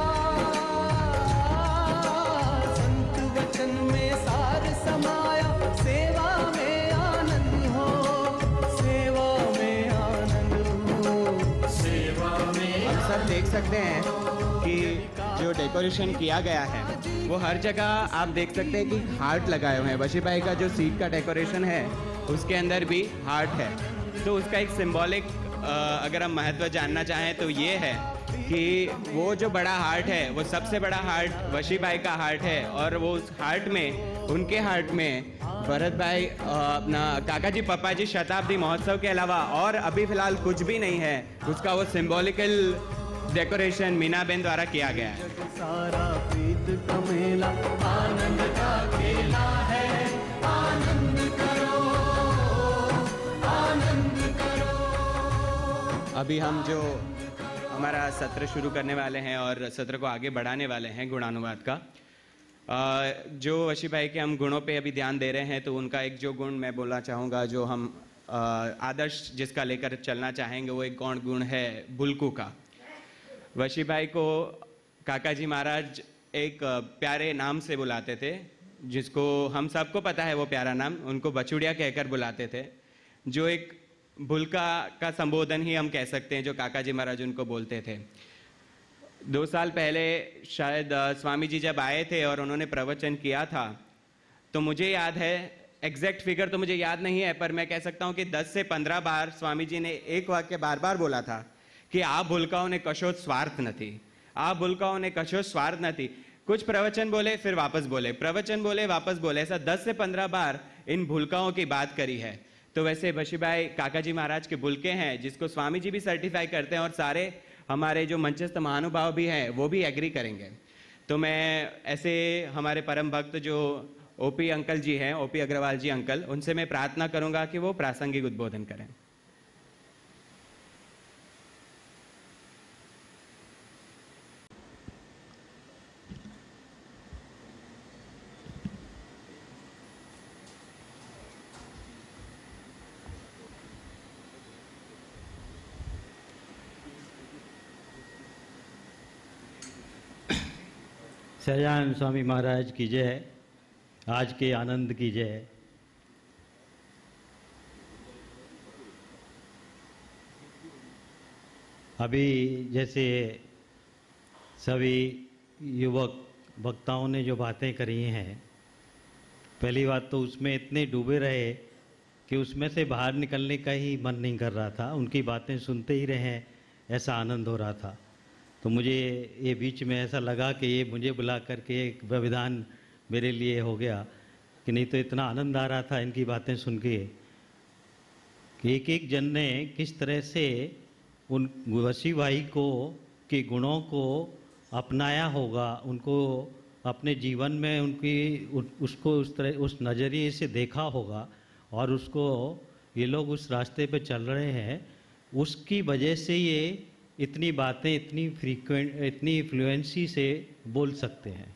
संत वचन में सार समाया, सेवा में आनंद हो, सेवा में आनंद हो, सेवा में। हम सब देख सकते हैं कि जो डेकोरेशन किया गया है वो हर जगह आप देख सकते हैं कि हार्ट लगाए हुए हैं। वशी भाई का जो सीट का डेकोरेशन है उसके अंदर भी हार्ट है, तो उसका एक सिंबॉलिक अगर हम महत्व जानना चाहें तो ये है कि वो जो बड़ा हार्ट है वो सबसे बड़ा हार्ट वशी भाई का हार्ट है और वो उस हार्ट में, उनके हार्ट में भरत भाई अपना काका जी पप्पा जी शताब्दी महोत्सव के अलावा और अभी फिलहाल कुछ भी नहीं है, उसका वो सिंबॉलिकल डेकोरेशन मीनाबेन द्वारा किया गया है। सारा प्रीत का मेला, आनंद का खेला है, आनंद करो आनंद करो। अभी हम जो हमारा सत्र शुरू करने वाले हैं और सत्र को आगे बढ़ाने वाले हैं गुणानुवाद का, जो वशी भाई के हम गुणों पे अभी ध्यान दे रहे हैं, तो उनका एक जो गुण मैं बोलना चाहूँगा जो हम आदर्श जिसका लेकर चलना चाहेंगे वो एक गौण गुण है बुलकू का। वशी भाई को काका जी महाराज एक प्यारे नाम से बुलाते थे, जिसको हम सबको पता है वो प्यारा नाम, उनको बछुड़िया कहकर बुलाते थे, जो एक भुलका का संबोधन ही हम कह सकते हैं जो काका जी महाराज उनको बोलते थे। दो साल पहले शायद स्वामी जी जब आए थे और उन्होंने प्रवचन किया था, तो मुझे याद है, एग्जैक्ट फिगर तो मुझे याद नहीं है, पर मैं कह सकता हूँ कि दस से पंद्रह बार स्वामी जी ने एक वाक्य बार बार बोला था कि आ भूलकाओं ने कशो स्वार्थ નથી, आ भूलकाओं ने कशो स्वार्थ નથી। कुछ प्रवचन बोले फिर वापस बोले, प्रवचन बोले वापस बोले, ऐसा दस से पंद्रह बार इन भूलकाओं की बात करी है। तो वैसे वशीभाई काका जी महाराज के बुलके हैं, जिसको स्वामी जी भी सर्टिफाई करते हैं और सारे हमारे जो मंचस्थ महानुभाव भी हैं वो भी एग्री करेंगे। तो मैं ऐसे हमारे परम भक्त जो ओपी अंकल जी हैं, ओपी अग्रवाल जी अंकल, उनसे मैं प्रार्थना करूंगा कि वो प्रासंगिक उद्बोधन करें। सहजानंद स्वामी महाराज की जय, आज के आनंद की जय। अभी जैसे सभी युवक वक्ताओं ने जो बातें करी हैं, पहली बात तो उसमें इतने डूबे रहे कि उसमें से बाहर निकलने का ही मन नहीं कर रहा था, उनकी बातें सुनते ही रहे, ऐसा आनंद हो रहा था। तो मुझे ये बीच में ऐसा लगा कि ये मुझे बुला करके एक व्यवधान मेरे लिए हो गया, कि नहीं तो इतना आनंद आ रहा था इनकी बातें सुन के कि एक एक जन ने किस तरह से उन वशी भाई को के गुणों को अपनाया होगा, उनको अपने जीवन में उनकी उसको उस तरह उस नज़रिए से देखा होगा और उसको ये लोग उस रास्ते पे चल रहे हैं, उसकी वजह से ये इतनी बातें इतनी फ्रीक्वेंट इतनी फ्लुएंसी से बोल सकते हैं।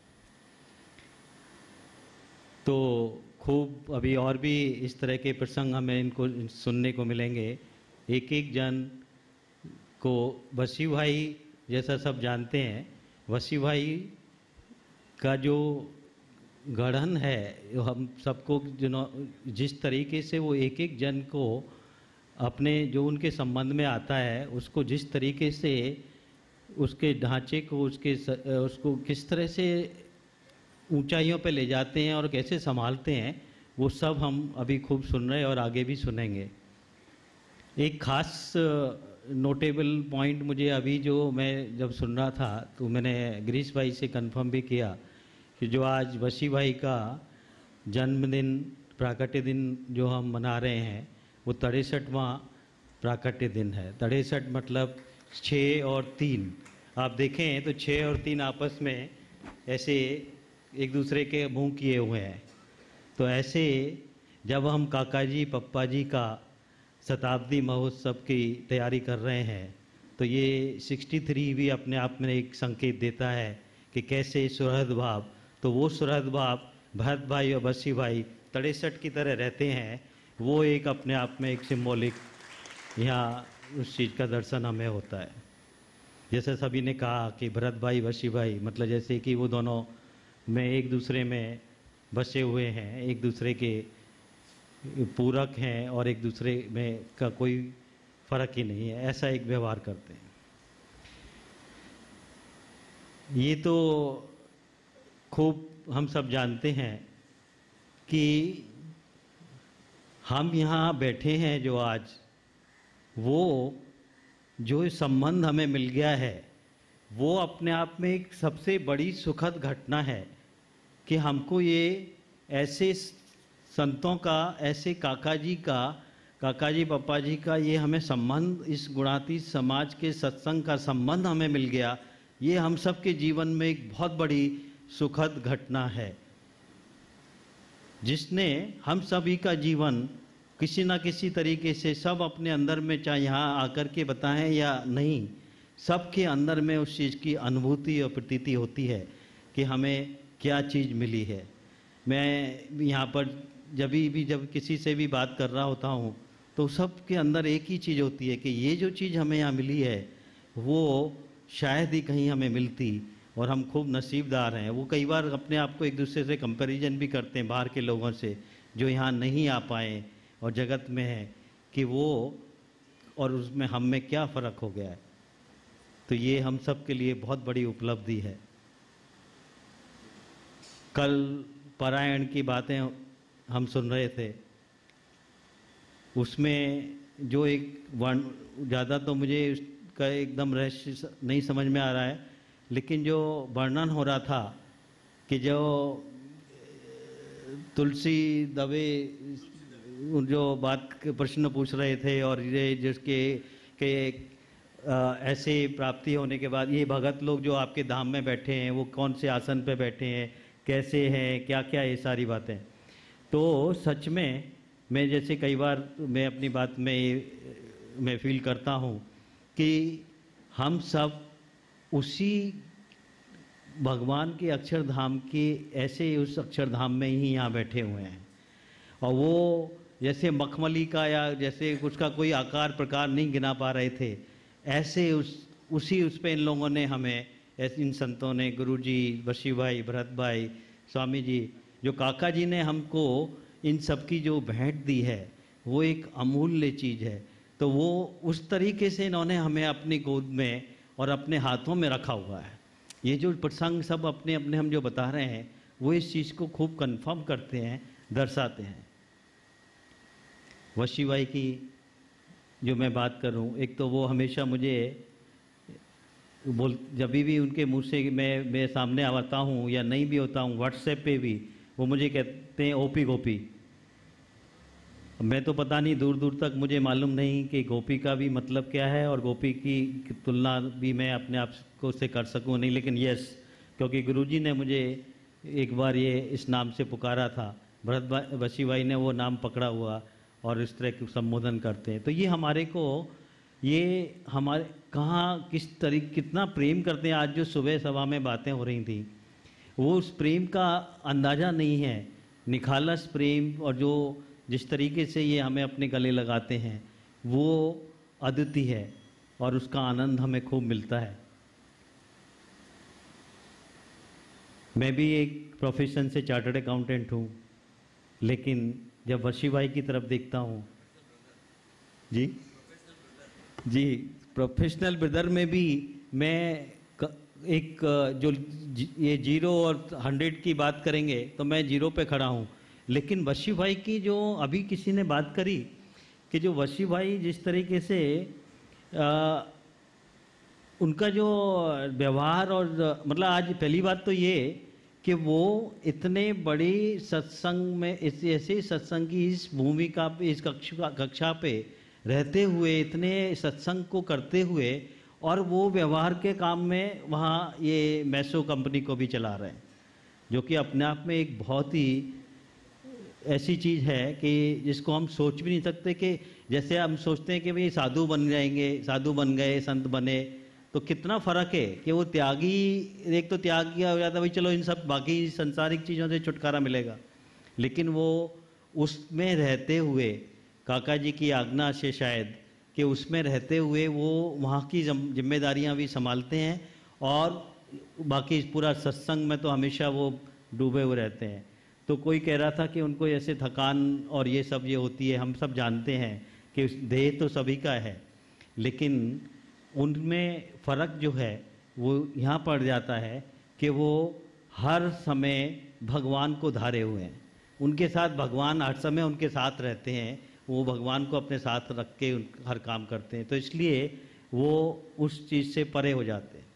तो खूब अभी और भी इस तरह के प्रसंग हमें इनको सुनने को मिलेंगे। एक एक जन को वशी भाई जैसा सब जानते हैं, वशी भाई का जो गढ़न है, हम सबको जिनो जिस तरीके से वो एक एक जन को अपने जो उनके संबंध में आता है उसको जिस तरीके से उसके ढांचे को उसके उसको किस तरह से ऊंचाइयों पे ले जाते हैं और कैसे संभालते हैं, वो सब हम अभी खूब सुन रहे हैं और आगे भी सुनेंगे। एक खास नोटेबल पॉइंट मुझे अभी जो मैं जब सुन रहा था तो मैंने गिरीश भाई से कंफर्म भी किया कि जो आज वशी भाई का जन्मदिन प्राकट्य दिन जो हम मना रहे हैं वो तिरसठवां प्राकट्य दिन है। तिरसठ मतलब छः और तीन, आप देखें तो छः और तीन आपस में ऐसे एक दूसरे के मुंह किए हुए हैं। तो ऐसे जब हम काका जी पप्पा जी का शताब्दी महोत्सव की तैयारी कर रहे हैं तो ये तिरसठ भी अपने आप में एक संकेत देता है कि कैसे सुहृद भाव, तो वो सुहृद भाव भरत भाई और वशी भाई तिरसठ की तरह रहते हैं, वो एक अपने आप में एक सिम्बॉलिक यहाँ उस चीज़ का दर्शन हमें होता है। जैसे सभी ने कहा कि भरत भाई वशी भाई मतलब जैसे कि वो दोनों में एक दूसरे में बसे हुए हैं, एक दूसरे के पूरक हैं और एक दूसरे में का कोई फर्क ही नहीं है, ऐसा एक व्यवहार करते हैं। ये तो खूब हम सब जानते हैं कि हम यहाँ बैठे हैं जो आज, वो जो संबंध हमें मिल गया है वो अपने आप में एक सबसे बड़ी सुखद घटना है कि हमको ये ऐसे संतों का, ऐसे काका जी का, काका जी पप्पा जी का ये हमें संबंध, इस गुणातीत समाज के सत्संग का संबंध हमें मिल गया, ये हम सब के जीवन में एक बहुत बड़ी सुखद घटना है, जिसने हम सभी का जीवन किसी ना किसी तरीके से सब अपने अंदर में, चाहे यहाँ आकर के बताएं या नहीं, सबके अंदर में उस चीज़ की अनुभूति और प्रतीति होती है कि हमें क्या चीज़ मिली है। मैं यहाँ पर जब भी जब किसी से भी बात कर रहा होता हूँ तो सब के अंदर एक ही चीज़ होती है कि ये जो चीज़ हमें यहाँ मिली है वो शायद ही कहीं हमें मिलती, और हम खूब नसीबदार हैं। वो कई बार अपने आप को एक दूसरे से कंपैरिजन भी करते हैं बाहर के लोगों से जो यहाँ नहीं आ पाए और जगत में है, कि वो और उसमें हम में क्या फ़र्क हो गया है। तो ये हम सब के लिए बहुत बड़ी उपलब्धि है। कल पारायण की बातें हम सुन रहे थे, उसमें जो एक वर्ण ज़्यादा तो मुझे उसका एकदम रहस्य नहीं समझ में आ रहा है, लेकिन जो वर्णन हो रहा था कि जो तुलसी दवे जो बात प्रश्न पूछ रहे थे, और ये जिसके के आ, ऐसे प्राप्ति होने के बाद ये भगत लोग जो आपके धाम में बैठे हैं वो कौन से आसन पे बैठे हैं, कैसे हैं, क्या क्या, ये सारी बातें। तो सच में मैं जैसे कई बार मैं अपनी बात में ये मैं फील करता हूँ कि हम सब उसी भगवान के अक्षरधाम के ऐसे उस अक्षरधाम में ही यहाँ बैठे हुए हैं, और वो जैसे मखमली का या जैसे उसका कोई आकार प्रकार नहीं गिना पा रहे थे, ऐसे उस उसी उस पे इन लोगों ने हमें, ऐसे इन संतों ने, गुरुजी, बशी भाई, भरत भाई, स्वामी जी, जो काका जी ने हमको इन सब की जो भेंट दी है वो एक अमूल्य चीज़ है। तो वो उस तरीके से इन्होंने हमें अपनी गोद में और अपने हाथों में रखा हुआ है। ये जो प्रसंग सब अपने अपने हम जो बता रहे हैं वो इस चीज़ को खूब कंफर्म करते हैं, दर्शाते हैं। वशी भाई की जो मैं बात करूं, एक तो वो हमेशा मुझे बोल, जब भी उनके मुंह से मैं मैं सामने आता हूं या नहीं भी होता हूं, व्हाट्सएप पे भी वो मुझे कहते हैं ओपी गोपी। मैं तो पता नहीं, दूर दूर तक मुझे मालूम नहीं कि गोपी का भी मतलब क्या है और गोपी की तुलना भी मैं अपने आप को से कर सकूं नहीं, लेकिन यस, क्योंकि गुरुजी ने मुझे एक बार ये इस नाम से पुकारा था, भरत भाई, बशी भाई ने वो नाम पकड़ा हुआ और इस तरह के संबोधन करते हैं। तो ये हमारे को, ये हमारे कहाँ किस तरीके कितना प्रेम करते हैं। आज जो सुबह सभा में बातें हो रही थी वो उस प्रेम का अंदाज़ा नहीं है, निखालस प्रेम, और जो जिस तरीके से ये हमें अपने गले लगाते हैं वो अद्वितीय है और उसका आनंद हमें खूब मिलता है। मैं भी एक प्रोफेशन से चार्टर्ड अकाउंटेंट हूँ, लेकिन जब वशी भाई की तरफ देखता हूँ, जी जी प्रोफेशनल ब्रदर में भी मैं एक जो ये जीरो और हंड्रेड की बात करेंगे तो मैं जीरो पे खड़ा हूँ, लेकिन वशी भाई की जो अभी किसी ने बात करी कि जो वशी भाई जिस तरीके से आ, उनका जो व्यवहार और मतलब आज पहली बात तो ये कि वो इतने बड़ी सत्संग में, इस ऐसे सत्संग की इस भूमिका पे, इस कक्षा कक्षा पे रहते हुए, इतने सत्संग को करते हुए, और वो व्यवहार के काम में वहाँ ये मैसो कंपनी को भी चला रहे हैं, जो कि अपने आप में एक बहुत ही ऐसी चीज़ है कि जिसको हम सोच भी नहीं सकते। कि जैसे हम सोचते हैं कि भाई साधु बन जाएंगे, साधु बन गए, संत बने, तो कितना फ़र्क है कि वो त्यागी, एक तो त्याग किया हो जाता है भाई, चलो इन सब बाकी संसारिक चीज़ों से छुटकारा मिलेगा, लेकिन वो उसमें रहते हुए, काका जी की आज्ञा से शायद, कि उसमें रहते हुए वो वहाँ की जिम्मेदारियाँ भी संभालते हैं, और बाकी पूरा सत्संग में तो हमेशा वो डूबे हुए रहते हैं। तो कोई कह रहा था कि उनको ऐसे थकान और ये सब ये होती है, हम सब जानते हैं कि देह तो सभी का है, लेकिन उनमें फ़र्क जो है वो यहाँ पड़ जाता है कि वो हर समय भगवान को धारे हुए हैं, उनके साथ भगवान हर समय उनके साथ रहते हैं, वो भगवान को अपने साथ रख के हर काम करते हैं, तो इसलिए वो उस चीज़ से परे हो जाते हैं।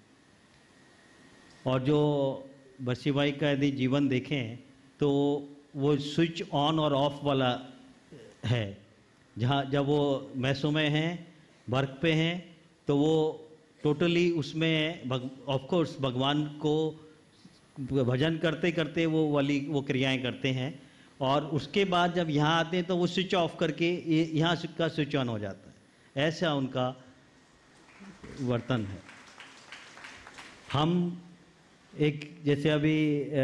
और जो बशी भाई का यदि जीवन देखें तो वो स्विच ऑन और ऑफ वाला है, जहाँ जब वो मैसों में हैं, वर्क पे हैं, तो वो टोटली उसमें ऑफ कोर्स भगवान को भजन करते करते वो वाली वो क्रियाएं करते हैं, और उसके बाद जब यहाँ आते हैं तो वो स्विच ऑफ करके यहाँ का स्विच ऑन हो जाता है। ऐसा उनका वर्तन है। हम एक जैसे अभी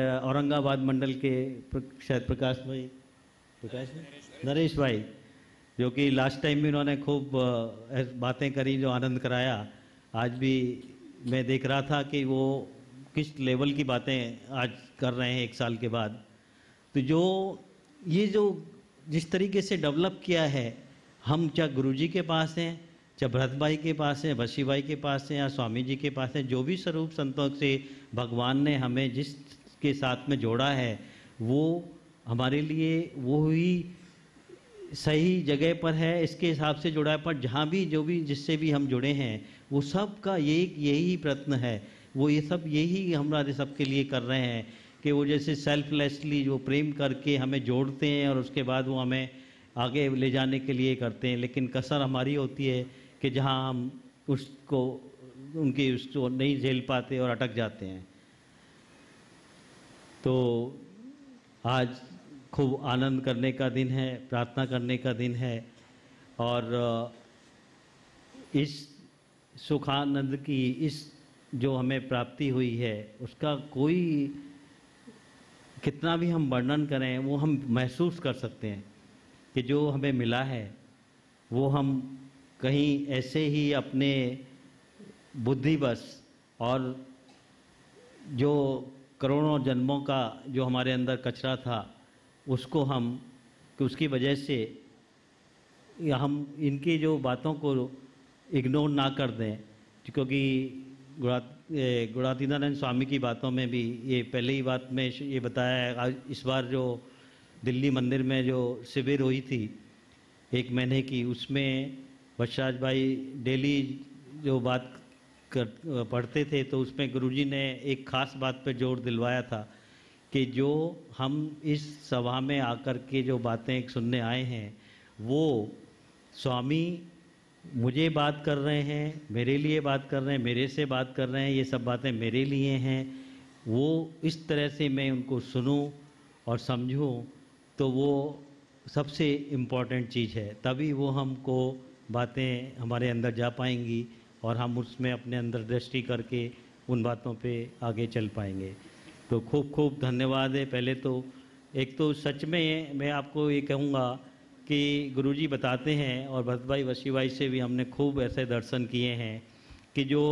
औरंगाबाद मंडल के शायद प्रकाश भाई, प्रकाश नरेश भाई जो कि लास्ट टाइम भी उन्होंने खूब अ, बातें करी, जो आनंद कराया। आज भी मैं देख रहा था कि वो किस लेवल की बातें आज कर रहे हैं एक साल के बाद। तो जो ये जो जिस तरीके से डेवलप किया है, हम चाहे गुरुजी के पास हैं, चाहे भरत भाई के पास हैं, वशी भाई के पास हैं या स्वामी जी के पास हैं, जो भी स्वरूप संतों से भगवान ने हमें जिस के साथ में जोड़ा है, वो हमारे लिए वो ही सही जगह पर है, इसके हिसाब से जुड़ा है। पर जहाँ भी जो भी जिससे भी हम जुड़े हैं, वो सब का यही यही प्रयत्न है, वो ये सब यही हमारे सबके लिए कर रहे हैं कि वो जैसे सेल्फलेसली जो प्रेम करके हमें जोड़ते हैं और उसके बाद वो हमें आगे ले जाने के लिए करते हैं। लेकिन कसर हमारी होती है कि जहाँ हम उसको उनकी उसको नहीं झेल पाते और अटक जाते हैं। तो आज खूब आनंद करने का दिन है, प्रार्थना करने का दिन है, और इस सुखानंद की इस जो हमें प्राप्ति हुई है, उसका कोई कितना भी हम वर्णन करें, वो हम महसूस कर सकते हैं कि जो हमें मिला है वो हम कहीं ऐसे ही अपने बुद्धिवश और जो करोड़ों जन्मों का जो हमारे अंदर कचरा था, उसको हम कि उसकी वजह से या हम इनकी जो बातों को इग्नोर ना कर दें, क्योंकि गुणा गुणातीतानंद स्वामी की बातों में भी ये पहले ही बात में ये बताया है। आज इस बार जो दिल्ली मंदिर में जो शिविर हुई थी एक महीने की, उसमें बशराज भाई डेली जो बात कर पढ़ते थे, तो उसमें गुरुजी ने एक ख़ास बात पर जोर दिलवाया था कि जो हम इस सभा में आकर के जो बातें सुनने आए हैं, वो स्वामी मुझे बात कर रहे हैं, मेरे लिए बात कर रहे हैं, मेरे से बात कर रहे हैं, ये सब बातें मेरे लिए हैं। वो इस तरह से मैं उनको सुनूं और समझूं, तो वो सबसे इम्पॉर्टेंट चीज़ है। तभी वो हमको बातें हमारे अंदर जा पाएंगी और हम उसमें अपने अंदर दृष्टि करके उन बातों पे आगे चल पाएंगे। तो खूब खूब धन्यवाद है। पहले तो एक तो सच में मैं आपको ये कहूँगा कि गुरुजी बताते हैं, और भरत भाई वशी भाई से भी हमने खूब ऐसे दर्शन किए हैं कि जो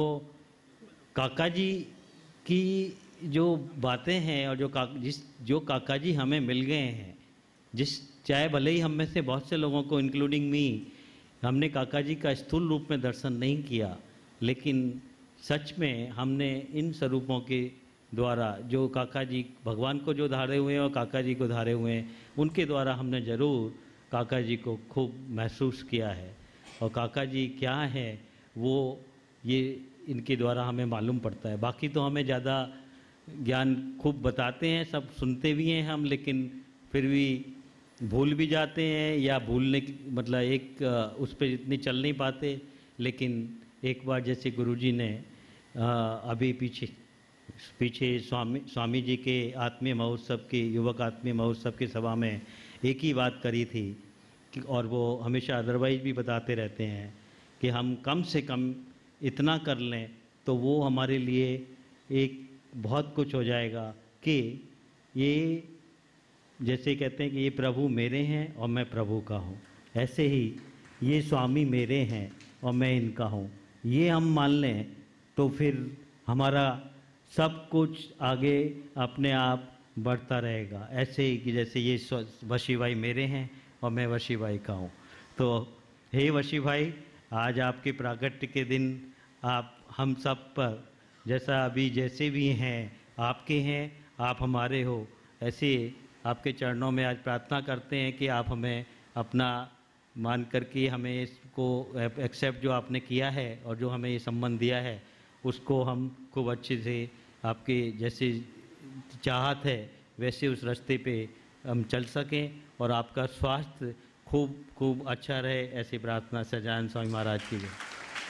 काका जी की जो बातें हैं और जो का जिस जो काका जी हमें मिल गए हैं, जिस चाहे भले ही हम में से बहुत से लोगों को इंक्लूडिंग मी हमने काका जी का स्थूल रूप में दर्शन नहीं किया, लेकिन सच में हमने इन स्वरूपों के द्वारा जो काका जी भगवान को जो धारे हुए हैं और काका जी को धारे हुए हैं, उनके द्वारा हमने ज़रूर काका जी को खूब महसूस किया है। और काका जी क्या है वो ये इनके द्वारा हमें मालूम पड़ता है। बाकी तो हमें ज़्यादा ज्ञान खूब बताते हैं, सब सुनते भी हैं हम, लेकिन फिर भी भूल भी जाते हैं या भूलने की मतलब एक उस पर इतनी चल नहीं पाते। लेकिन एक बार जैसे गुरुजी ने अभी पीछे पीछे स्वामी स्वामी जी के आत्मीय महोत्सव के युवक आत्मीय महोत्सव की सभा में एक ही बात करी थी कि, और वो हमेशा अदरवाइज भी बताते रहते हैं कि हम कम से कम इतना कर लें तो वो हमारे लिए एक बहुत कुछ हो जाएगा कि ये जैसे कहते हैं कि ये प्रभु मेरे हैं और मैं प्रभु का हूँ, ऐसे ही ये स्वामी मेरे हैं और मैं इनका हूँ। ये हम मान लें तो फिर हमारा सब कुछ आगे अपने आप बढ़ता रहेगा। ऐसे ही कि जैसे ये वशी भाई मेरे हैं और मैं वशी भाई का हूँ। तो हे वशी भाई, आज आपके प्रागट्य के दिन आप हम सब पर जैसा अभी जैसे भी हैं आपके हैं, आप हमारे हो, ऐसे आपके चरणों में आज प्रार्थना करते हैं कि आप हमें अपना मान करके हमें इसको एक्सेप्ट जो आपने किया है और जो हमें ये संबंध दिया है, उसको हम खूब अच्छे से आपके जैसे चाहत है वैसे उस रास्ते पे हम चल सकें और आपका स्वास्थ्य खूब खूब अच्छा रहे, ऐसी प्रार्थना सजानंद स्वामी महाराज की है।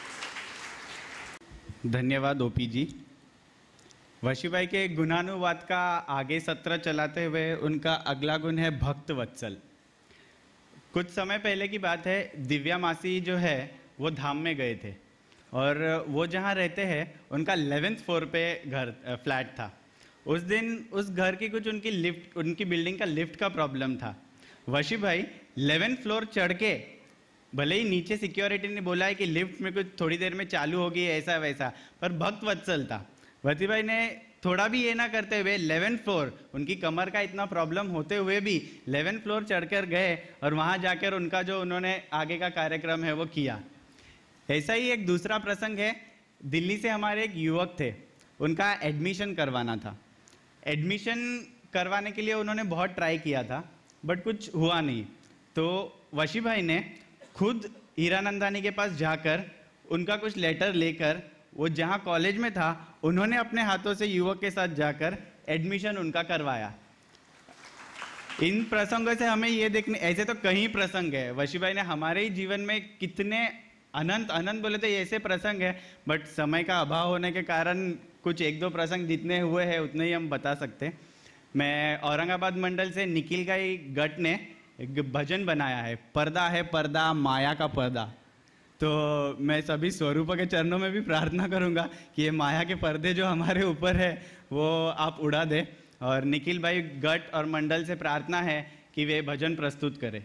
धन्यवाद ओपी जी। वशी भाई के गुणानुवाद का आगे सत्र चलाते हुए उनका अगला गुण है भक्त वत्सल। कुछ समय पहले की बात है, दिव्या मासी जो है वो धाम में गए थे और वो जहाँ रहते हैं उनका इलेवेंथ फ्लोर पे घर फ्लैट था। उस दिन उस घर की कुछ उनकी लिफ्ट उनकी बिल्डिंग का लिफ्ट का प्रॉब्लम था। वशी भाई इलेवेंथ फ्लोर चढ़ के भले ही नीचे सिक्योरिटी ने बोला है कि लिफ्ट में कुछ थोड़ी देर में चालू होगी ऐसा वैसा, पर भक्त वत्सल था। वती भाई ने थोड़ा भी ये ना करते हुए इलेवेंथ फ्लोर, उनकी कमर का इतना प्रॉब्लम होते हुए भी इलेवेंथ फ्लोर चढ़कर गए और वहाँ जाकर उनका जो उन्होंने आगे का कार्यक्रम है वो किया। ऐसा ही एक दूसरा प्रसंग है, दिल्ली से हमारे एक युवक थे, उनका एडमिशन करवाना था। एडमिशन करवाने के लिए उन्होंने बहुत ट्राई किया था बट कुछ हुआ नहीं, तो वशी भाई ने खुद हीरानंदानी के पास जाकर उनका कुछ लेटर लेकर, वो जहाँ कॉलेज में था उन्होंने अपने हाथों से युवक के साथ जाकर एडमिशन उनका करवाया। इन प्रसंगों से हमें ये देखने, ऐसे तो कई प्रसंग है, वशी भाई ने हमारे ही जीवन में कितने अनंत अनंत बोले तो ऐसे प्रसंग है, बट समय का अभाव होने के कारण कुछ एक दो प्रसंग जितने हुए हैं उतने ही हम बता सकते। मैं औरंगाबाद मंडल से निखिल का ही गट ने एक भजन बनाया है, पर्दा है पर्दा माया का पर्दा। तो मैं सभी स्वरूप के चरणों में भी प्रार्थना करूंगा कि ये माया के पर्दे जो हमारे ऊपर है वो आप उड़ा दे, और निखिल भाई गट और मंडल से प्रार्थना है कि वे भजन प्रस्तुत करें।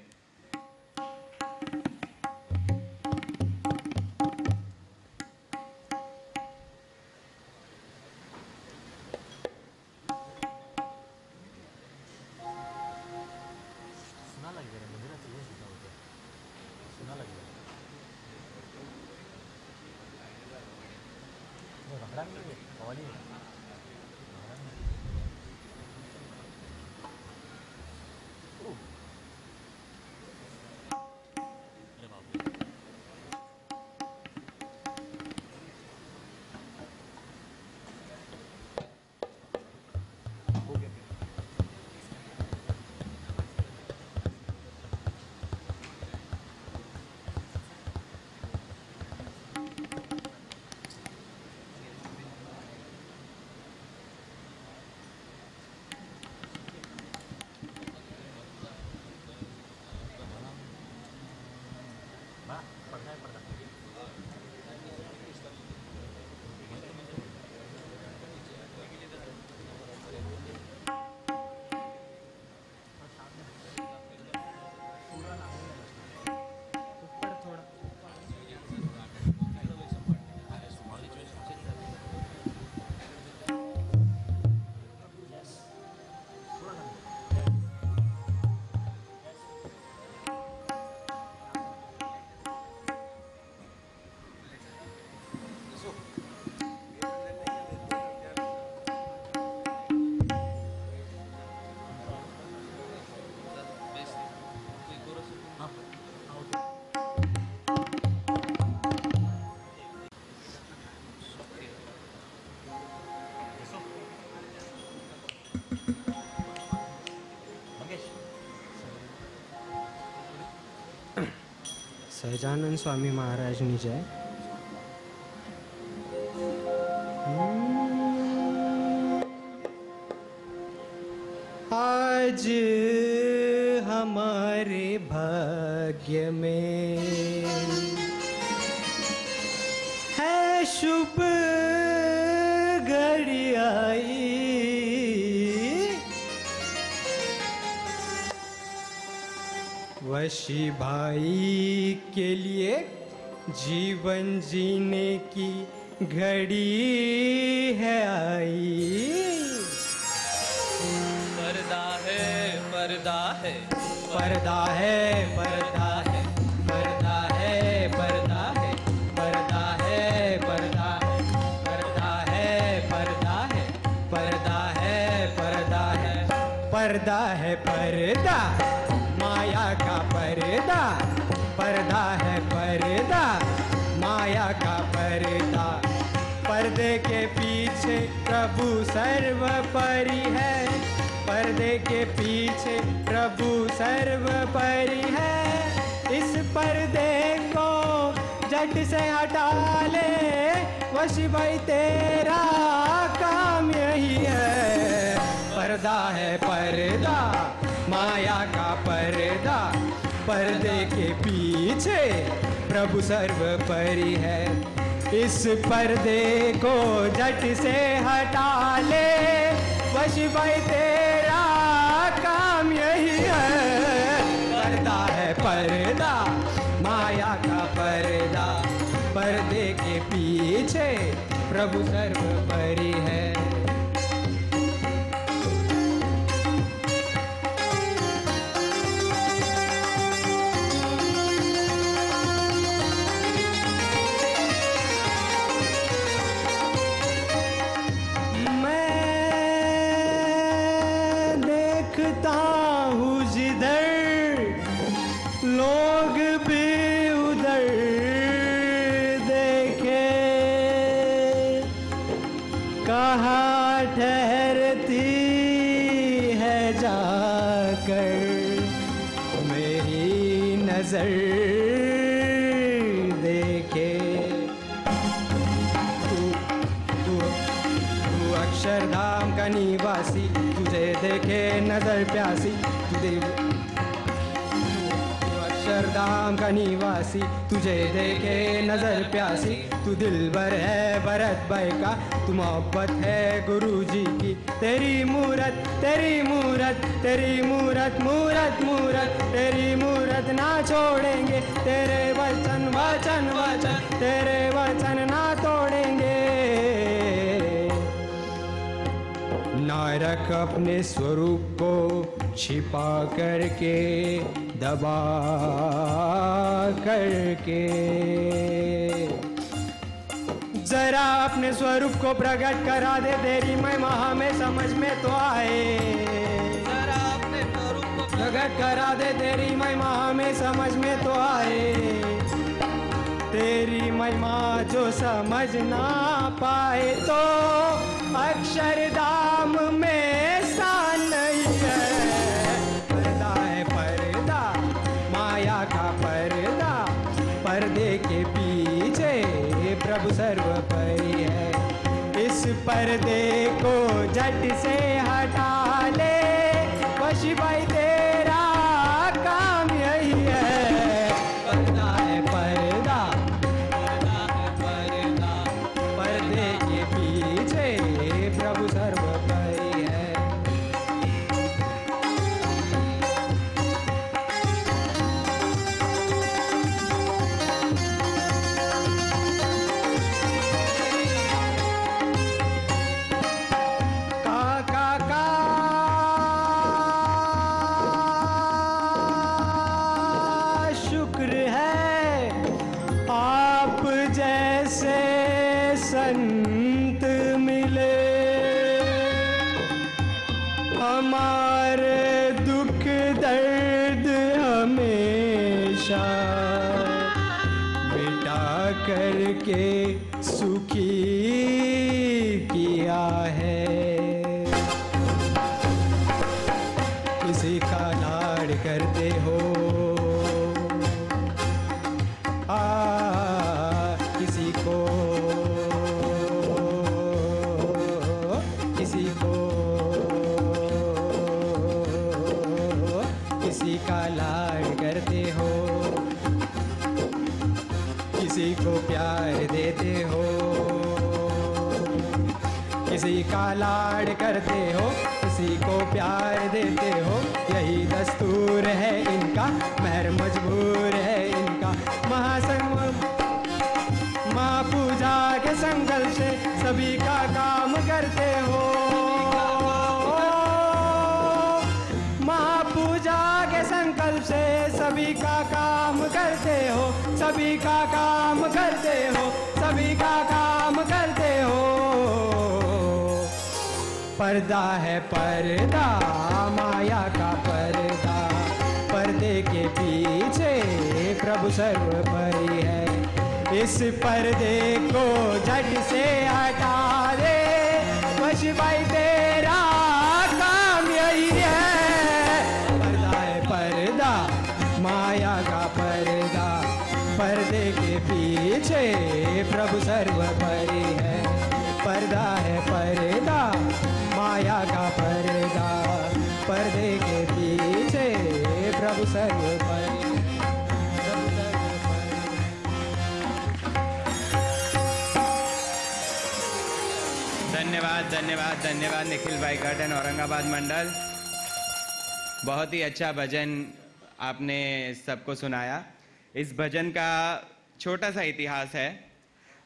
સહજાનંદ સ્વામી મહારાજની જય। आज हमारे भाग्य में है शुभ घड़ी आई, वशी भाई के लिए जीवन जीने की घड़ी है आई। पर्दा है पर्दा है पर्दा है पर्दा है पर्दा है पर्दा है पर्दा है पर्दा है पर्दा है पर्दा है पर्दा है पर्दा है पर्दा माया का पर्दा, पर्दा है पर्दा माया का पर्दा। पर्दे के पीछे प्रभु सर्वोपरि है, पर्दे के पीछे प्रभु सर्वोपरि है। इस पर्दे को झट से हटा ले, वशी भाई तेरा काम यही है। पर्दा है पर्दा माया का पर्दा, पर्दे के पीछे प्रभु सर्वोपरि है। इस पर्दे को झट से हटा ले, वशी भाई तेरा काम यही है। पर्दा है पर्दा माया प्रभु सर्वोपरि है। लोग भी उधर देखे, कहाँ ठहरती है जाकर मेरी नजर देखे। तू तू तू अक्षरधाम का निवासी, तुझे देखे नजर प्यासी, तुझे अक्षरधाम का निवासी, तुझे देखे नजर प्यासी। तू दिलबर है भरत भाई का, तू मोहब्बत है गुरु जी की। तेरी मूरत तेरी मूरत तेरी मूरत मूरत मूरत तेरी मूरत ना छोड़ेंगे, तेरे वचन वचन वचन तेरे वचन ना तोड़ेंगे। ना रख अपने स्वरूप को छिपा करके, दबा करके, जरा अपने स्वरूप को प्रकट करा दे, तेरी महिमा हमें समझ में तो आए। जरा अपने स्वरूप को प्रकट करा दे, तेरी महिमा हमें समझ में तो आए। तेरी महिमा जो समझ ना पाए तो अक्षरधाम में स्थान नहीं है। पर्दा है पर्दा, माया का पर्दा, पर्दे के पीछे प्रभु सर्वोपरि है। इस पर्दे को झट से हटा ले, वशी भाई तेरा काम यही है। पर्दा है पर्दा, पर्दा है पर्दा, पर्दे के पीछे प्रभु सर्वोपरि है। संत मिले हमारे दुख दर्द हमेशा मिटा करके सुखी किया है। किसी का लाड करते हो, आ किसी को किसी को किसी का लाड करते हो, किसी को प्यार देते हो, किसी का लाड करते हो, किसी को प्यार देते हो। यही दस्तूर है इनका, मेहर मजबूर है इनका। महासंग महापूजा के संकल्प से सभी का काम करते हो। महापूजा के संकल्प से सभी का काम करते हो, सभी का काम करते हो, सभी का काम करते हो। पर्दा है पर्दा, माया का पर्दा, पर्दे के पीछे प्रभु सर्वोपरि है। इस पर्दे को झट से हटा दे, वश भाई तेरा काम यही है। पर्दा है पर्दा, माया का पर्दा, पर्दे के पीछे प्रभु सर्वोपरि है। पर्दा है पर्दा, माया का पर्दा, पर्दे के पीछे प्रभु सर्वोपरि। धन्यवाद धन्यवाद धन्यवाद निखिल भाई गर्डन औरंगाबाद मंडल। बहुत ही अच्छा भजन आपने सबको सुनाया। इस भजन का छोटा सा इतिहास है।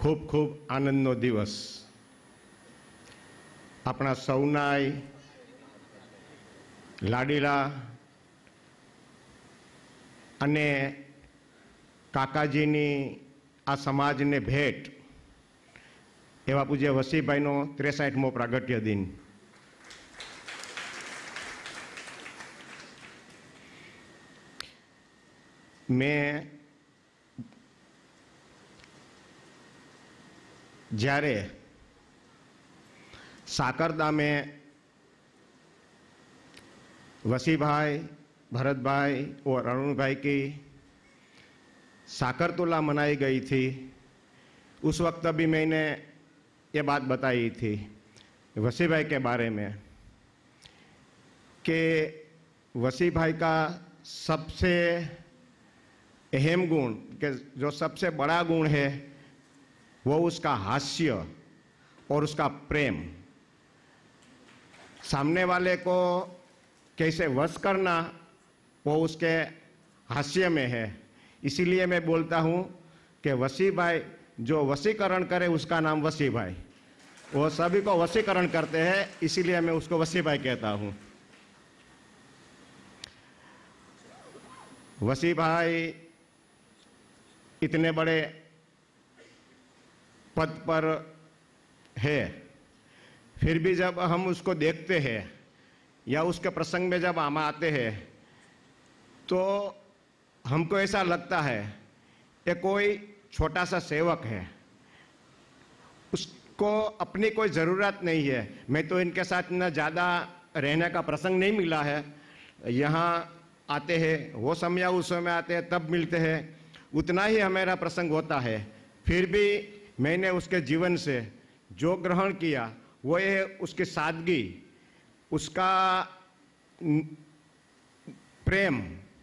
ખૂબ ખૂબ આનંદનો દિવસ. આપણા સૌનાય લાડીલા અને કાકાજીની આ સમાજને ભેટ એવા પૂજ્ય વસીભાઈનો ત્રેસાઠમો પ્રાગટ્ય દિન. મેં જ્યારે साकरदा में वसी भाई, भरत भाई और अरुण भाई की साकरतुला मनाई गई थी, उस वक्त भी मैंने ये बात बताई थी वसी भाई के बारे में कि वसी भाई का सबसे अहम गुण, कि जो सबसे बड़ा गुण है वो उसका हास्य और उसका प्रेम. सामने वाले को कैसे वश करना वो उसके हास्य में है. इसीलिए मैं बोलता हूँ कि वसी भाई जो वशीकरण करे उसका नाम वसी भाई. वो सभी को वशीकरण करते हैं, इसीलिए मैं उसको वसी भाई कहता हूँ. वसी भाई इतने बड़े पद पर है, फिर भी जब हम उसको देखते हैं या उसके प्रसंग में जब हम आते हैं तो हमको ऐसा लगता है कि कोई छोटा सा सेवक है, उसको अपनी कोई ज़रूरत नहीं है. मैं तो इनके साथ न ज़्यादा रहने का प्रसंग नहीं मिला है. यहाँ आते हैं, वो समय उस समय आते हैं, तब मिलते हैं, उतना ही हमारा प्रसंग होता है. फिर भी मैंने उसके जीवन से जो ग्रहण किया वो है उसकी सादगी, उसका प्रेम.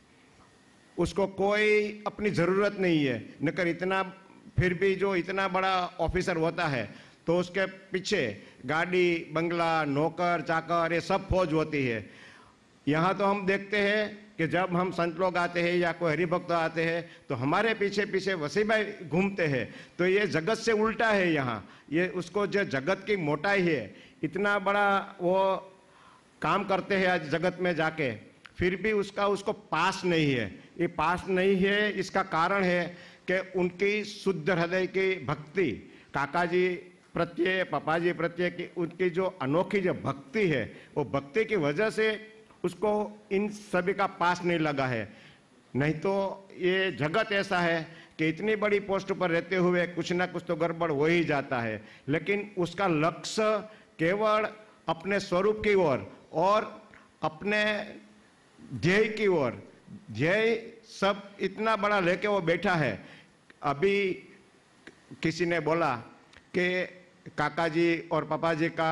उसको कोई अपनी ज़रूरत नहीं है, नकर इतना फिर भी जो इतना बड़ा ऑफिसर होता है तो उसके पीछे गाड़ी, बंगला, नौकर चाकर ये सब फौज होती है. यहाँ तो हम देखते हैं कि जब हम संत लोग आते हैं या कोई हरिभक्त आते हैं तो हमारे पीछे पीछे वसी भाई घूमते हैं. तो ये जगत से उल्टा है. यहाँ ये उसको जो जगत की मोटाई है, इतना बड़ा वो काम करते हैं आज जगत में जाके, फिर भी उसका उसको पास नहीं है. ये पास नहीं है, इसका कारण है कि उनकी शुद्ध हृदय की भक्ति, काका जी प्रत्यय, पापा जी प्रत्यय की उनकी जो अनोखी जो भक्ति है, वो भक्ति की वजह से उसको इन सभी का पास नहीं लगा है. नहीं तो ये जगत ऐसा है कि इतनी बड़ी पोस्ट पर रहते हुए कुछ ना कुछ तो गड़बड़ हो ही जाता है. लेकिन उसका लक्ष्य केवल अपने स्वरूप की ओर और अपने ध्येय की ओर, ध्येय सब इतना बड़ा लेके वो बैठा है. अभी किसी ने बोला कि काका जी और पापा जी का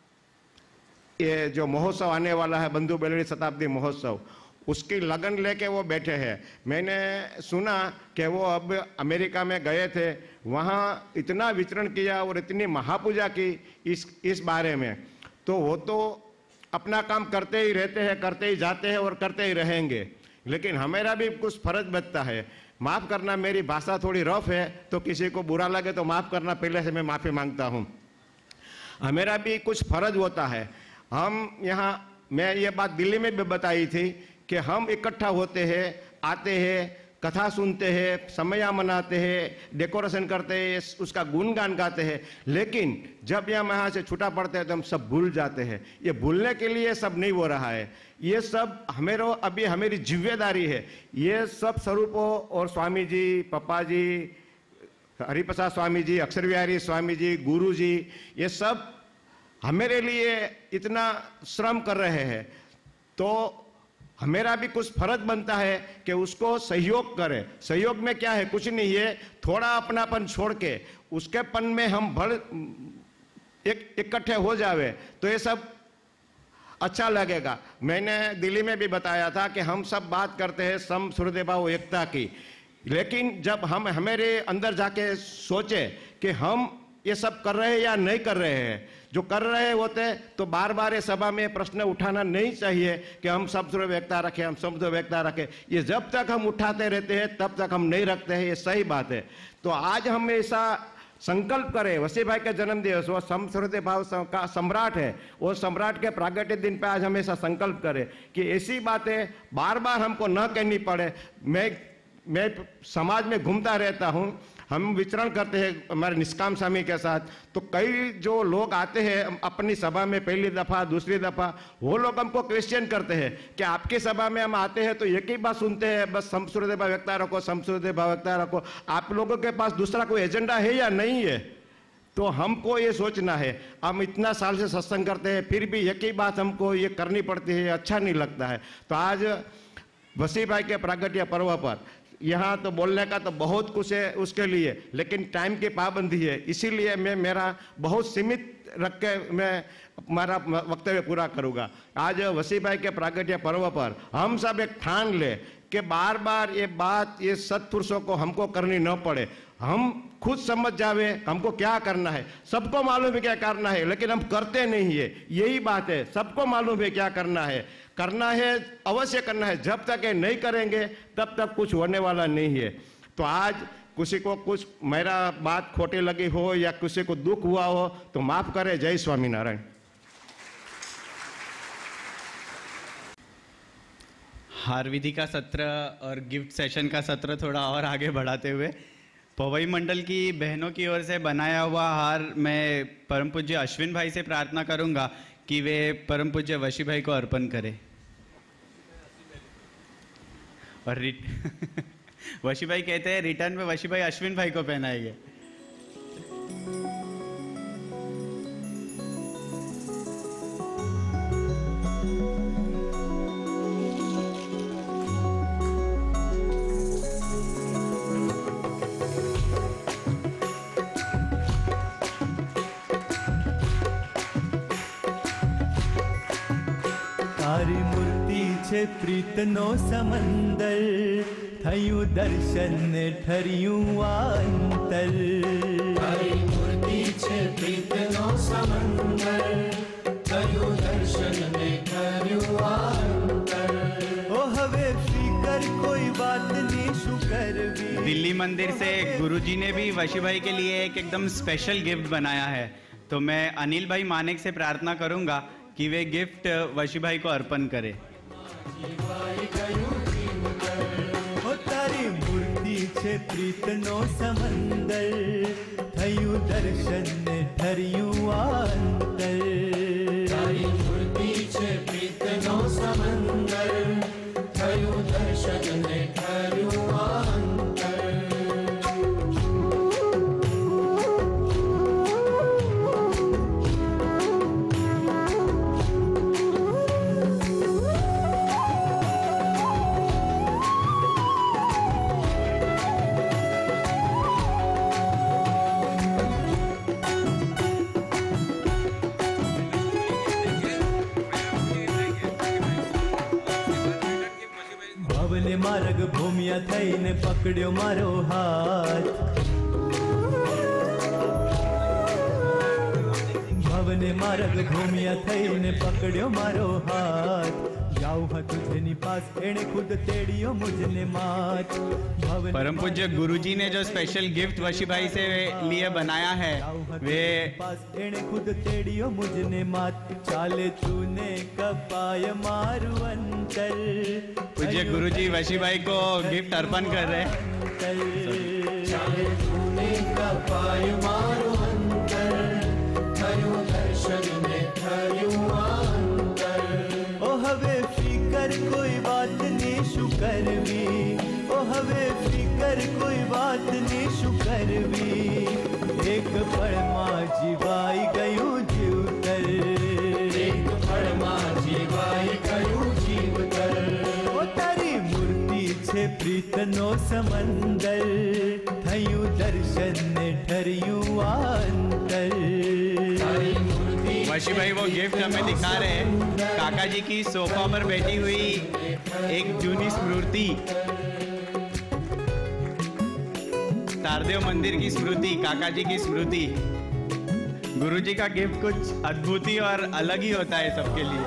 ये जो महोत्सव आने वाला है, बंधु बेलड़ी शताब्दी महोत्सव, उसकी लगन लेके वो बैठे हैं. मैंने सुना कि वो अब अमेरिका में गए थे, वहाँ इतना विचरण किया और इतनी महापूजा की इस इस बारे में. तो वो तो अपना काम करते ही रहते हैं, करते ही जाते हैं और करते ही रहेंगे. लेकिन हमारा भी कुछ फर्ज बनता है. माफ़ करना, मेरी भाषा थोड़ी रफ है तो किसी को बुरा लगे तो माफ़ करना, पहले से मैं माफ़ी मांगता हूँ. हमारा भी कुछ फर्ज होता है. हम यहाँ, मैं ये बात दिल्ली में भी बताई थी कि हम इकट्ठा होते हैं, आते हैं, कथा सुनते हैं, समया मनाते हैं, डेकोरेशन करते हैं, उसका गुणगान गाते हैं. लेकिन जब यहाँ यहाँ से छूटा पड़ते हैं तो हम सब भूल जाते हैं. ये भूलने के लिए सब नहीं हो रहा है. ये सब हमें अभी हमारी जिम्मेदारी है. ये सब स्वरूपों और स्वामी जी, पापा जी, हरिप्रसाद स्वामी जी, अक्षर विहारी स्वामी जी, गुरु जी, ये सब हमारे लिए इतना श्रम कर रहे हैं. तो हमेरा भी कुछ फर्ज बनता है कि उसको सहयोग करें. सहयोग में क्या है, कुछ नहीं है, थोड़ा अपनापन छोड़ के उसके पन में हम भर एक इकट्ठे हो जावे तो ये सब अच्छा लगेगा. मैंने दिल्ली में भी बताया था कि हम सब बात करते हैं सम सुहृदभाव एकता की, लेकिन जब हम हमारे अंदर जाके सोचे कि हम ये सब कर रहे हैं या नहीं कर रहे हैं, जो कर रहे होते तो बार बार ये सभा में प्रश्न उठाना नहीं चाहिए कि हम सब एकता रखें, हम सब एकता रखें. ये जब तक हम उठाते रहते हैं तब तक हम नहीं रखते हैं, ये सही बात है. तो आज हम ऐसा संकल्प करें। वसी भाई का जन्म दिवस, वो समश्रुति भाव का सम्राट है, वो सम्राट के प्रागट्य दिन पे आज हमेशा संकल्प करें कि ऐसी बातें बार बार हमको न कहनी पड़े। मैं मैं समाज में घूमता रहता हूँ, हम विचरण करते हैं हमारे निष्काम स्वामी के साथ, तो कई जो लोग आते हैं अपनी सभा में पहली दफ़ा दूसरी दफ़ा, वो लोग हमको क्वेश्चन करते हैं कि आपकी सभा में हम आते हैं तो एक ही बात सुनते हैं, बस समश्रुति भाव व्यक्ता रखो, समश्रुति भाव व्यक्ता रखो। आप लोगों के पास दूसरा कोई एजेंडा है या नहीं है? तो हमको ये सोचना है। हम इतना साल से सत्संग करते हैं, फिर भी एक ही बात हमको ये करनी पड़ती है, अच्छा नहीं लगता है। तो आज वसी भाई के प्रागट्य पर्व पर यहाँ तो बोलने का तो बहुत कुछ है उसके लिए, लेकिन टाइम की पाबंदी है, इसीलिए मैं मेरा बहुत सीमित रख के मैं हमारा वक्तव्य पूरा करूँगा। आज वसी भाई के प्रागट्य पर्व पर हम सब एक ठान ले कि बार बार ये बात ये सत्पुरुषों को हमको करनी न पड़े, हम खुद समझ जावे हमको क्या करना है। सबको मालूम है क्या करना है, लेकिन हम करते नहीं है, यही बात है। सबको मालूम है क्या करना है, करना है अवश्य करना है, जब तक ये नहीं करेंगे तब तक कुछ होने वाला नहीं है। तो आज किसी को कुछ मेरा बात खोटी लगी हो या किसी को दुख हुआ हो तो माफ करे। जय स्वामीनारायण। हार विधि का सत्र और गिफ्ट सेशन का सत्र थोड़ा और आगे बढ़ाते हुए पवई मंडल की बहनों की ओर से बनाया हुआ हार मैं परम पूज्य अश्विन भाई से प्रार्थना करूंगा कि वे परम पूज्य वशी भाई को अर्पण करें। और वशी भाई कहते हैं रिटर्न में वशी भाई अश्विन भाई को पहनाएंगे। તારી મૂર્તિ છે પ્રીતનો સમંદર, થયું દર્શન ને ઠર્યું અંતર। તારી મૂર્તિ છે પ્રીતનો સમંદર, થયું દર્શન ને ઠર્યું અંતર। ઓ હવે ફિકર કોઈ વાતની શું કરવી। दिल्ली मंदिर से गुरुजी ने भी वशी भाई के लिए एक एकदम स्पेशल गिफ्ट बनाया है, तो मैं अनिल भाई मानेक से प्रार्थना करूंगा कि वे गिफ्ट वशी भाई को अर्पण करें। तारी मूर्ति छे प्रीतनो समंदर, थયું दर्शन ने ठर्યું अंतर। तारी मूर्ति छे प्रीतनो समंदर, थયું दर्शन ने ठर्યું अंतर। માર્ગ ભૂમ્યા થઈને પકડ્યો મારો હાથ। ભવને માર્ગ ભૂમ્યા થઈને પકડ્યો મારો હાથ। જાઉં હતું જેની પાસ એણે ખુદ તેડ્યો મુझने मात। परम पूज्य गुरुजी ने जो स्पेशल गिफ्ट वशी भाई से लिए बनाया है वे एणे खुद तेड़ियो मुझने मात। चाले तूने कपाय मारू अंतर। पूज्य गुरुजी वशी भाई को गिफ्ट अर्पण कर रहे हैं। चाले तूने कपाय मारू अंतर, थयो दर्शन में थयो अंतर। ओ हवे फिकर कोई बात नी शु करवी। ओ हवे फिकर कोई बात नी शु करवी। एक पल मां जीवाई गયું जीवतर। एक पल मां जीवाई गયું जीवतर। ओ तारी मूर्ति छे प्रीतनो समंदर, थયું दर्शन ने ठर्યું अंतर। तारी मूर्ति वशी भाई वो गिफ्ट हमें दिखा रहे हैं। काका जी की सोफा पर बैठी हुई एक जूनी स्मृति, तारदेव मंदिर की स्मृति, काका जी की स्मृति। गुरुजी का गिफ्ट कुछ अद्भुत ही और अलग ही होता है सबके लिए।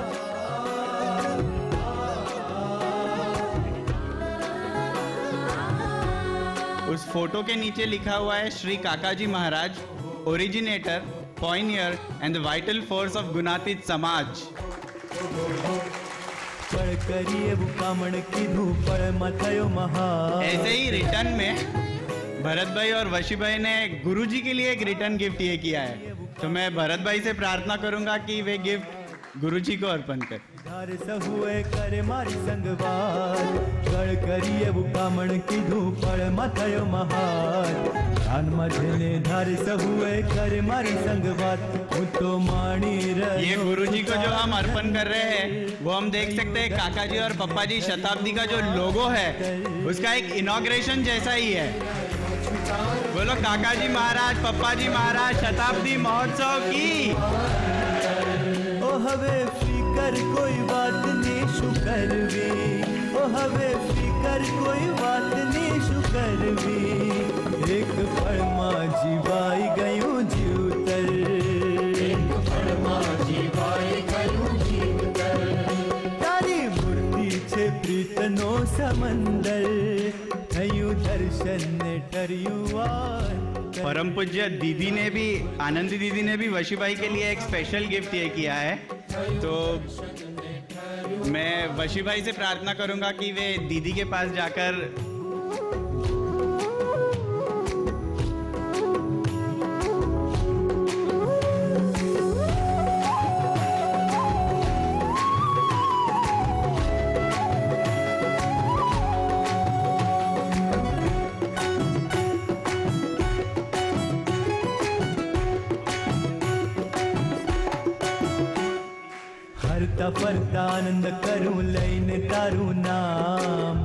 उस फोटो के नीचे लिखा हुआ है Shri Kakaji Maharaj, originator, pioneer and the vital force of Gunatit Samaj. ऐसे ही रिटर्न में भरत भाई और वशी भाई ने गुरुजी के लिए एक रिटर्न गिफ्ट ये किया है, तो मैं भरत भाई से प्रार्थना करूंगा कि वे गिफ्ट गुरुजी को अर्पण कर। धार सहुए करे मारी संगवार गड़ करिए बुकामण कीधु पड़ मथयो महार धान मझने धार सहुए करे मारी संगवार हूँ तो माणी रही। ये गुरुजी को जो हम अर्पण कर रहे हैं वो हम देख सकते हैं काका जी और पप्पा जी शताब्दी का जो लोगो है उसका एक इनॉग्रेशन जैसा ही है। बोलो काका जी महाराज, पप्पा जी महाराज, शताब्दी महोत्सव की। ओ हवे फिकर कोई बात नहीं शुकर वी, ओ हवे फिकर कोई बात नहीं शुकर वी, एक पल मां जीवाई गयूं जीवतर, एक पल मां जीवाई गयूं जीवतर, तारी मूर्ति छे प्रीतनो समंदर थयूं दर्शन ने टरियुआ। परम पूज्य दीदी ने भी, आनंदी दीदी ने भी वशी भाई के लिए एक स्पेशल गिफ्ट ये किया है, तो मैं वशी भाई से प्रार्थना करूंगा कि वे दीदी के पास जाकर फरता फरता आनंद करूं लईने तारू नाम,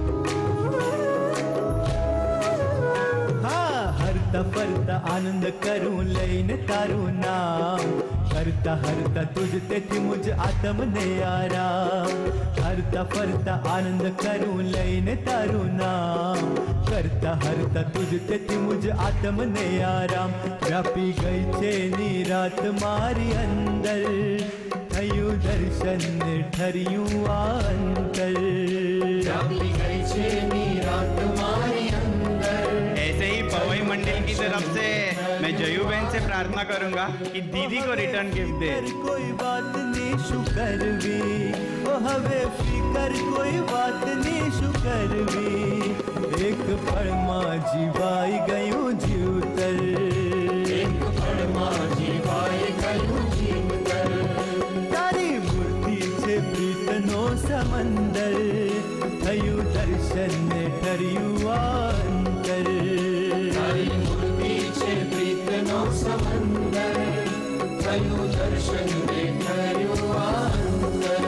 हाँ हरता फरता आनंद करूं लईने तारू नाम, हरता हरता तुझ तेथी मुझ आत्म ने आराम, हरता फरता आनंद करूं लईने तारू नाम, करता हरता तुझ तेथी मुझ आत्म ने आराम, व्यापी गई छे नी रात मारी अंदर थयूं दर्शन ठरियूं अंतर, व्यापी गई छे नी रात मारी अंदर। ऐसे ही पवई मंडल की तरफ से मैं जयू बहन से प्रार्थना करूंगा कि दीदी को रिटर्न गिफ्ट दे। कोई बात नहीं शुकर वी, ओ हवे फिकर कोई बात नहीं शुकर वी, एक पल मां जीवाई गयूं जीवतर, एक पल मां जीवाई गयूं जीवतर, तारी मूर्ति छे प्रीतनो समंदर थयूं दर्शन ने ठरियुं अंतर, तारी मूर्ति छे प्रीतनो समंदर थयूं दर्शन ने ठरियुं अंतर।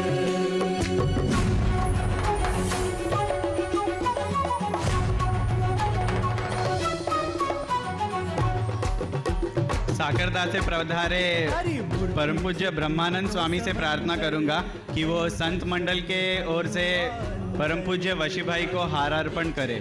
साकरदा से प्रवधारे परम पूज्य ब्रह्मानंद स्वामी से प्रार्थना करूंगा कि वो संत मंडल के ओर से परम पूज्य वशी भाई को हार अर्पण करे।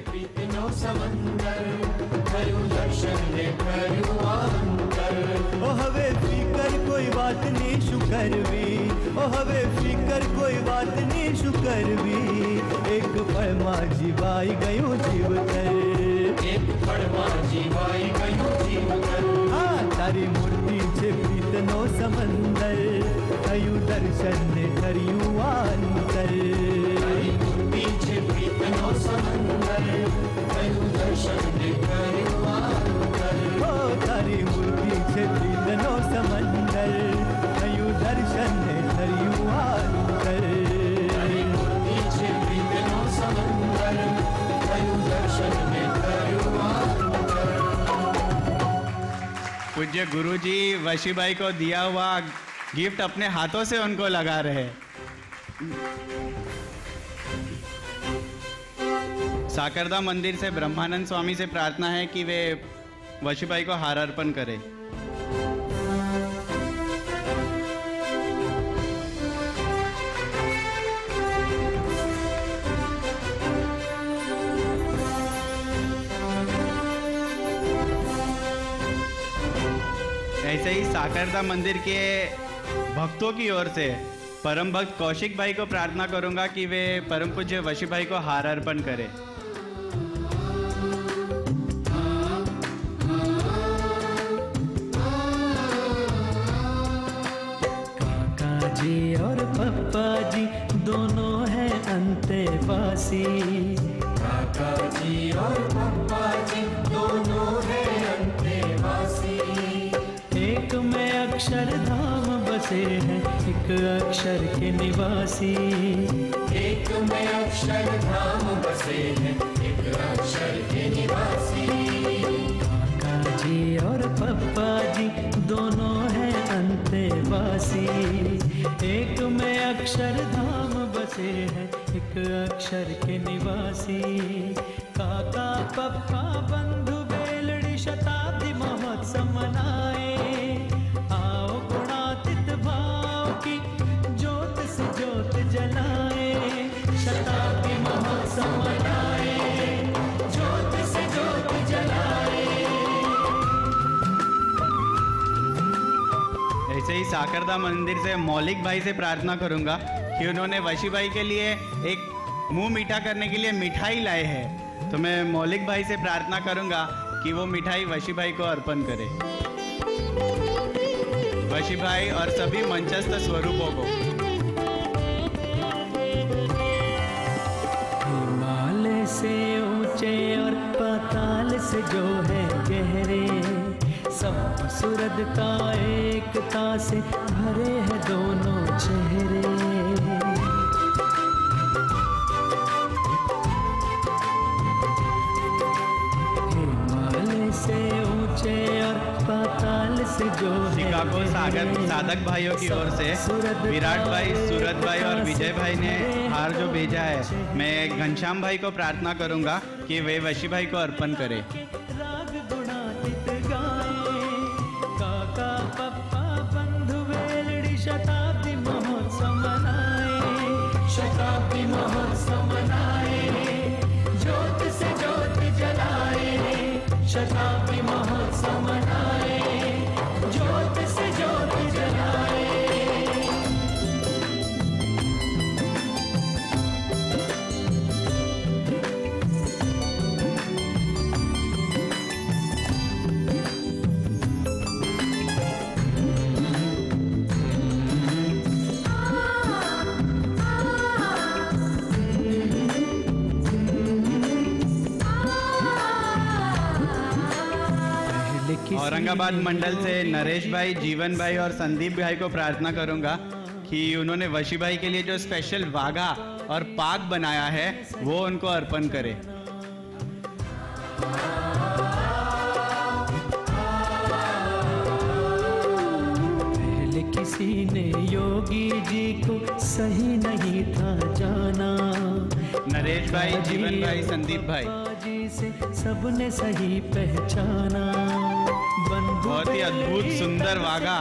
ओ हवे फिकर कोई बात नहीं शुकर वी, ओ हवे फिकर कोई बात नहीं शुकर वी, एक पल मां जीवाई गयूं जीवतर, एक पल मां जीवाई गयूं जीवतर, हाँ तारी मूर्ति छे प्रीतनो समंदर थयूं दर्शन ने ठरियुं अंतर, तारी मूर्ति छे प्रीतनो समंदर थयूं दर्शन ने ठरियुं अंतर, ओ तारी मूर्ति छे प्रीतनो समंदर थयूं दर्शन ने ठरियुं अंतर, तारी मूर्ति छे प्रीतनो समंदर थयूं दर्शन ने ठरियुं अंतर। पूज्य गुरुजी वशी भाई को दिया हुआ गिफ्ट अपने हाथों से उनको लगा रहे। साकरदा मंदिर से ब्रह्मानंद स्वामी से प्रार्थना है कि वे वशी भाई को हार अर्पण करें। ऐसे ही साकरदा मंदिर के भक्तों की ओर से परम भक्त कौशिक भाई को प्रार्थना करूंगा कि वे परम पूज्य वशी भाई को हार अर्पण करें। पप्पा जी दोनों हैं अंतेवासी। काका जी और पप्पा जी दोनों हैं अंतेवासी। एक में अक्षरधाम बसे हैं एक अक्षर के निवासी। एक में अक्षरधाम बसे हैं एक अक्षर के निवासी। काका जी और पप्पा जी दोनों हैं अंतेवासी। एक में अक्षरधाम बसे हैं एक अक्षर के निवासी। काका पप्पा बंधु बेलड़ी शताब्दी महोत्सव मनाए। आओ गुणातीत भाव की ज्योत से ज्योत जलाए। शताब्दी महोत्सव मनाए ज्योत से ज्योत जलाए। ऐसे ही साकरदा मंदिर से मौलिक भाई से प्रार्थना करूंगा कि उन्होंने वशी भाई के लिए एक मुंह मीठा करने के लिए मिठाई लाए हैं। तो मैं मौलिक भाई से प्रार्थना करूंगा कि वो मिठाई वशी भाई को अर्पण करे। वशी भाई और सभी मंचस्थ स्वरूपों को। हिमालय से ऊंचे और पाताल से जो है गहरे, सब सूरत का एकता से भरे हैं दोनों चेहरे। हिमालय से ऊंचे और पाताल से जो शिकागो सागर साधक भाइयों की ओर से विराट भाई, सूरत भाई और विजय भाई ने हार जो भेजा है, मैं घनश्याम भाई को प्रार्थना करूंगा कि वे वशी भाई को अर्पण करें। राग गुणातीत गाए। काका पप्पा बंधु बेलड़ी शताब्दी महोत्सव मनाए। शताब्दी महोत्सव मनाए ज्योत से ज्योत जलाए। शताब्दी महोत्सव मनाए ज्योत से ज्योत जलाए। औरंगाबाद मंडल से नरेश भाई, जीवन भाई और संदीप भाई को प्रार्थना करूंगा कि उन्होंने वशी भाई के लिए जो स्पेशल वाघा और पाक बनाया है वो उनको अर्पण करें। पहले किसी ने योगी जी को सही नहीं था जाना। नरेश भाई, जीवन भाई, संदीप भाई जी से सबने सही पहचाना। बहुत ही अद्भुत सुंदर वाघा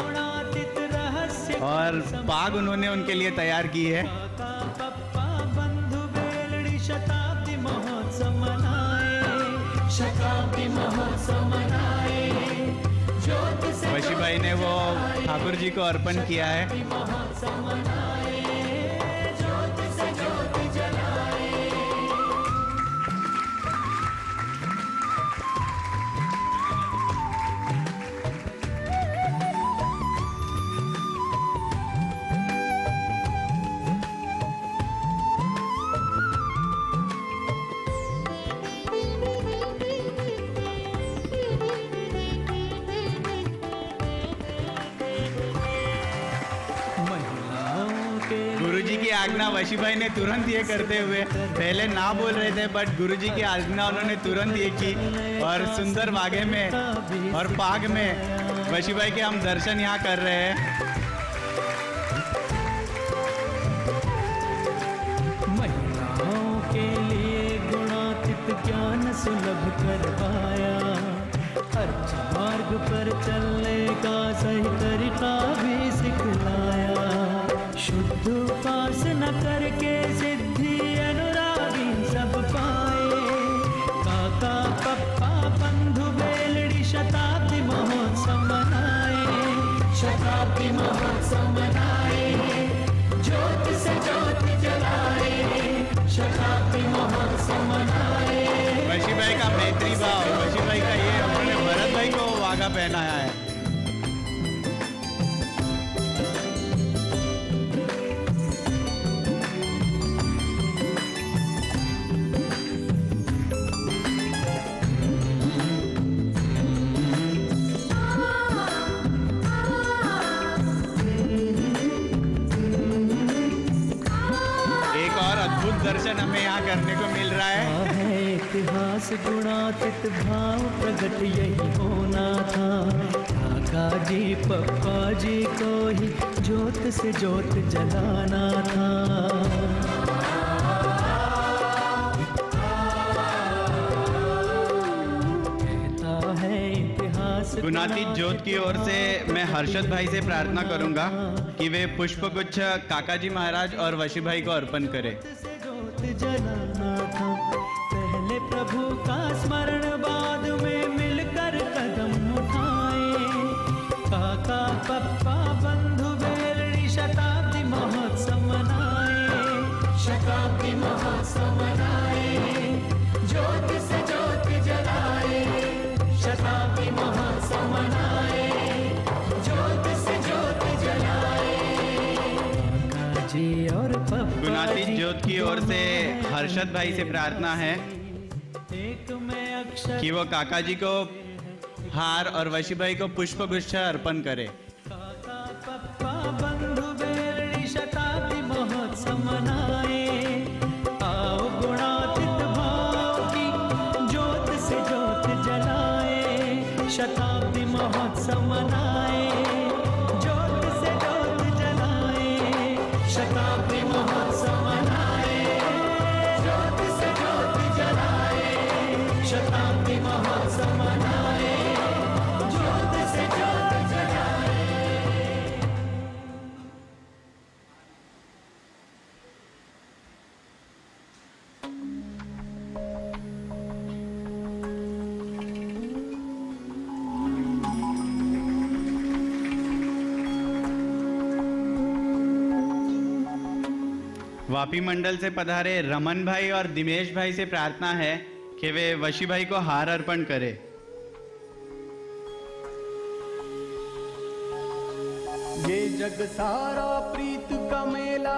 और पाग उन्होंने उनके लिए तैयार की है। बंधु बेलड़ी शताब्दी महोत्सव मनाए। शताब्दी महोत्सव मनाए ज्योत से वशी भाई ने वो ठाकुर जी को अर्पण किया है। महोत्सव मनाए ज्योत से ज्योत जलाए। गुरुजी की आज्ञा वशी भाई ने तुरंत ये करते हुए, पहले ना बोल रहे थे बट गुरुजी की आज्ञा उन्होंने तुरंत ये की और सुंदर वाघे में और पाग में वशी भाई के हम दर्शन यहाँ कर रहे हैं। महिलाओं के लिए गुणातीत ज्ञान सुलभ करवाया। अर्थ मार्ग पर चलने का सही तरीका भी सिखलाया। शुद्ध उपासना करके सिद्धि अनुरागी सब पाए। काका पप्पा बंधु बेलड़ी शताब्दी महोत्सव मनाए। शताब्दी महोत्सव मनाए ज्योत से ज्योत जलाए। शताब्दी महोत्सव मनाए। वशी भाई का मैत्री भाव, वशी भाई का ये उन्होंने भरत भाई को वाघा पहनाया है। रूप दर्शन हमें यहाँ करने को मिल रहा है। है इतिहास गुणातीत भाव प्रकट यही होना था। काका जी पप्पा जी को ही ज्योत से ज्योत जलाना था। गुणातीत ज्योत की ओर से मैं हर्षद भाई से प्रार्थना करूंगा कि वे पुष्पगुच्छ काका जी महाराज और वशी भाई को अर्पण करें। ज्योत जलाना था पहले प्रभु का स्मरण, बाद में मिलकर कदम उठाए। काका पप्पा बंधु बेलड़ी शताब्दी महोत्सव मनाए। शताब्दी महोत्सव मनाए, ज्योत से ज्योत जलाए। शताब्दी महोत्सव मनाए, ज्योत से ज्योत जलाए। जी और गुणातीत ज्योत की ओर से हर्षद भाई से प्रार्थना है कि वो काका जी को हार और वशी भाई को पुष्प गुच्छ अर्पण करे। पप्पा बंधु बेलड़ी शताब्दी महोत्सव मनाए। आओ गुणातीत भाव की ज्योत से ज्योत जलाए। शताब्दी महोत्सव मनाए, ज्योत से ज्योत जलाए। शताब्दी महोत्सव मनाए, ज्योत से ज्योत जलाए। शताब्दी महोत्सव मनाए, ज्योत से ज्योत जलाए। वापी मंडल से पधारे रमन भाई और दिमेश भाई से प्रार्थना है कि वे वशी भाई को हार अर्पण करें। ये जग सारा प्रीत का मेला,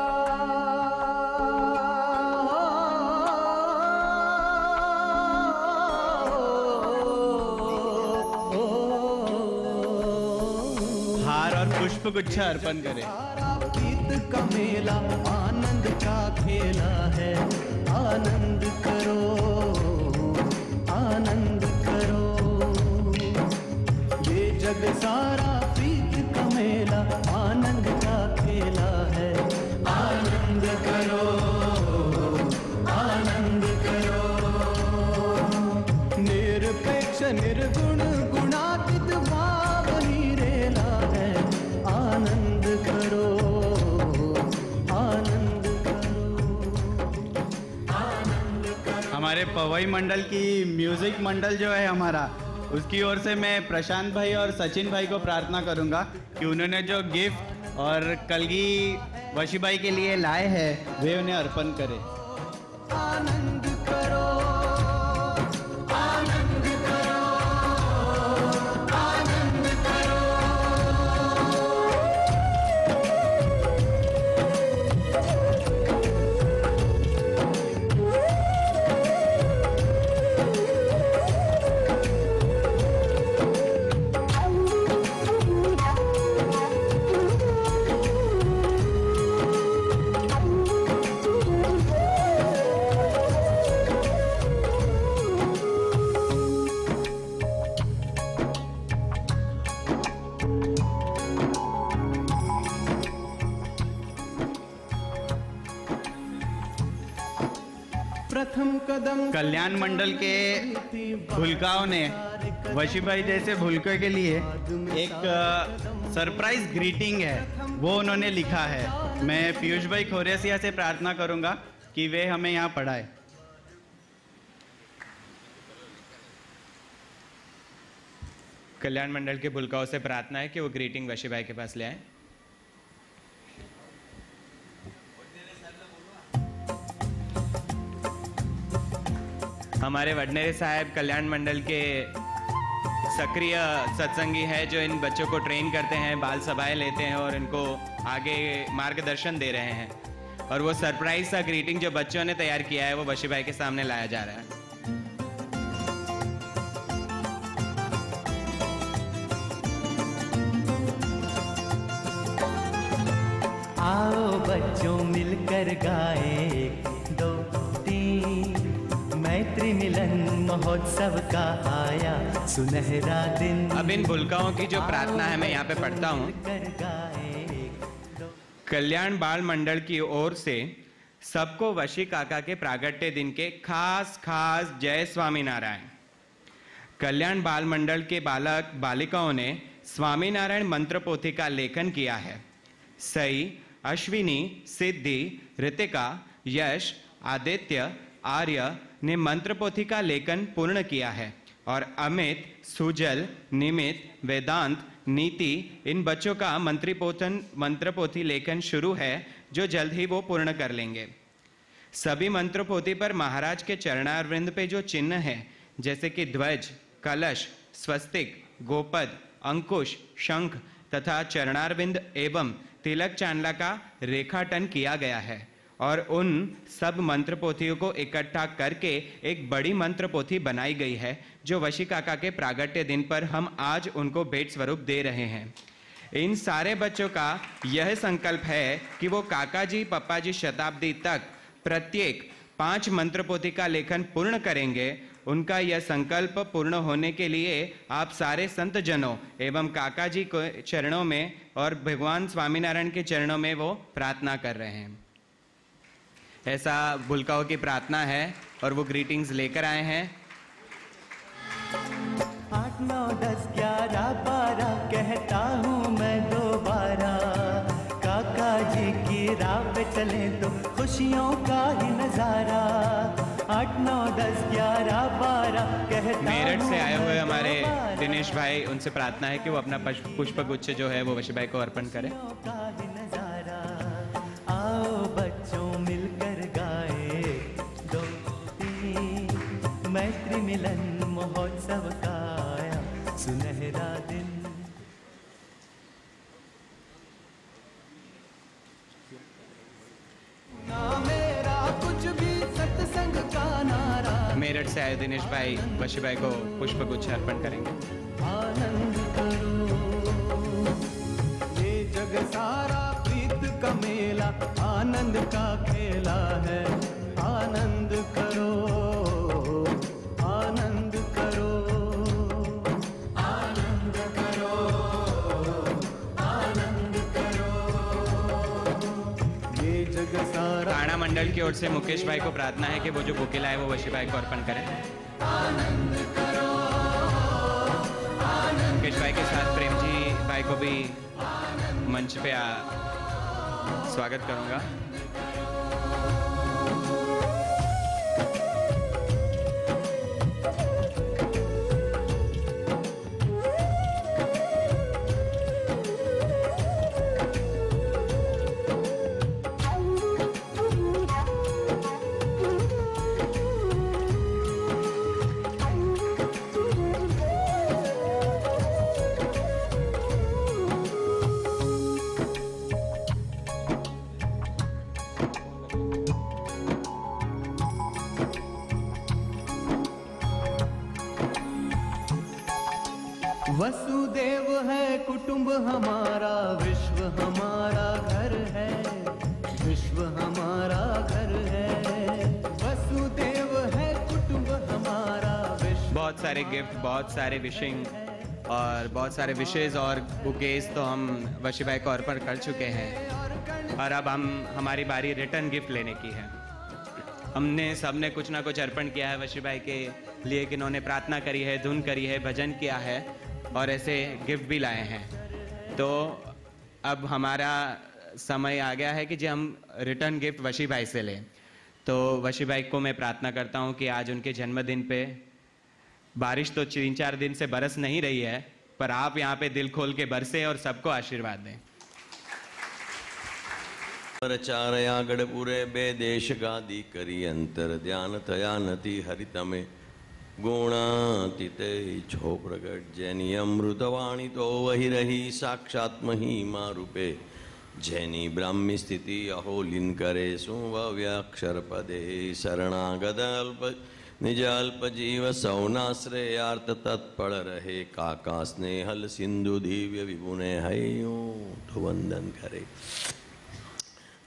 हार और पुष्प गुच्छ अर्पण करें। प्रीत का मेला आनंद का खेला है। आनंद करो, आनंद करो। ये जग सारा प्रीत का मेला आनंद का खेला है। आनंद करो, आनंद करो। निरपेक्ष निर्गुण गुणातीत भाव ही रेला है। आनंद करो, आनंद करो। हमारे पवई मंडल की म्यूजिक मंडल जो है हमारा, उसकी ओर से मैं प्रशांत भाई और सचिन भाई को प्रार्थना करूंगा कि उन्होंने जो गिफ्ट और कलगी वशी भाई के लिए लाए हैं वे उन्हें अर्पण करें। आनंद करो, आनंद करो, आनंद करो। प्रथम कदम कल्याण मंडल के भुलकाओं ने वशी भाई जैसे भुलके के लिए एक सरप्राइज ग्रीटिंग है वो उन्होंने लिखा है। मैं पीयूष भाई खोरेसिया से प्रार्थना करूंगा कि वे हमें यहाँ पढ़ाए। कल्याण मंडल के भुलकाओं से प्रार्थना है कि वो ग्रीटिंग वशी भाई के पास ले आए। हमारे वडनेरे साहब कल्याण मंडल के सक्रिय सत्संगी है जो इन बच्चों को ट्रेन करते हैं, बाल सभाएं लेते हैं और इनको आगे मार्गदर्शन दे रहे हैं। और वो सरप्राइज सा ग्रीटिंग जो बच्चों ने तैयार किया है वो वशी भाई के सामने लाया जा रहा है। आओ बच्चों मिलकर गाए एक दो तीन मैत्री मिलन महोत्सव का आया सुनहरा दिन। अब इन भूलकाओं की जो प्रार्थना है मैं यहाँ पे पढ़ता हूँ। कल्याण बाल मंडल की ओर से सबको वशी काका के प्रागट्य दिन के खास खास जय स्वामीनारायण। कल्याण बाल मंडल के बालक बालिकाओं ने स्वामीनारायण मंत्र पोथी का लेखन किया है। सई, अश्विनी, सिद्धि, ऋतिका, यश, आदित्य, आर्य ने मंत्र पोथी का लेखन पूर्ण किया है और अमित, सुजल, निमित, वेदांत, नीति इन बच्चों का मंत्री पोथन मंत्र पोथी लेखन शुरू है जो जल्द ही वो पूर्ण कर लेंगे। सभी मंत्र पोथी पर महाराज के चरणारविंद पे जो चिन्ह है जैसे कि ध्वज, कलश, स्वस्तिक, गोपद, अंकुश, शंख तथा चरणारविंद एवं तिलक चांदला का रेखाटन किया गया है और उन सब मंत्र पोथियों को इकट्ठा करके एक बड़ी मंत्र पोथी बनाई गई है जो वशी काका के प्रागट्य दिन पर हम आज उनको भेंट स्वरूप दे रहे हैं। इन सारे बच्चों का यह संकल्प है कि वो काका जी पप्पा जी शताब्दी तक प्रत्येक पांच मंत्र पोथी का लेखन पूर्ण करेंगे। उनका यह संकल्प पूर्ण होने के लिए आप सारे संत जनों एवं काका जी के चरणों में और भगवान स्वामीनारायण के चरणों में वो प्रार्थना कर रहे हैं। ऐसा भूलकाओं की प्रार्थना है और वो ग्रीटिंग्स लेकर आए हैं। आठ नौ दस ग्यारह बारह कहता हूँ मैं दोबारा, काका जी की राह पे चले तो खुशियों का ही नजारा। आठ नौ दस ग्यारह बारह कहता मेरठ से आए हुए हमारे दिनेश भाई, उनसे प्रार्थना है कि वो अपना पुष्प गुच्छ जो है वो वशी भाई को अर्पण करें। आओ बच्चों मिलकर गाए दो तीन मैत्री मिलन महोत्सव का आया सुनहरा दिन। ना मेरा कुछ भी सत्संग का नारा। मेरठ से आए दिनेश भाई वशी भाई को पुष्प गुच्छ अर्पण करेंगे। आनंद करो ये जग सारा प्रीत का मेला, आनंद का खेला है। आनंद करो आनंद करो आनंद करो आनंद करो ये जग सारा। ताना मंडल की ओर से मुकेश भाई को प्रार्थना है कि वो जो बुके लाए वो वशी भाई को अर्पण करें। आनंद करो मुकेश भाई के साथ प्रेम जी भाई को भी मंच पे आ, स्वागत करूंगा। वसुदेव है कुटुंब हमारा, विश्व हमारा घर है, विश्व हमारा घर है। वसुदेव है कुटुंब हमारा विश्व। बहुत सारे गिफ्ट, बहुत सारे विशिंग और बहुत सारे विशेष और बुकेज तो हम वशी भाई को अर्पण कर चुके हैं और अब हम हमारी बारी रिटर्न गिफ्ट लेने की है। हमने सबने कुछ ना कुछ अर्पण किया है वशी भाई के लिए कि इन्होंने प्रार्थना करी है, धुन करी है, भजन किया है और ऐसे गिफ्ट भी लाए हैं। तो अब हमारा समय आ गया है कि जो हम रिटर्न गिफ्ट वशी भाई से लें। तो वशी भाई को मैं प्रार्थना करता हूँ कि आज उनके जन्मदिन पे बारिश तो तीन चार दिन से बरस नहीं रही है, पर आप यहाँ पे दिल खोल के बरसे और सबको आशीर्वाद दें। चारया गढ़पुरे बे देश गादी करी अंतर ध्यान थया नती हरितमे गुणातीते छो प्रगट जैनी अमृतवाणी तो वही रही साक्षात महिमा रूपे जैनी ब्राह्मी स्थिति अहोलिन करे सुव्यक्षर पदे शरणागत अल्प निज अल्प जीव सौनाश्रयार्थ तत्पड़ रहे काका स्नेहल सिंधु दिव्य विपुने हयो तो वंदन करे।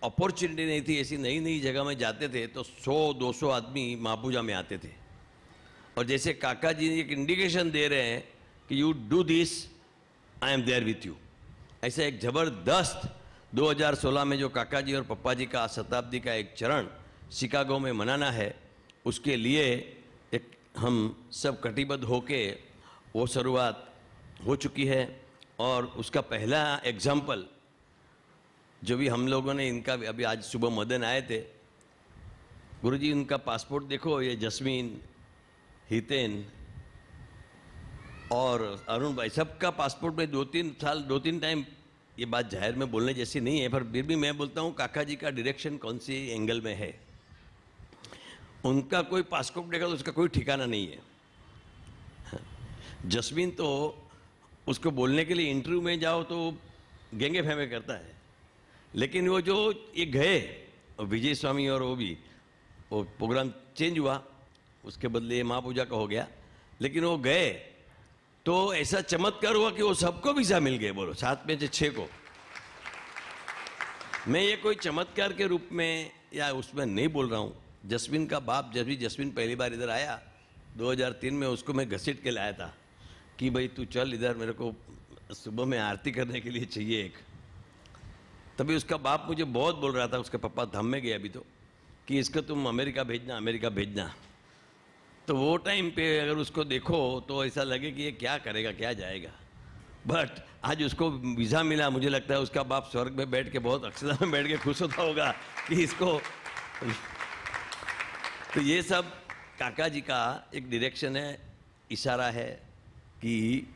अपॉर्चुनिटी नहीं थी, ऐसी नई नई जगह में जाते थे तो सौ दो सौ आदमी महापूजा में आते थे। और जैसे काका जी एक इंडिकेशन दे रहे हैं कि you do this, I am there with you, ऐसा एक ज़बरदस्त दो हज़ार सोलह में जो काका जी और पप्पा जी का शताब्दी का एक चरण शिकागो में मनाना है, उसके लिए एक हम सब कटिबद्ध होके वो शुरुआत हो चुकी है। और उसका पहला एग्जाम्पल जो भी हम लोगों ने इनका अभी आज सुबह मदन आए थे, गुरुजी उनका पासपोर्ट देखो, ये जस्मीन, हितेन और अरुण भाई सबका पासपोर्ट में दो तीन साल दो तीन टाइम, ये बात जाहिर में बोलने जैसी नहीं है पर फिर भी मैं बोलता हूँ काका जी का डायरेक्शन कौन सी एंगल में है। उनका कोई पासपोर्ट देखा तो उसका कोई ठिकाना नहीं है। जस्मीन तो उसको बोलने के लिए इंटरव्यू में जाओ तो गेंगे फहमे करता है, लेकिन वो जो ये गए विजय स्वामी और वो भी वो प्रोग्राम चेंज हुआ, उसके बदले महापूजा का हो गया, लेकिन वो गए तो ऐसा चमत्कार हुआ कि वो सबको वीज़ा मिल गए, बोलो सात में से छः को। मैं ये कोई चमत्कार के रूप में या उसमें नहीं बोल रहा हूँ। जस्मिन का बाप जब भी जस्मिन पहली बार इधर आया दो हज़ार तीन में, उसको मैं घसीट के लाया था कि भाई तू चल इधर, मेरे को सुबह में आरती करने के लिए चाहिए एक। तभी उसका बाप मुझे बहुत बोल रहा था, उसके पापा धाम में गए अभी तो, कि इसको तुम अमेरिका भेजना अमेरिका भेजना। तो वो टाइम पे अगर उसको देखो तो ऐसा लगे कि ये क्या करेगा क्या जाएगा, बट आज उसको वीज़ा मिला। मुझे लगता है उसका बाप स्वर्ग में बैठ के बहुत अक्षरा में बैठ के खुश होता होगा कि इसको। तो ये सब काका जी का एक डायरेक्शन है, इशारा है कि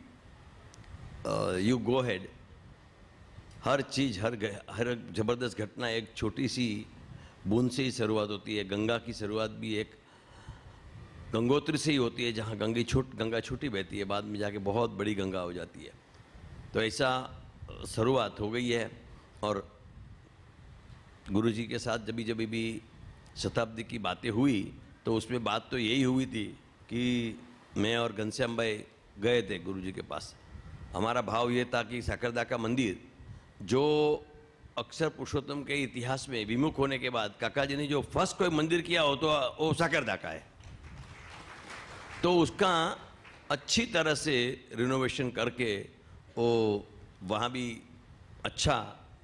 यू गो हेड। हर चीज़ हर हर ज़बरदस्त घटना एक छोटी सी बूंद से ही शुरुआत होती है। गंगा की शुरुआत भी एक गंगोत्री से ही होती है, जहाँ गंगी छूट गंगा छूटी बहती है, बाद में जाके बहुत बड़ी गंगा हो जाती है। तो ऐसा शुरुआत हो गई है। और गुरुजी के साथ जब जब भी शताब्दी की बातें हुई तो उसमें बात तो यही हुई थी कि मैं और घनश्याम भाई गए थे गुरुजी के पास। हमारा भाव ये था कि साकरदा का मंदिर जो अक्षर पुरुषोत्तम के इतिहास में विमुख होने के बाद काका जी ने जो फर्स्ट कोई मंदिर किया हो तो वो साकरदा का है, तो उसका अच्छी तरह से रिनोवेशन करके वो वहाँ भी अच्छा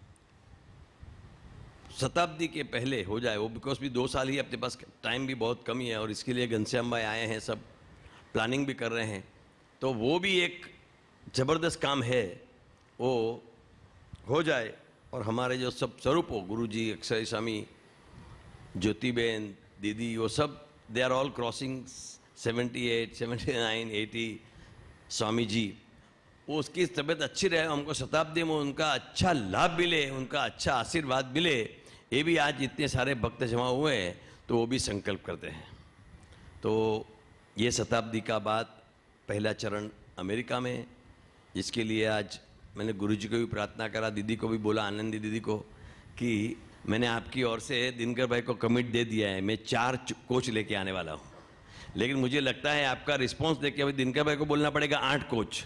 शताब्दी के पहले हो जाए वो, बिकॉज भी दो साल ही अपने पास टाइम भी बहुत कम ही है और इसके लिए घनश्याम भाई आए हैं, सब प्लानिंग भी कर रहे हैं। तो वो भी एक ज़बरदस्त काम है, वो हो जाए। और हमारे जो सब स्वरूप हो, गुरुजी, अक्षय स्वामी, ज्योतिबेन, दीदी, वो सब they are all crossing seventy eight, seventy nine, eighty. Swami ji वो उसकी तबीयत अच्छी रहे, हमको शताब्दी में उनका अच्छा लाभ मिले, उनका अच्छा आशीर्वाद मिले, ये भी आज इतने सारे भक्त जमा हुए हैं तो वो भी संकल्प करते हैं। तो ये शताब्दी का बाद पहला चरण अमेरिका में, जिसके लिए आज मैंने गुरुजी को भी प्रार्थना करा, दीदी को भी बोला, आनंदी दीदी को, कि मैंने आपकी ओर से दिनकर भाई को कमिट दे दिया है, मैं चार कोच लेके आने वाला हूँ। लेकिन मुझे लगता है आपका रिस्पांस देख के अभी दिनकर भाई को बोलना पड़ेगा आठ coach.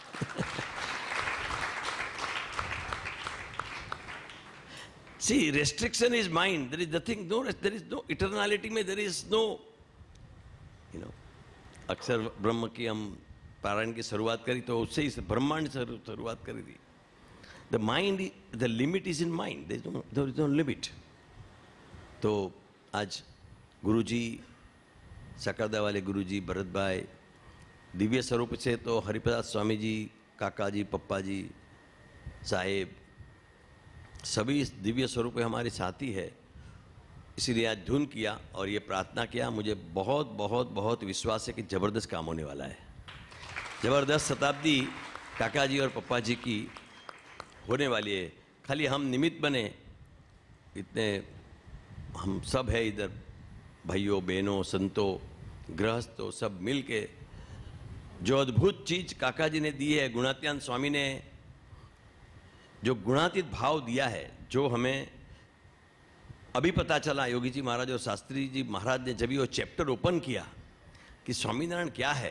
See, restriction is mind. There is nothing, no, there is no eternality में, there is no, you know, अक्षर ब्रह्म की हम पारायण की शुरुआत करी तो उससे ही ब्रह्मांड से शुरुआत करी थी। The mind, the limit is in mind. There is no, there is no limit. तो आज गुरुजी, साकरदा वाले गुरुजी, भरत भाई, दिव्य स्वरूप से तो हरिप्रसाद स्वामी जी, काका जी, पप्पा जी, साहेब, सभी इस दिव्य स्वरूप हमारे साथी है। इसीलिए आज धुन किया और ये प्रार्थना किया। मुझे बहुत बहुत बहुत विश्वास है कि ज़बरदस्त काम होने वाला है। ज़बरदस्त शताब्दी काका जी और पप्पा जी की होने वाली है। खाली हम निमित्त बने, इतने हम सब है इधर, भाइयों बहनों, संतों, गृहस्थों, सब मिल के जो अद्भुत चीज़ काका जी ने दी है, गुणातीतानंद स्वामी ने जो गुणातीत भाव दिया है, जो हमें अभी पता चला, योगी जी महाराज और शास्त्री जी महाराज ने जब वो चैप्टर ओपन किया कि स्वामीनारायण क्या है,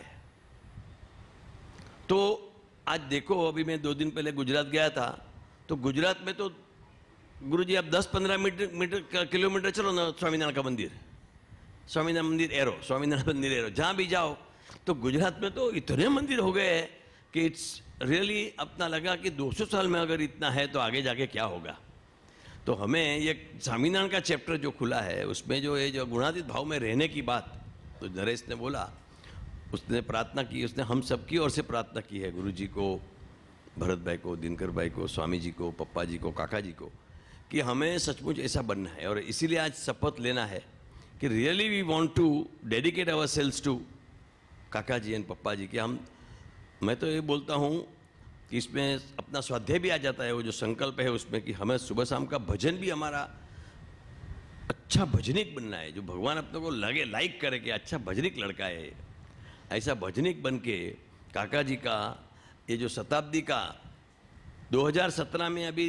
तो आज देखो, अभी मैं दो दिन पहले गुजरात गया था, तो गुजरात में तो गुरुजी आप दस पंद्रह मीटर मीटर किलोमीटर चलो ना, स्वामीनारायण का मंदिर, स्वामीनारायण मंदिर एरो, स्वामीनारायण मंदिर एरो, जहाँ भी जाओ तो गुजरात में तो इतने मंदिर हो गए हैं कि इट्स रियली अपना लगा कि दो सौ साल में अगर इतना है तो आगे जाके क्या होगा। तो हमें ये स्वामीनारायण का चैप्टर जो खुला है उसमें जो ये जो गुणातीत भाव में रहने की बात, तो नरेश ने बोला, उसने प्रार्थना की, उसने हम सबकी ओर से प्रार्थना की है, गुरु जी को, भरत भाई को, दिनकर भाई को, स्वामी जी को, पप्पा जी को, काका जी को, कि हमें सचमुच ऐसा बनना है। और इसीलिए आज शपथ लेना है कि really we want to dedicate our selves to Kaka ji and पप्पा जी। कि हम, मैं तो ये बोलता हूँ कि इसमें अपना स्वाध्याय भी आ जाता है, वो जो संकल्प है उसमें कि हमें सुबह शाम का भजन भी हमारा अच्छा भजनिक बनना है, जो भगवान अपने को लगे, लाइक करे कि अच्छा भजनिक लड़का है। ऐसा भजनिक बन के काका जी का ये जो शताब्दी का दो हज़ार सत्रह में अभी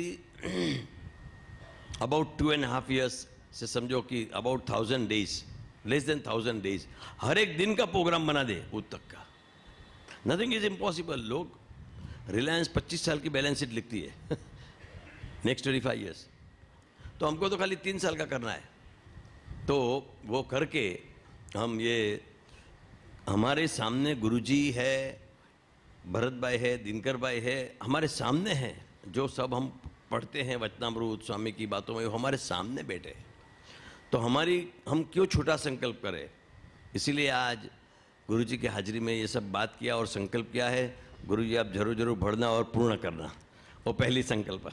about two and half years से समझो कि about thousand days, less than thousand days, हर एक दिन का प्रोग्राम बना दे उस तक का। Nothing is impossible. लोग रिलायंस पच्चीस साल की बैलेंस शीट लिखती है नेक्स्ट ट्वेंटी फाइव ईयर्स, तो हमको तो खाली तीन साल का करना है। तो वो करके हम ये, हमारे सामने गुरुजी है, भरत भाई है, दिनकर भाई है, हमारे सामने हैं, जो सब हम पढ़ते हैं वचनामृत स्वामी की बातों में, वो हमारे सामने बैठे हैं। तो हमारी, हम क्यों छोटा संकल्प करें। इसीलिए आज गुरुजी की हाजिरी में ये सब बात किया और संकल्प किया है, गुरुजी आप जरूर जरूर बढ़ना और पूर्ण करना, वो पहली संकल्प।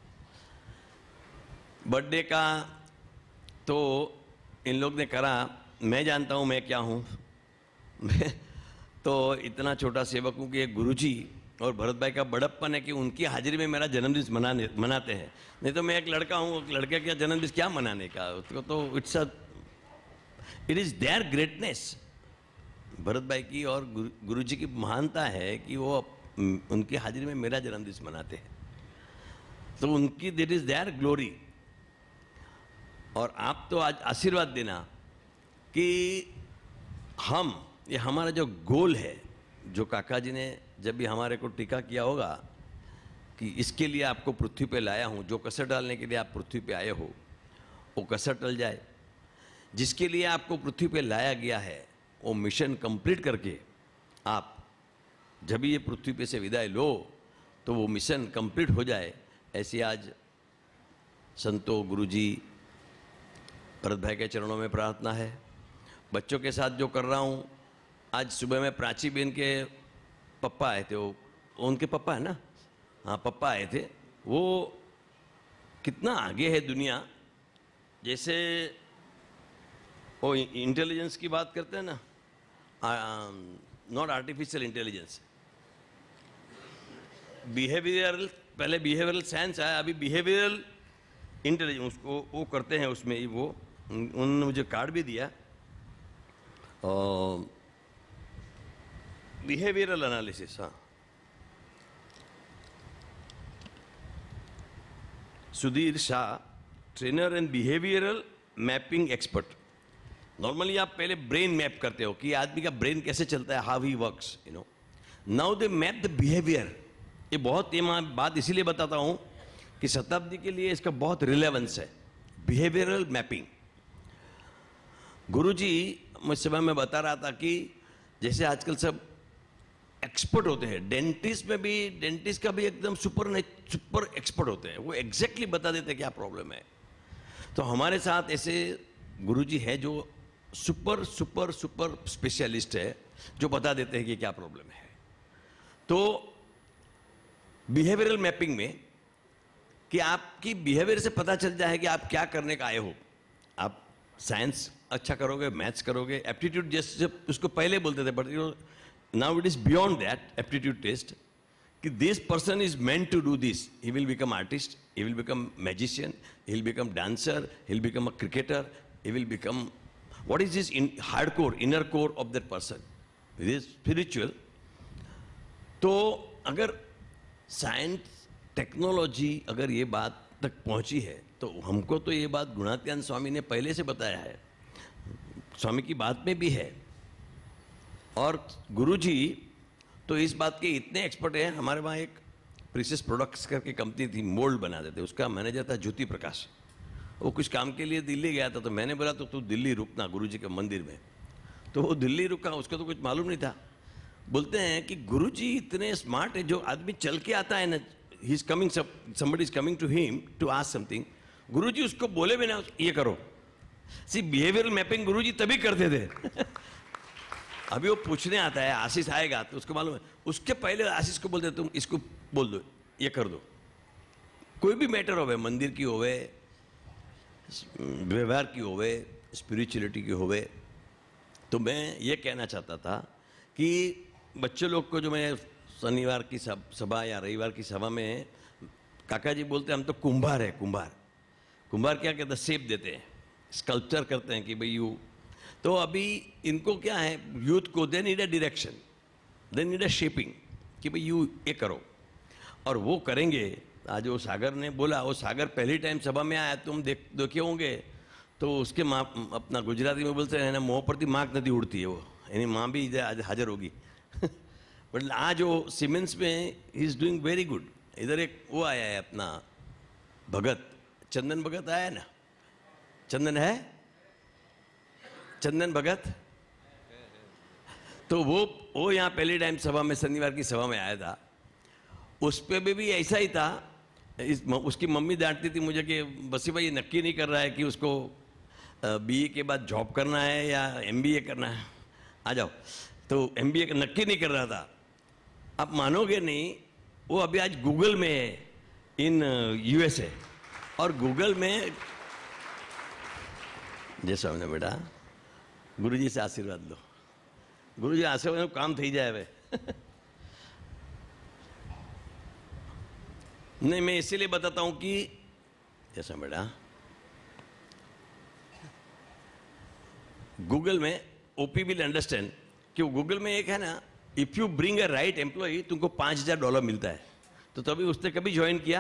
बर्थडे का तो इन लोग ने करा, मैं जानता हूँ मैं क्या हूँ। मैं तो इतना छोटा सेवक हूँ कि एक गुरुजी और भरत भाई का बड़प्पन है कि उनकी हाजिरी में मेरा जन्मदिन मनाने मनाते हैं। नहीं तो मैं एक लड़का हूँ, एक लड़के का जन्मदिन क्या मनाने का, उसको तो it's a it is their greatness. Bharat bhai की और गुरु, गुरुजी की महानता है कि वो उनकी हाजिरी में मेरा जन्मदिन मनाते हैं, तो उनकी दैट इज देयर ग्लोरी। और आप तो आज आशीर्वाद देना कि हम, ये हमारा जो गोल है, जो काका जी ने जब भी हमारे को टीका किया होगा कि इसके लिए आपको पृथ्वी पे लाया हूँ, जो कसर डालने के लिए आप पृथ्वी पे आए हो वो कसर टल जाए, जिसके लिए आपको पृथ्वी पे लाया गया है वो मिशन कंप्लीट करके आप जब भी ये पृथ्वी पे से विदाई लो तो वो मिशन कंप्लीट हो जाए। ऐसी आज संतों, गुरुजी, भरत भाई के चरणों में प्रार्थना है। बच्चों के साथ जो कर रहा हूँ, आज सुबह में प्राची बहन के पप्पा आए थे, वो उनके पप्पा है ना, हाँ पप्पा आए थे। वो कितना आगे है दुनिया, जैसे वो इंटेलिजेंस की बात करते हैं ना, नॉट आर्टिफिशियल इंटेलिजेंस, बिहेवियरल, पहले बिहेवियरल साइंस आया, अभी बिहेवियरल इंटेलिजेंस उसको वो करते हैं। उसमें ही वो उन्होंने मुझे कार्ड भी दिया, और बिहेवियरल एनालिसिस। हाँ, Sudhir Shah, trainer and behavioural mapping expert. Normally आप पहले ब्रेन मैप करते हो कि आदमी का ब्रेन कैसे चलता है, how he works, you know. Now they map the behaviour. ये बहुत, ये मैं बात इसीलिए बताता हूँ कि शताब्दी के लिए इसका बहुत रिलेवेंस है, बिहेवियरल मैपिंग। गुरुजी मुझ समय में बता रहा था कि जैसे आजकल सब एक्सपर्ट होते हैं, डेंटिस्ट में भी, डेंटिस्ट का भी एकदम सुपर सुपर एक्सपर्ट होते हैं, वो एग्जैक्टली बता देते हैं क्या प्रॉब्लम है। तो हमारे साथ ऐसे गुरुजी है जो सुपर सुपर सुपर स्पेशलिस्ट है, जो बता देते हैं कि क्या प्रॉब्लम है। तो बिहेवियरल मैपिंग में कि आपकी बिहेवियर से पता चल जाए कि आप क्या करने का आए हो। आप साइंस अच्छा करोगे, मैथ्स करोगे, एप्टीट्यूड जैसे उसको पहले बोलते थे, but you know now it is beyond that aptitude test, कि this person is meant to do this, he will become artist, he will become magician, he will become dancer, he will become a cricketer, he will become, what is this in hardcore, inner core of that person, it is spiritual. तो अगर साइंस, टेक्नोलॉजी अगर ये बात तक पहुंची है, तो हमको तो ये बात गुणात्यान स्वामी ने पहले से बताया है, स्वामी की बात में भी है। और गुरुजी तो इस बात के इतने एक्सपर्ट हैं। हमारे वहाँ एक प्रीसियस प्रोडक्ट्स करके कंपनी थी, मोल्ड बनाते थे, उसका मैनेजर था ज्योति प्रकाश। वो कुछ काम के लिए दिल्ली गया था, तो मैंने बोला तो तू दिल्ली रुकना गुरुजी के मंदिर में। तो वो दिल्ली रुका, उसको तो कुछ मालूम नहीं था। बोलते हैं कि गुरुजी इतने स्मार्ट है, जो आदमी चल के आता है ना, he is coming, somebody is coming to him to ask something, Guruji उसको बोले भी ना ये करो। सी बिहेवियरल मैपिंग गुरुजी तभी करते थे। अभी वो पूछने आता है, आशीष आएगा तो उसको मालूम है, उसके पहले आशीष को बोलते तुम इसको बोल दो, ये कर दो। कोई भी मैटर होवे, मंदिर की होवे, व्यवहार की होवे, स्पिरिचुअलिटी की होवे। तो मैं ये कहना चाहता था कि बच्चे लोग को, जो मैं शनिवार की सभा या रविवार की सभा में, काका जी बोलते हैं हम तो कुंभार है, कुंभार। कुंभार क्या कहते हैं, शेप देते हैं, स्कल्पचर करते हैं कि भाई यू। तो अभी इनको क्या है, यूथ को they need a direction, they need a shaping कि भाई यू ये करो, और वो करेंगे। आज वो सागर ने बोला, वो सागर पहली टाइम सभा में आया, तुम देख देखे होंगे, तो उसके माँ अपना गुजराती में बोलते हैं ना, मोह परती माँक नदी उड़ती है, वो यानी माँ भी आज हाजिर होगी। बट आज वो सीमेंस में he is doing very good. इधर एक वो आया है अपना भगत, चंदन भगत आया है ना, चंदन है, चंदन भगत। तो वो वो यहाँ पहली टाइम सभा में, शनिवार की सभा में आया था। उस पे भी, भी ऐसा ही था। इस, उसकी मम्मी डांटती थी मुझे कि बसी भाई ये नक्की नहीं कर रहा है कि उसको बीए के बाद जॉब करना है या एमबीए करना है, आ जाओ। तो एमबीए का नक्की नहीं कर रहा था। आप मानोगे नहीं, वो अभी आज गूगल में है इन यूएसए, और गूगल में, जैसा हमने बेटा गुरुजी से आशीर्वाद लो, गुरुजी आशीर्वाद काम थी जाए वे। नहीं, मैं इसीलिए बताता हूं कि जैसा बेटा गूगल में, ओपी विल अंडरस्टैंड कि गूगल में एक है ना, if you bring a right employee तुमको पांच हजार डॉलर मिलता है। तो तभी उसने कभी ज्वाइन किया,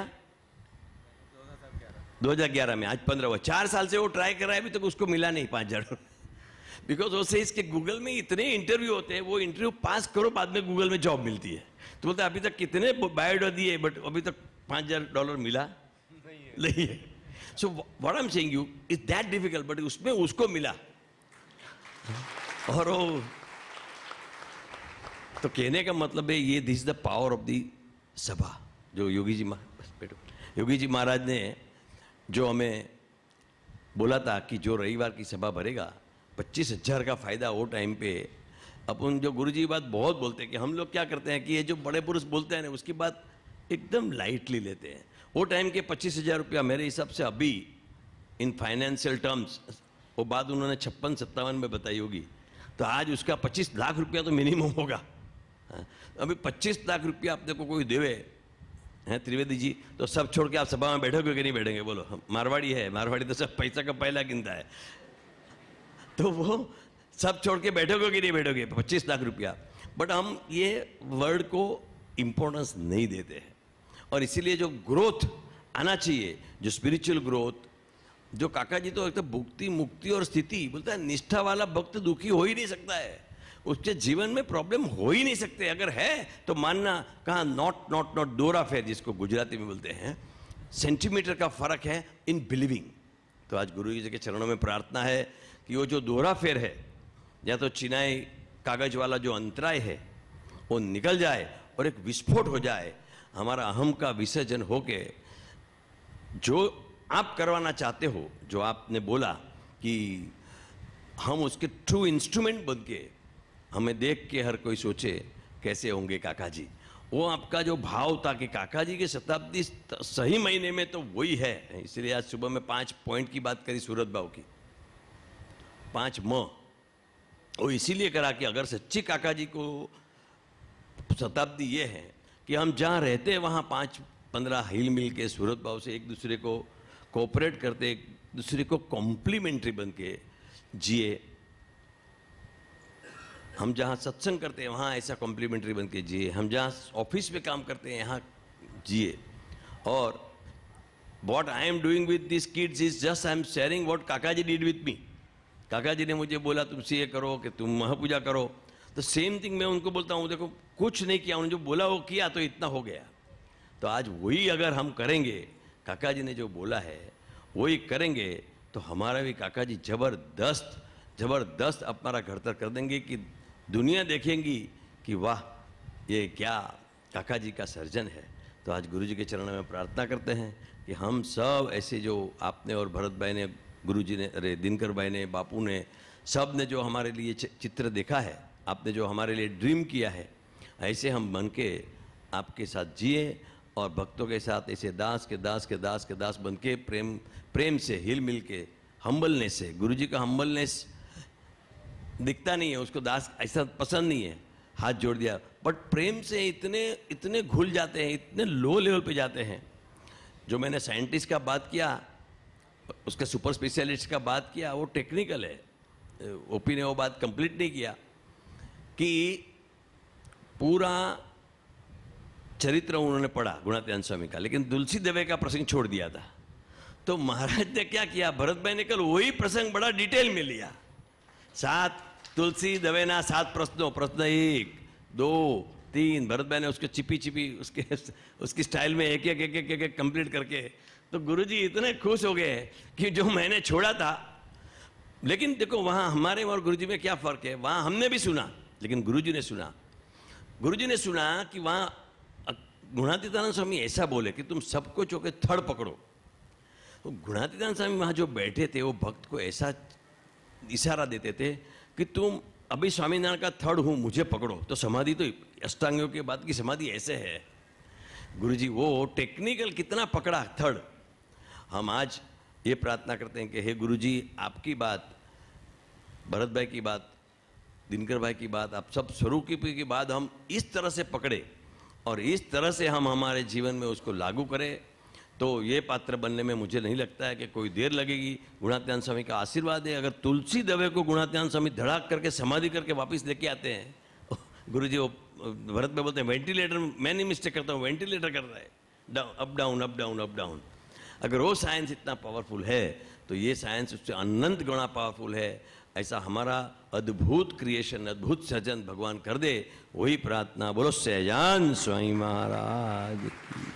दो हजार ग्यारह में, आज पंद्रह हुआ, चार साल से वो ट्राई कर रहा है, अभी तक तो उसको मिला नहीं पांच हजार। बिकॉज वो से इसके गूगल में इतने इंटरव्यू होते हैं, वो इंटरव्यू पास करो, बाद में गूगल में जॉब मिलती है। तो बोलते अभी तक कितने बायोडा दिए, बट अभी तक पांच हजार डॉलर मिला नहीं है। So what I am saying you is that difficult, but उसमें उसको मिला। और वो तो कहने का मतलब है ये, this is the power of the सभा। जो योगी जी महाराज योगी जी महाराज ने जो हमें बोला था कि जो रविवार की सभा भरेगा पच्चीस हजार का फायदा वो टाइम पे। अपन जो गुरु जी बात बहुत बोलते हैं कि हम लोग क्या करते हैं कि ये जो बड़े पुरुष बोलते हैं ना, उसकी बात एकदम लाइटली लेते हैं। वो टाइम के पच्चीस हजार रुपया मेरे हिसाब से अभी इन फाइनेंशियल टर्म्स, वो बात उन्होंने छप्पन सत्तावन में बताई होगी, तो आज उसका पच्चीस लाख रुपया तो मिनिमम होगा। अभी पच्चीस लाख रुपया आपने को कोई देवे हैं त्रिवेदी जी, तो सब छोड़ के आप सभा में बैठोगे कि नहीं बैठेंगे? बोलो, मारवाड़ी है, मारवाड़ी तो सब पैसा का पहला गिनता है, तो वो सब छोड़ के बैठोगे कि नहीं बैठोगे? पच्चीस लाख रुपया। बट हम ये वर्ड को इम्पोर्टेंस नहीं देते हैं, और इसीलिए जो ग्रोथ आना चाहिए, जो स्पिरिचुअल ग्रोथ, जो काका जी तो एक तो भुक्ति मुक्ति और स्थिति बोलता है, निष्ठा वाला भक्त दुखी हो ही नहीं सकता है, उसके जीवन में प्रॉब्लम हो ही नहीं सकते। अगर है तो मानना, कहाँ नॉट नॉट नॉट दोरा फेर जिसको गुजराती में बोलते हैं, सेंटीमीटर का फर्क है इन बिलीविंग। तो आज गुरु जी के चरणों में प्रार्थना है कि वो जो दोरा फेर है, या तो चिनाई कागज वाला जो अंतराय है वो निकल जाए और एक विस्फोट हो जाए, हमारा अहम का विसर्जन होके जो आप करवाना चाहते हो, जो आपने बोला कि हम उसके ट्रू इंस्ट्रूमेंट बन के, हमें देख के हर कोई सोचे कैसे होंगे काका जी, वो आपका जो भाव था कि काका जी के शताब्दी सही महीने में तो वही है। इसलिए आज सुबह में पांच पॉइंट की बात करी सूरत भाव की, पांच म, वो इसीलिए करा कि अगर सच्ची काका जी को शताब्दी ये है कि हम जहाँ रहते हैं वहाँ पाँच पंद्रह हिल मिल के सूरत भाव से एक दूसरे को कोऑपरेट करते, एक दूसरे को कॉम्प्लीमेंट्री बन के जिए। हम जहाँ सत्संग करते हैं वहाँ ऐसा कॉम्प्लीमेंट्री बन के जिए, हम जहाँ ऑफिस में काम करते हैं यहाँ जिए। और what I am doing with this kids is just I am sharing what Kaka ji did with me. काका जी ने मुझे बोला तुम सी ए करो कि तुम महापूजा करो, तो सेम थिंग मैं उनको बोलता हूँ, देखो कुछ नहीं किया, उन्होंने जो बोला वो किया, तो इतना हो गया। तो आज वही अगर हम करेंगे, काका जी ने जो बोला है वही करेंगे, तो हमारा भी काका जी ज़बरदस्त ज़बरदस्त हमारा घड़तर कर देंगे कि दुनिया देखेंगी कि वाह ये क्या काका जी का सर्जन है। तो आज गुरु जी के चरणों में प्रार्थना करते हैं कि हम सब ऐसे जो आपने और भरत भाई ने, गुरु जी ने, अरे दिनकर भाई ने, बापू ने, सब ने जो हमारे लिए चित्र देखा है, आपने जो हमारे लिए ड्रीम किया है, ऐसे हम बन के आपके साथ जिए और भक्तों के साथ ऐसे दास के दास के दास के दास बन के प्रेम प्रेम से हिल मिल के हम्बलनेस से, गुरु जी का हम्बलनेस दिखता नहीं है, उसको दास ऐसा पसंद नहीं है, हाथ जोड़ दिया, बट प्रेम से इतने इतने घुल जाते हैं, इतने लो लेवल पे जाते हैं। जो मैंने साइंटिस्ट का बात किया, उसका सुपर स्पेशलिस्ट का बात किया, वो टेक्निकल है, ओपी ने वो बात कंप्लीट नहीं किया कि पूरा चरित्र उन्होंने पढ़ा गुणातीतानंद स्वामी का, लेकिन तुलसी दवे का प्रसंग छोड़ दिया था। तो महाराज ने क्या किया, भरत भाई ने कल वही प्रसंग बड़ा डिटेल में लिया, सात तुलसी दवे ना सात प्रश्नों, प्रश्न एक दो तीन, भरत भाई ने उसको चिपी चिपी उसके उसकी स्टाइल में एक एक एक एक एक, एक कंप्लीट करके, तो गुरुजी इतने खुश हो गए कि जो मैंने छोड़ा था। लेकिन देखो वहाँ हमारे और गुरुजी में क्या फ़र्क है, वहाँ हमने भी सुना लेकिन गुरुजी ने सुना, गुरुजी ने सुना कि वहाँ गुणातीतानंद स्वामी ऐसा बोले कि तुम सबको चौके थड़ पकड़ो। तो गुणातीतानंद स्वामी वहाँ जो बैठे थे वो भक्त को ऐसा इशारा देते थे कि तुम अभी स्वामीनारायण का थर्ड हूँ, मुझे पकड़ो। तो समाधि तो अष्टांगों के बाद की समाधि ऐसे है। गुरुजी वो टेक्निकल कितना पकड़ा थर्ड। हम आज ये प्रार्थना करते हैं कि हे गुरुजी, आपकी बात, भरत भाई की बात, दिनकर भाई की बात, आप सब स्वरूप की बात हम इस तरह से पकड़े और इस तरह से हम हमारे जीवन में उसको लागू करें, तो ये पात्र बनने में मुझे नहीं लगता है कि कोई देर लगेगी। गुणातीतानंद स्वामी का आशीर्वाद है। अगर तुलसी दवे को गुणातीतानंद स्वामी धड़ाक करके समाधि करके वापस लेके आते हैं, गुरुजी वो भरत में बोलते हैं वेंटिलेटर, मैं नहीं मिस्टेक करता हूँ, वेंटिलेटर कर रहा है, down up down up down up down. अगर वो साइंस इतना पावरफुल है तो ये साइंस उससे अनंत गुणा पावरफुल है। ऐसा हमारा अद्भुत क्रिएशन, अद्भुत सृजन भगवान कर दे, वही प्रार्थना। बोलो सहजान स्वामी महाराज की।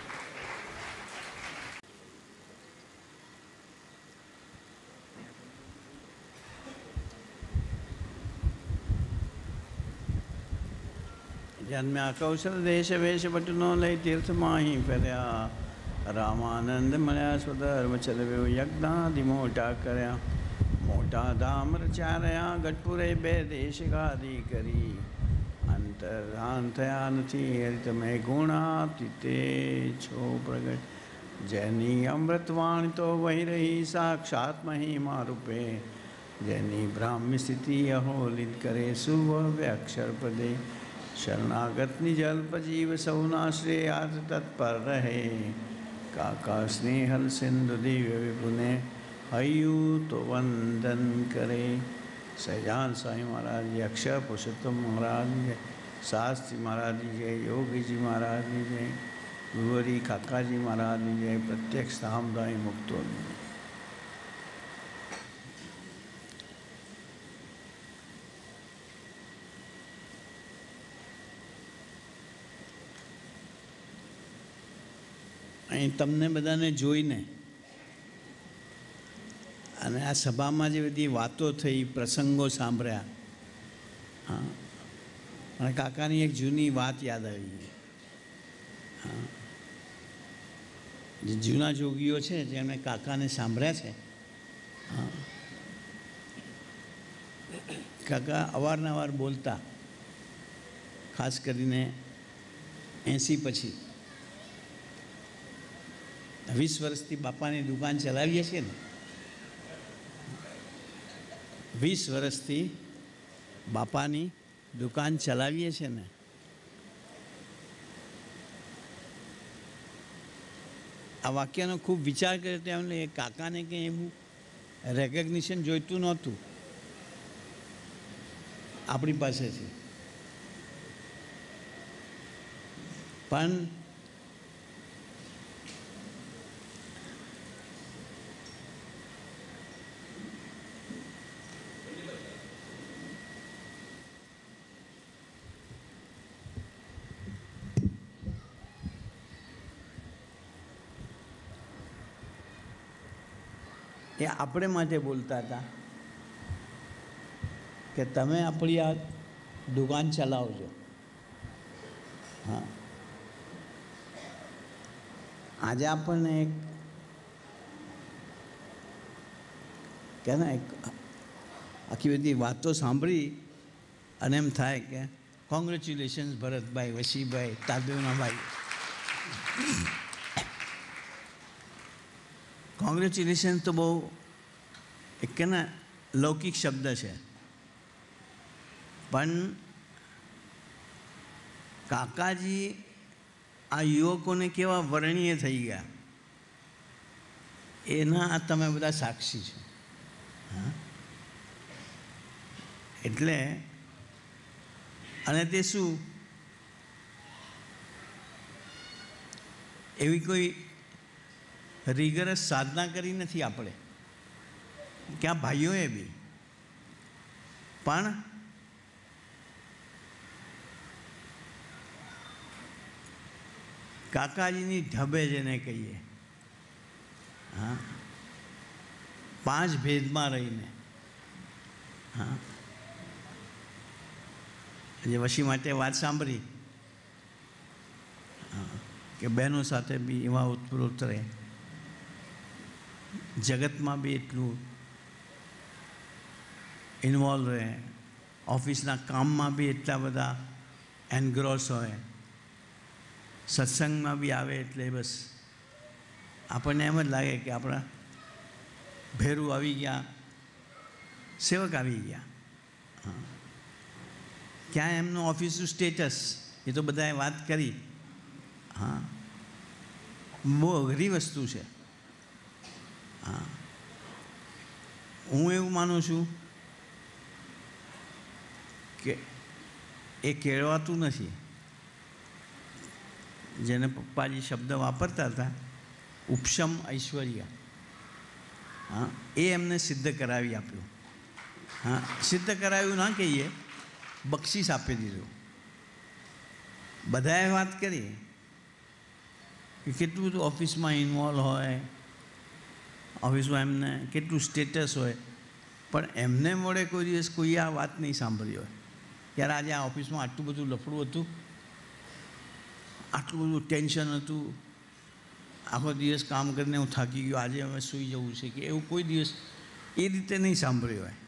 जन्म्या कौशल देश वेश बटनो लय तीर्थ माही फरिया रामानंद मल्या स्वधर्म चलव्यो यज्ञादि मोटा करया मोटा धाम रचारया गटपुरे बे देश गादी करी अंतरान थया नथी हरित में गुणातीते छो प्रगट जैनी अमृतवाणी तो वही रही साक्षात महिमा रूपे जैनी ब्राह्मी स्थिति अहोलित करे सुव्य अक्षर पदे शरणागत निजल्प जीव सौनाश्रय आद तत्पर रहे काका स्नेहल सिंधु दिव्य विपुने हयु तो वंदन करे। सहजान साईं महाराज जी, अक्षर पुरुषोत्तम महाराज जी, शास्त्री महाराज जी जय, योगी जी महाराज जी जय, गुरुवरी काका जी महाराज जी जय, प्रत्यक्ष धामदाई मुक्तो અહીં તમને બધાને જોઈને અને આ સભામાં જે બધી વાતો થઈ, પ્રસંગો સાંભળ્યા, હા, અને કાકાની એક જૂની વાત યાદ આવી. હા, જે જૂના જોગીઓ છે જેમણે કાકાને સાંભળ્યા છે, હા, કાકા અવારનવાર બોલતા, ખાસ કરીને એંસી પછી વીસ વર્ષથી બાપાની દુકાન ચલાવીએ છીએ ને, વીસ વર્ષથી બાપાની દુકાન ચલાવીએ છીએ ને, આ વાક્યનો ખૂબ વિચાર કર્યો તેમને એ કાકાને કંઈ એવું રેકગ્નિશન જોઈતું નહોતું આપણી પાસેથી, પણ એ આપણે માટે બોલતા હતા કે તમે આપણી આ દુકાન ચલાવજો. હા, આજે આપણને એક કે ને એક આખી બધી વાતો સાંભળી અને એમ થાય કે કોંગ્રેચ્યુલેશન્સ ભરતભાઈ, વશીભાઈ, તારદેવના ભાઈ. કોંગ્રેચ્યુલેશન્સ તો બહુ એક કે ને લૌકિક શબ્દ છે, પણ કાકાજી આ યુવકોને કેવા વર્ણનીય થઈ ગયા એના તમે બધા સાક્ષી છો. હા, એટલે અને તે શું એવી કોઈ રિગરસ સાધના કરી નથી આપણે કે આ ભાઈઓએ બી, પણ કાકાજીની ઢબે જેને કહીએ, હા, પાંચ ભેદમાં રહીને, હા, જે વશી માટે વાત સાંભળી કે બહેનો સાથે બી એવા ઉત્પ્રોત રહે, જગતમાં બી એટલું ઇન્વોલ્વ રહે, ઓફિસના કામમાં બી એટલા બધા એનગ્રોસ હોય, સત્સંગમાં બી આવે એટલે બસ આપણને એમ જ લાગે કે આપણા ભેરું આવી ગયા, સેવક આવી ગયા. હા, ક્યાં એમનું ઓફિસનું સ્ટેટસ એ તો બધાએ વાત કરી. હા, બહુ અઘરી વસ્તુ છે. હા, હું એવું માનું છું કે એ કેળવાતું નથી. જેને પપ્પાજી શબ્દ વાપરતા હતા ઉપશમ ઐશ્વર્ય, હા, એ એમને સિદ્ધ કરાવી આપ્યું. હા, સિદ્ધ કરાવ્યું ના કહીએ, બક્ષિસ આપી દીધું. બધાએ વાત કરી કે કેટલું બધું ઓફિસમાં ઇન્વોલ્વ હોય, ઓફિસમાં એમને કેટલું સ્ટેટસ હોય, પણ એમને મળે કોઈ દિવસ કોઈ આ વાત નહીં સાંભળી હોય. ત્યારે આજે આ ઓફિસમાં આટલું બધું લફડું હતું, આટલું બધું ટેન્શન હતું, આખો દિવસ કામ કરીને હું થાકી ગયો, આજે હવે સૂઈ જવું છે કે એવું કોઈ દિવસ એ રીતે નહીં સાંભળ્યું હોય.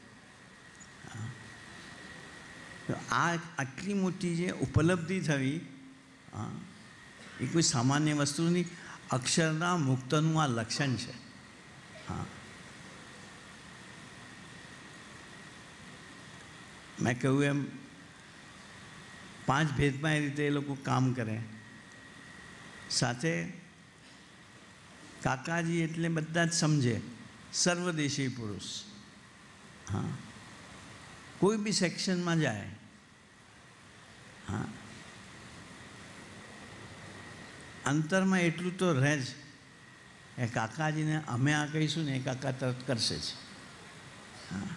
આ આટલી મોટી જે ઉપલબ્ધિ થવી, હા, એ કોઈ સામાન્ય વસ્તુ નહીં. અક્ષરના મુક્તનું આ લક્ષણ છે. હા, મેં કહ્યું એમ પાંચ ભેદમાં એ રીતે એ લોકો કામ કરે. સાથે કાકાજી એટલે બધા જ સમજે સર્વદેશી પુરુષ. હા, કોઈ બી સેક્શનમાં જાય, હા, અંતરમાં એટલું તો રહે જ એ કાકાજીને અમે આ કહીશું ને એ કાકા તરત કરશે જ. હા,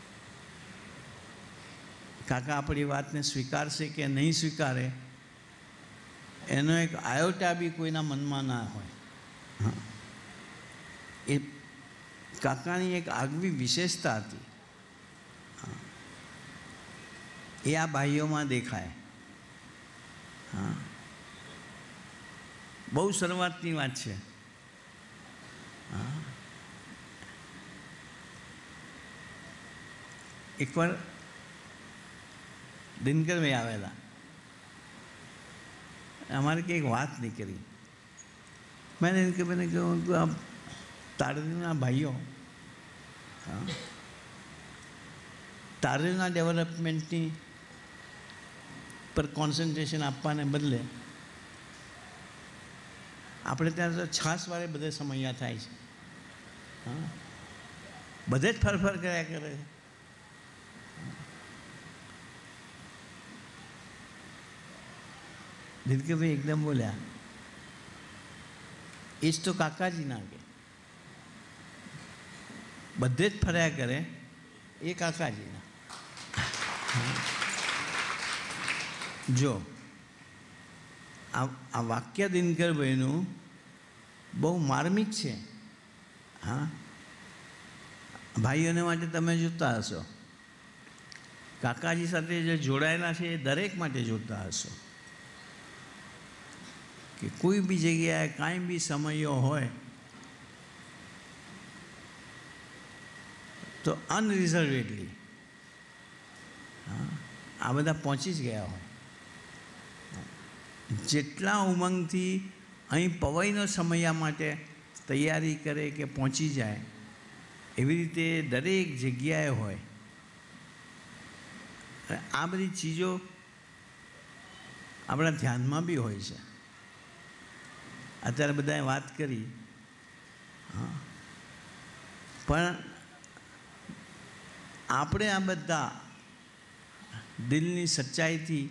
કાકા આપણી વાતને સ્વીકારશે કે નહીં સ્વીકારે એનો એક આયોટા બી કોઈના મનમાં ના હોય. હા, એ કાકાની એક આગવી વિશેષતા હતી. એ આ ભાઈઓમાં દેખાય. હા, બહુ શરૂઆતની વાત છે. હા, એકવાર દિનકરભાઈ આવેલા, અમારે કંઈક વાત નીકળી. મેં દિનકરભાઈને કહ્યું કે આ તારદેવના ભાઈઓ, હા, તારદેવના ડેવલપમેન્ટની પર કોન્સન્ટ્રેશન આપવાને બદલે આપણે ત્યાં તો છાસ વાળે બધે સમયા થાય છે. હા, બધે જ ફરફર કર્યા કરે છે. દિલકરભાઈ એકદમ બોલ્યા, એ જ તો કાકાજી ના કે બધે જ ફર્યા કરે એ કાકાજીના. જો આ આ વાક્ય દિનકરભાઈનું બહુ માર્મિક છે. હા, ભાઈઓને માટે તમે જોતા હશો, કાકાજી સાથે જે જોડાયેલા છે એ દરેક માટે જોતા હશો કે કોઈ બી જગ્યાએ કાંઈ બી સમયો હોય તો અનરિઝર્વેડલી આ બધા પહોંચી જ ગયા હોય. જેટલા ઉમંગથી અહીં પવઈનો સમયા માટે તૈયારી કરે કે પહોંચી જાય એવી રીતે દરેક જગ્યાએ હોય. આ બધી ચીજો આપણા ધ્યાનમાં બી હોય છે. અત્યારે બધાએ વાત કરી, હા, પણ આપણે આ બધા દિલની સચ્ચાઈથી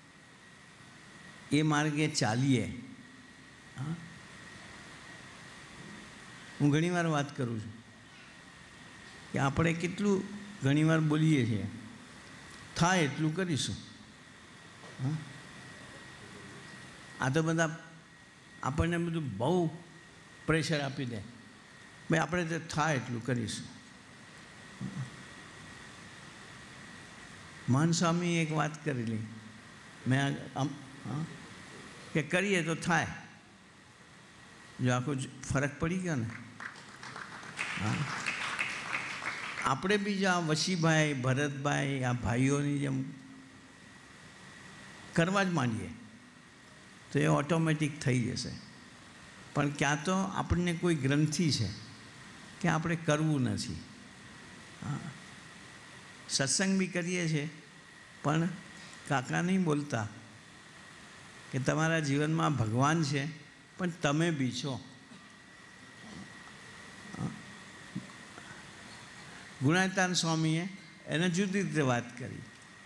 એ માર્ગે ચાલીએ. હા, હું ઘણીવાર વાત કરું છું કે આપણે કેટલું ઘણીવાર બોલીએ છીએ થાય એટલું કરીશું. હા, આ તો બધા આપણને બધું બહુ પ્રેશર આપી દે, ભાઈ આપણે તો થાય એટલું કરીશું. મહાન સ્વામી એક વાત કરેલી મેં આમ, હા, કે કરીએ તો થાય. જો આખો ફરક પડી ગયો ને. હા, આપણે બી જો આ વશીભાઈ, ભરતભાઈ, આ ભાઈઓની જેમ કરવા જ માંડીએ તો એ ઓટોમેટિક થઈ જશે. પણ ક્યાં તો આપણને કોઈ ગ્રંથિ છે કે આપણે કરવું નથી. હા, સત્સંગ બી કરીએ છીએ પણ કાકા નહીં બોલતા કે તમારા જીવનમાં ભગવાન છે પણ તમે બી છો. ગુણાતાન સ્વામીએ એને જુદી રીતે વાત કરી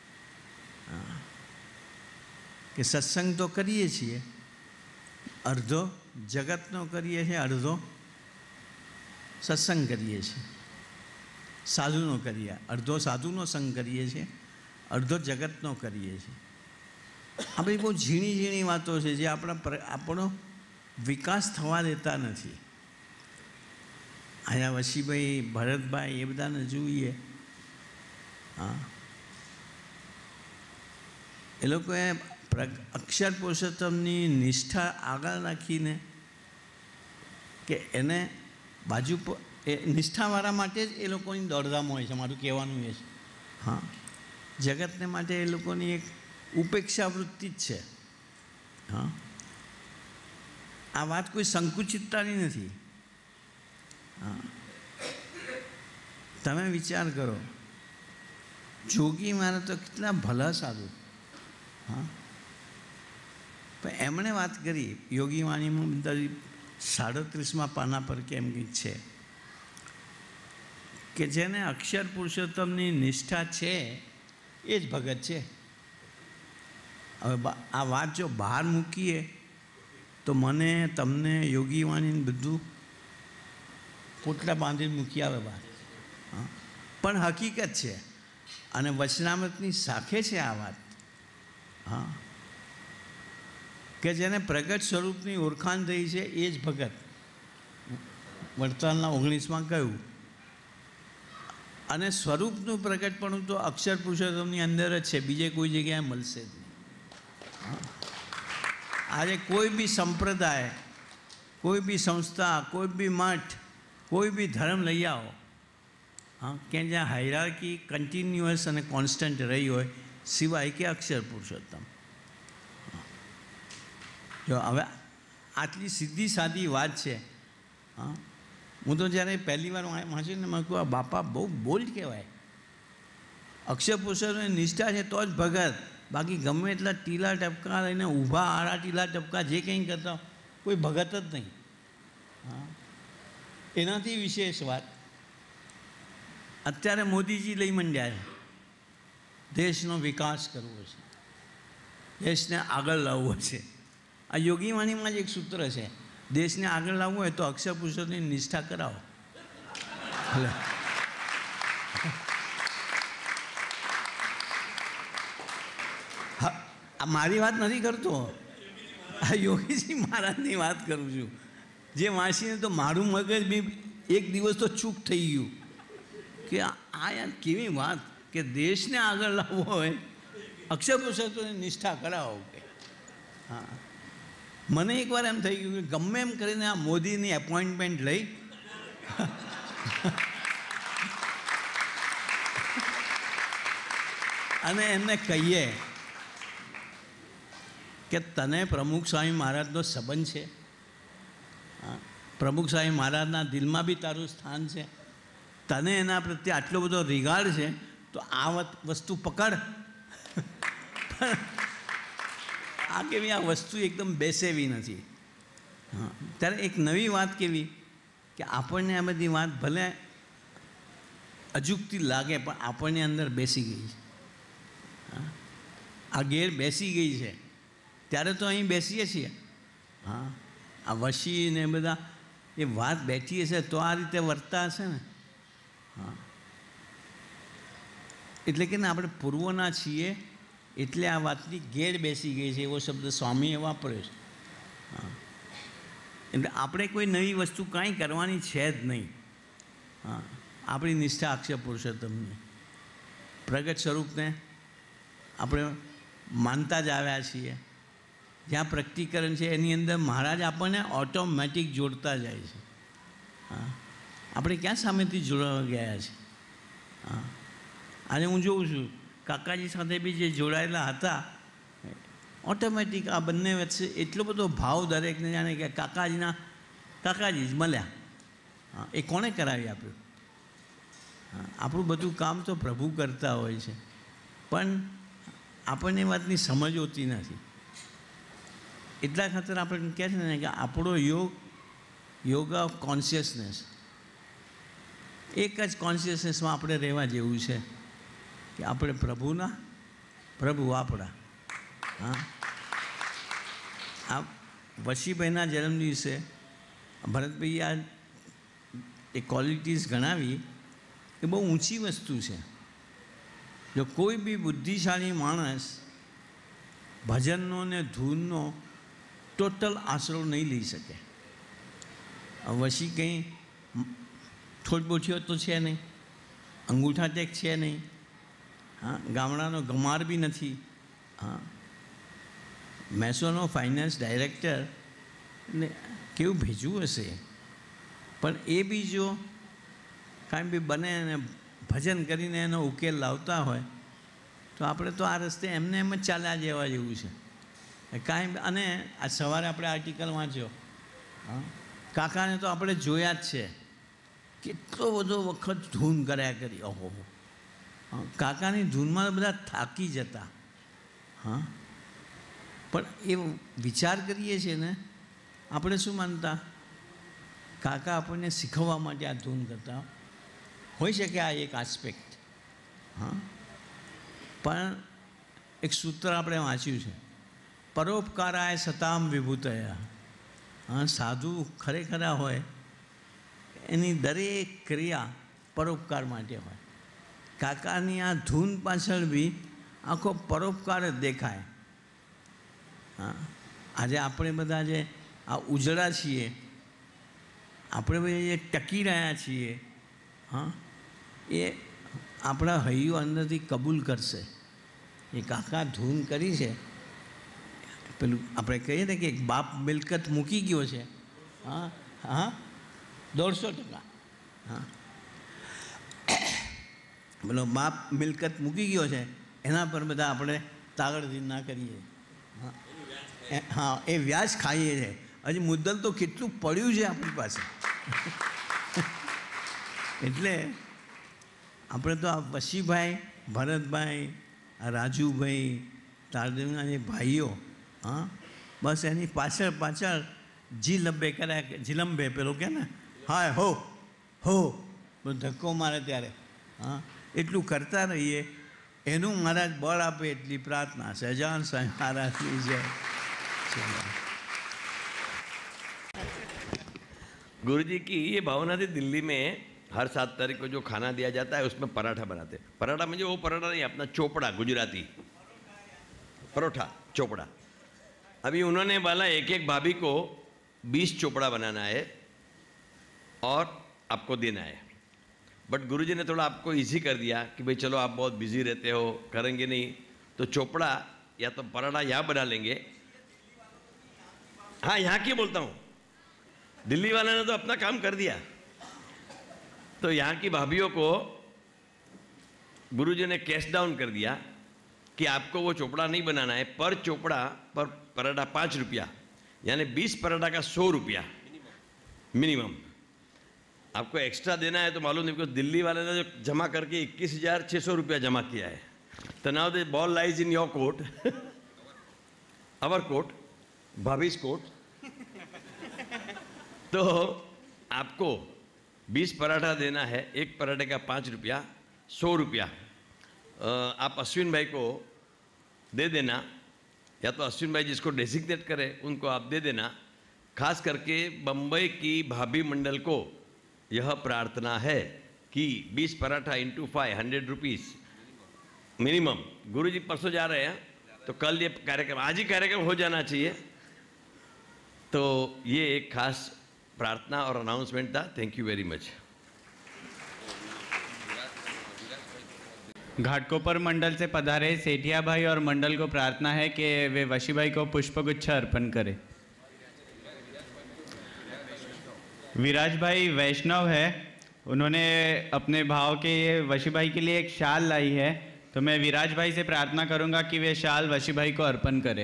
કે સત્સંગ તો કરીએ છીએ, અડધો જગતનો કરીએ છીએ, અડધો સત્સંગ કરીએ છીએ. સાધુનો કરીએ, અડધો સાધુનો સંગ કરીએ છીએ, અડધો જગતનો કરીએ છીએ. આ બધી બહુ ઝીણી ઝીણી વાતો છે જે આપણા આપણો વિકાસ થવા દેતા નથી. અહીંયા વશીભાઈ, ભરતભાઈ એ બધાને જોઈએ, હા, એ લોકોએ અક્ષર પુરુષોત્તમની નિષ્ઠા આગળ રાખીને કે એને બાજુ પર એ નિષ્ઠાવાળા માટે જ એ લોકોની દોડધામ હોય છે. મારું કહેવાનું એ છે. હા, જગતને માટે એ લોકોની એક ઉપેક્ષા વૃત્તિ જ છે. હા, આ વાત કોઈ સંકુચિતતાની નથી. હા, તમે વિચાર કરો, જોગી મારે તો કેટલા ભલા સાધુ. હા, પણ એમણે વાત કરી યોગી વાણીમાં બધા સાડત્રીસમાં પાના પર કેમ કંઈક છે કે જેને અક્ષર પુરુષોત્તમની નિષ્ઠા છે એ જ ભગત છે. હવે આ વાત જો બહાર મૂકીએ તો મને તમને યોગી વાણીને બધું પોટલા બાંધીને મૂકી આવે બહાર. હા, પણ હકીકત છે અને વચનામૃતની સાથે છે આ વાત. હા, કે જેને પ્રગટ સ્વરૂપની ઓળખાણ થઈ છે એ જ ભગત. વડતાલના ઓગણીસમાં કહ્યું. અને સ્વરૂપનું પ્રગટપણું તો અક્ષર પુરુષોત્તમની અંદર જ છે, બીજે કોઈ જગ્યાએ મળશે જ નહીં. આજે કોઈ બી સંપ્રદાય, કોઈ બી સંસ્થા, કોઈ બી મઠ, કોઈ બી ધર્મ લઈ આવો, હા, કે જ્યાં હાયરાર્કી કન્ટિન્યુઅસ અને કોન્સ્ટન્ટ રહી હોય સિવાય કે અક્ષર પુરુષોત્તમ. જો હવે આટલી સીધી સાદી વાત છે. હા, હું તો જ્યારે પહેલી વાર વાંચીને મેં કહું આ બાપા બહુ બોલ્ડ કહેવાય. અક્ષર પુરુષોત્તમની નિષ્ઠા છે તો જ ભગત, બાકી ગમે એટલા ટીલા ટપકા લઈને ઊભા આડા ટીલા ટપકા જે કંઈ કરતા કોઈ ભગત જ નહીં. હા, એનાથી વિશેષ વાત અત્યારે મોદીજી લઈ મંડ્યા છે. દેશનો વિકાસ કરવો છે, દેશને આગળ લાવવો છે. આ યોગી વાણીમાં જ એક સૂત્ર છે, દેશને આગળ લાવવું હોય તો અક્ષર પુરુષોત્તમની નિષ્ઠા કરાવો. આ મારી વાત નથી કરતો, આ યોગીજી મહારાજની વાત કરું છું. જે વાંચીને તો મારું મગજ બી એક દિવસ તો ચૂપ થઈ ગયું. કે આ યાર કેવી વાત કે દેશને આગળ લાવવો હોય અક્ષર પુરુષોત્તમની નિષ્ઠા કરાવો કે હા મને એકવાર એમ થઈ ગયું કે ગમે એમ કરીને આ મોદીની એપોઇન્ટમેન્ટ લઈ અને એમને કહીએ કે તને પ્રમુખ સ્વામી મહારાજનો સંબંધ છે હા પ્રમુખ સ્વામી મહારાજના દિલમાં બી તારું સ્થાન છે તને એના પ્રત્યે આટલો બધો રિગાર્ડ છે તો આ વસ્તુ પકડ આ કેવી આ વસ્તુ એકદમ બેસેવી નથી હા ત્યારે એક નવી વાત કેવી કે આપણને આ બધી વાત ભલે અજુકતી લાગે પણ આપણને અંદર બેસી ગઈ છે આ ઘેર બેસી ગઈ છે ત્યારે તો અહીં બેસીએ છીએ હા આ વશી ને બધા એ વાત બેઠી હશે તો આ રીતે વર્તા હશે ને હા એટલે કે ને આપણે પૂર્વના છીએ એટલે આ વાતની ઘેર બેસી ગઈ છે એવો શબ્દ સ્વામીએ વાપર્યો છે હા એટલે આપણે કોઈ નવી વસ્તુ કાંઈ કરવાની છે જ નહીં હા આપણી નિષ્ઠા અક્ષર પુરુષોત્તમની પ્રગટ સ્વરૂપને આપણે માનતા જ આવ્યા છીએ જ્યાં પ્રકટીકરણ છે એની અંદર મહારાજ આપણને ઓટોમેટિક જોડતા જાય છે હા આપણે ક્યાં સામેથી જોડાવા ગયા છે હા આજે હું જોઉં છું કાકાજી સાથે બી જે જોડાયેલા હતા ઓટોમેટિક આ બંને વચ્ચે એટલો બધો ભાવ દરેકને જાણે કે કાકાજીના કાકાજી જ મળ્યા હા એ કોણે કરાવી આપ્યું હા આપણું બધું કામ તો પ્રભુ કરતા હોય છે પણ આપણને વાતની સમજ હોતી નથી એટલા ખાતર આપણે કહે છે ને કે આપણો યોગ યોગ ઓફ કોન્શિયસનેસ એક જ કોન્શિયસનેસમાં આપણે રહેવા જેવું છે કે આપણે પ્રભુના પ્રભુ આપણા હા આ વશીભાઈના જન્મ દિવસે ભરતભાઈ આ એ ક્વોલિટીઝ ગણાવી એ બહુ ઊંચી વસ્તુ છે જો કોઈ બી બુદ્ધિશાળી માણસ ભજનનો ને ધૂનનો ટોટલ આશરો નહીં લઈ શકે વશી કંઈ ઠોટબોઠીઓ તો છે નહીં અંગૂઠા ટેક છે નહીં હા ગામડાનો ગમાર બી નથી હા મેસોનો ફાઇનાન્સ ડાયરેક્ટર ને કેવું ભેજવું હશે પણ એ બી જો કાંઈ બી બને અને ભજન કરીને એનો ઉકેલ લાવતા હોય તો આપણે તો આ રસ્તે એમને એમ જ ચાલ્યા જેવા જેવું છે કાંઈ અને આ સવારે આપણે આર્ટિકલ વાંચ્યો હા કાકાને તો આપણે જોયા જ છે કેટલો બધો વખત ધૂન કર્યા કરી ઓહો હા કાકાની ધૂનમાં બધા થાકી જતા હા પણ એ વિચાર કરીએ છીએ ને આપણે શું માનતા કાકા આપણને શીખવવા માટે આ ધૂન કરતા હોઈ શકે આ એક આસ્પેક્ટ હા પણ એક સૂત્ર આપણે વાંચ્યું છે પરોપકારાય સતામ વિભૂતયા હા સાધુ ખરેખરા હોય એની દરેક ક્રિયા પરોપકાર માટે હોય કાકાની આ ધૂન પાછળ બી આખો પરોપકાર જ દેખાય હા આજે આપણે બધા જે આ ઉજળા છીએ આપણે બધા જે ટકી રહ્યા છીએ હા એ આપણા હૈયું અંદરથી કબૂલ કરશે એ કાકા ધૂન કરી છે પેલું આપણે કહીએ ને કે એક બાપ મિલકત મૂકી ગયો છે હા હા દોઢસો ટકા હા પેલો બાપ મિલકત મૂકી ગયો છે એના પર બધા આપણે તાગડધી ના કરીએ હા હા એ વ્યાજ ખાઈએ છીએ હજી મુદ્દલ તો કેટલું પડ્યું છે આપણી પાસે એટલે આપણે તો આ વશીભાઈ ભરતભાઈ આ રાજુભાઈ તારદેવના જે ભાઈઓ હા બસ એની પાછળ પાછળ ઝીલંબે કર્યા ઝીલંબે પેલો કે ને હાય હો હો ધક્કો મારે ત્યારે હા એટલું કરતા રહીએ એનું મહારાજ બળ આપે એટલી પ્રાર્થના સહજાન સાંઈ મહારાજની જય गुरु जी की ये भावना थी दिल्ली में हर सात तारीख को जो खाना दिया जाता है उसमें पराठा बनाते हैं पराठा मुझे वो पराठा नहीं अपना चोपड़ा गुजराती परोठा चोपड़ा अभी उन्होंने बोला एक एक भाभी को बीस चोपड़ा बनाना है और आपको देना है बट गुरुजी ने थोड़ा आपको इजी कर दिया कि भाई चलो आप बहुत बिजी रहते हो, करेंगे नहीं, तो चोपड़ा या तो पराठा यहाँ बना लेंगे। हाँ, यहाँ की बोलता हूँ, दिल्ली वाले ने तो अपना काम कर दिया। तो यहाँ की भाभीियों को गुरुजी ने कैश डाउन कर दिया कि आपको वो चोपड़ा नहीं बनाना है, पर चोपड़ा पर पराठा पाँच रुपया, यानी बीस पराठा का सौ रुपया मिनिमम आपको एक्स्ट्रा देना है। तो मालूम नहीं, बिकॉज दिल्ली वाले ने जो जमा करके इक्कीस हजार छः सौ रुपया जमा किया है। तो now the ball lies in your court, our court, भाभीज कोर्ट। तो आपको बीस पराठा देना है, एक पराठे का पाँच रुपया, सौ रुपया आप अश्विन भाई को दे देना, या तो अश्विन भाई जिसको डेजिग्नेट करे उनको आप दे देना। खास करके बम्बई की भाभी मंडल को यह प्रार्थना है कि बीस paratha into five hundred rupees minimum. Guruji परसों जा रहे हैं, तो कल ये कार्यक्रम, आज ही कार्यक्रम हो जाना चाहिए। तो ये एक खास प्रार्थना और अनाउंसमेंट था। Thank you very much. Ghatkopar मंडल से पधारे सेठिया भाई और मंडल को प्रार्थना है कि वे वशी भाई को पुष्पगुच्छ अर्पण करें। विराज भाई वैष्णव है, उन्होंने अपने भाव के वशी भाई के लिए एक शाल लाई है, तो मैं विराज भाई से प्रार्थना करूंगा कि वे शाल वशी भाई को अर्पण करें।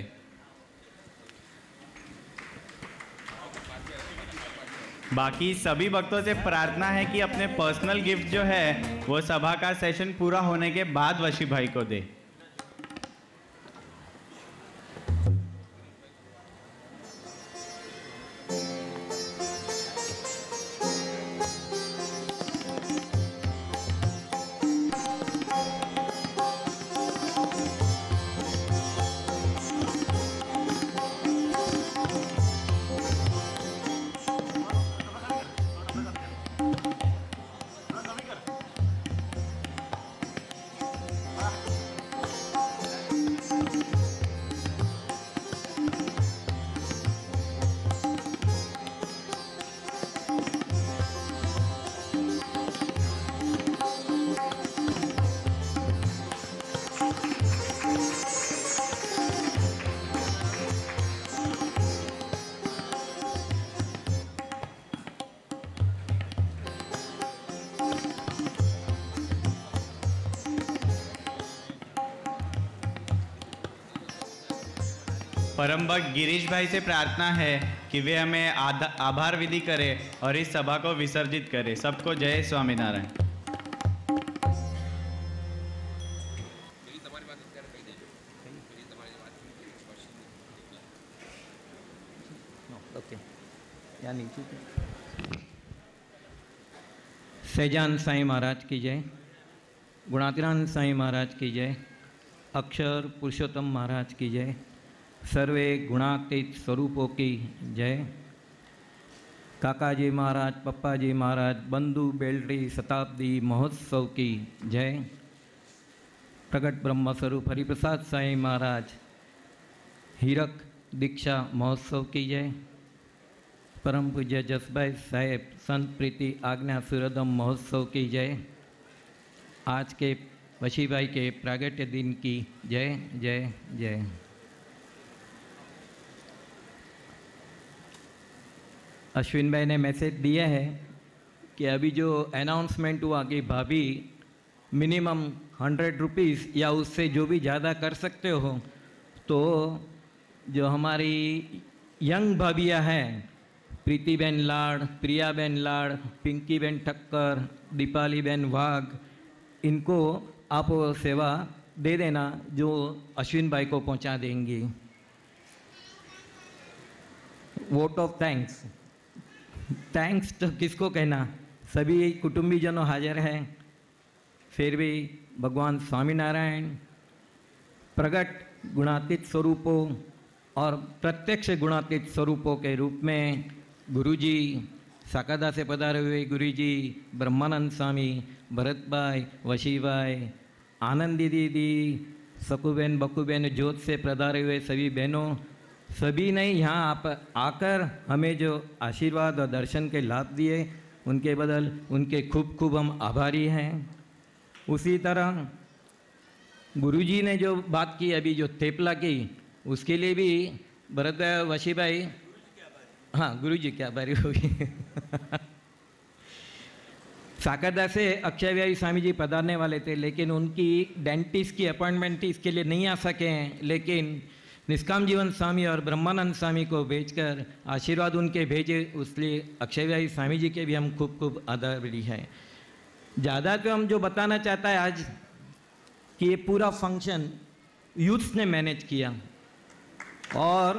बाकी सभी भक्तों से प्रार्थना है कि अपने पर्सनल गिफ्ट जो है वो सभा का सेशन पूरा होने के बाद वशी भाई को दे। परम भक्त गिरीश भाई से प्रार्थना है कि वे हमें आभार विधि करें और इस सभा को विसर्जित करें। सबको जय स्वामीनारायण। सहजान साईं महाराज की जय, गुणातीरान साईं महाराज की जय, अक्षर पुरुषोत्तम महाराज की जय, सर्वे गुणातीत स्वरूपों की जय। काकाजी महाराज, पप्पाजी महाराज, बंधु बेलड़ी शताब्दी महोत्सव की जय। प्रकट ब्रह्म स्वरूप हरिप्रसाद साईं महाराज हीरक दीक्षा महोत्सव की जय। परम पूज्य जसभाई साहेब संत प्रीति आज्ञा सूर्यदम महोत्सव की जय। आज के वशीभाई के प्रागट्य दिन की जय जय जय। अश्विन भाई ने मैसेज दिया है कि अभी जो अनाउंसमेंट हुआ कि भाभी मिनिमम हंड्रेड रुपीज़ या उससे जो भी ज़्यादा कर सकते हो, तो जो हमारी यंग भाभियाँ हैं, प्रीति बहन लाड़, प्रिया बहन लाड़, पिंकी बहन ठक्कर, दीपाली बहन वाघ, इनको आप सेवा दे देना जो अश्विन भाई को पहुंचा देंगी। Vote of thanks. थैंक्स तो किसको कहना, सभी कुटुंबीजनों हाजिर हैं, फिर भी भगवान स्वामीनारायण प्रगट गुणातीत स्वरूपों और प्रत्यक्ष गुणातीत स्वरूपों के रूप में गुरुजी, साकादा से पधारे हुए गुरुजी, ब्रह्मानंद स्वामी, भरत भाई, वशी भाई, आनंदी दीदी, सकूबेन, बकूबेन, ज्योत से पधारे हुए सभी बहनों, सभी ने यहाँ आप आकर हमें जो आशीर्वाद और दर्शन के लाभ दिए, उनके बदल उनके खूब खूब हम आभारी हैं। उसी तरह गुरुजी ने जो बात की अभी, जो थेपला की, उसके लिए भी भरत भाई, वशी भाई, हाँ गुरुजी क्या बारी होगी। साकरदा से अक्षय विहारी स्वामी जी पधारने वाले थे, लेकिन उनकी डेंटिस्ट की अपॉइंटमेंट थी, इसके लिए नहीं आ सके हैं। लेकिन निष्काम जीवन स्वामी और ब्रह्मानंद स्वामी को भेजकर आशीर्वाद उनके भेजे, उसलिए अक्षय विहारी स्वामी जी के भी हम खूब खूब आभारी हैं। ज़्यादा तो हम जो बताना चाहता है आज कि ये पूरा फंक्शन यूथ ने मैनेज किया, और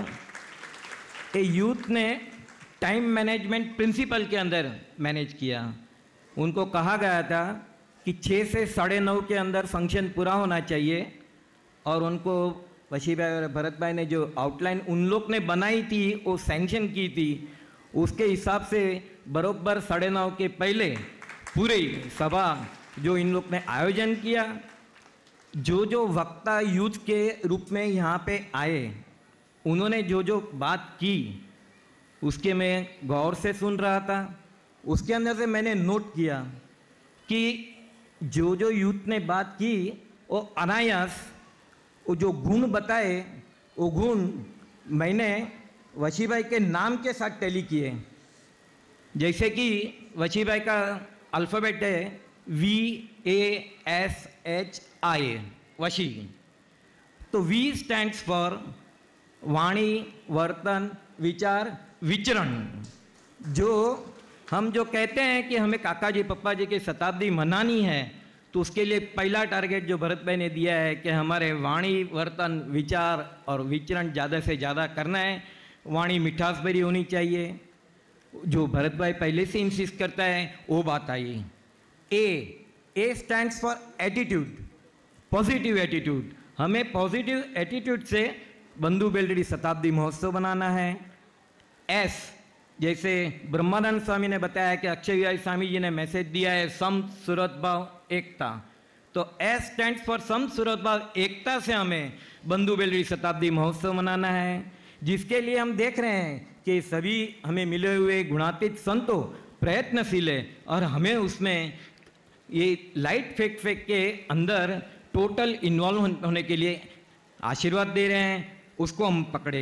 ये यूथ ने टाइम मैनेजमेंट प्रिंसिपल के अंदर मैनेज किया। उनको कहा गया था कि छः से साढ़े नौ के अंदर फंक्शन पूरा होना चाहिए, और उनको वशी भाई और भरत भाई ने जो आउटलाइन उन लोग ने बनाई थी, वो सैंक्शन की थी, उसके हिसाब से बरोबर साढ़े नौ के पहले पूरी सभा जो इन लोग ने आयोजन किया, जो जो वक्ता यूथ के रूप में यहाँ पे आए, उन्होंने जो जो बात की उसके मैं गौर से सुन रहा था। उसके अंदर से मैंने नोट किया कि जो जो यूथ ने बात की वो अनायास वो जो गुण बताए, वो गुण मैंने वशी भाई के नाम के साथ टैली किए। जैसे कि वशी भाई का अल्फ़ाबेट है V A S H I, Vashi. तो वी स्टैंड्स फॉर वाणी, वर्तन, विचार, विचरण। जो हम जो कहते हैं कि हमें काका जी पप्पा जी की शताब्दी मनानी है, तो उसके लिए पहला टारगेट जो भरत भाई ने दिया है कि हमारे वाणी, वर्तन, विचार और विचरण ज़्यादा से ज़्यादा करना है। वाणी मिठास भरी होनी चाहिए, जो भरत भाई पहले से इंसिस्ट करता है वो बात I. A A stands for attitude, positive attitude. हमें पॉजिटिव एटीट्यूड से बंधु बेलड़ी शताब्दी महोत्सव बनाना है। एस जैसे ब्रह्मानंद स्वामी ने बताया कि अक्षय विहारी स्वामी जी ने मैसेज दिया है सम सूरत भाव एकता, तो एस स्टैंड्स फॉर सम सूरत भाव एकता से हमें बंधु बेलड़ी शताब्दी महोत्सव मनाना है, जिसके लिए हम देख रहे हैं कि सभी हमें मिले हुए गुणातीत संतों प्रयत्नशील है, और हमें उसमें ये लाइट फेंक फेंक के अंदर टोटल इन्वॉल्व होने के लिए आशीर्वाद दे रहे हैं, उसको हम पकड़े।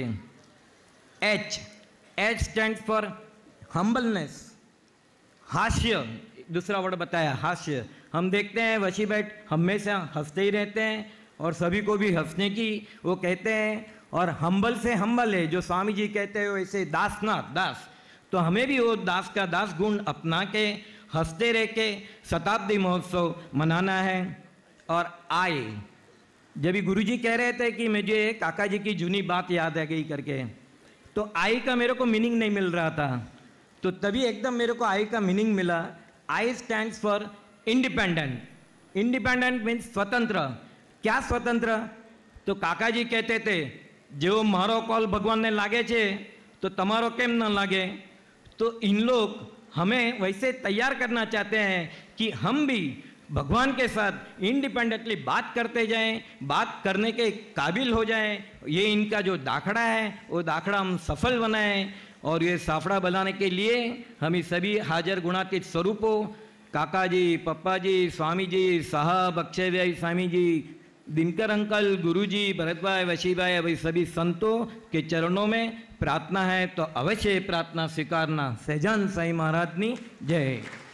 H H stand for humbleness, हास्य, दूसरा वर्ड बताया हास्य। हम देखते हैं वशी भाई हमेशा हंसते ही रहते हैं, और सभी को भी हंसने की वो कहते हैं, और हम्बल से हम्बल है, जो स्वामी जी कहते हैं वैसे दास ना दास। तो हमें भी वो दास का दास गुण अपना के हंसते रह के शताब्दी महोत्सव मनाना है। और आए, जब भी गुरुजी कह रहे थे कि मुझे काका जी की जूनी बात याद आ गई करके, तो आई का मेरे को मीनिंग नहीं मिल रहा था, तो तभी एकदम मेरे को आई का मीनिंग मिला। I stands for independent. Independent means स्वतंत्र। क्या स्वतंत्र? तो काका जी कहते थे जो मारो कॉल भगवान ने लागे छे तो तमारो केम न लागे। तो इन लोग हमें वैसे तैयार करना चाहते हैं कि हम भी भगवान के साथ इंडिपेंडेंटली बात करते जाएं, बात करने के काबिल हो जाएं। ये इनका जो दाखड़ा है वो दाखड़ा हम सफल बनाएं, और ये साफड़ा बनाने के लिए हम सभी हाजर गुणातीत स्वरूपों काका जी, पप्पा जी, स्वामी जी, साहब, अक्षय विहारी स्वामी जी, दिनकर अंकल, गुरुजी, भरत भाई, वशी भाई, अभी सभी संतों के चरणों में प्रार्थना है, तो अवश्य प्रार्थना स्वीकारना। सहजान साईं महाराज नी जय।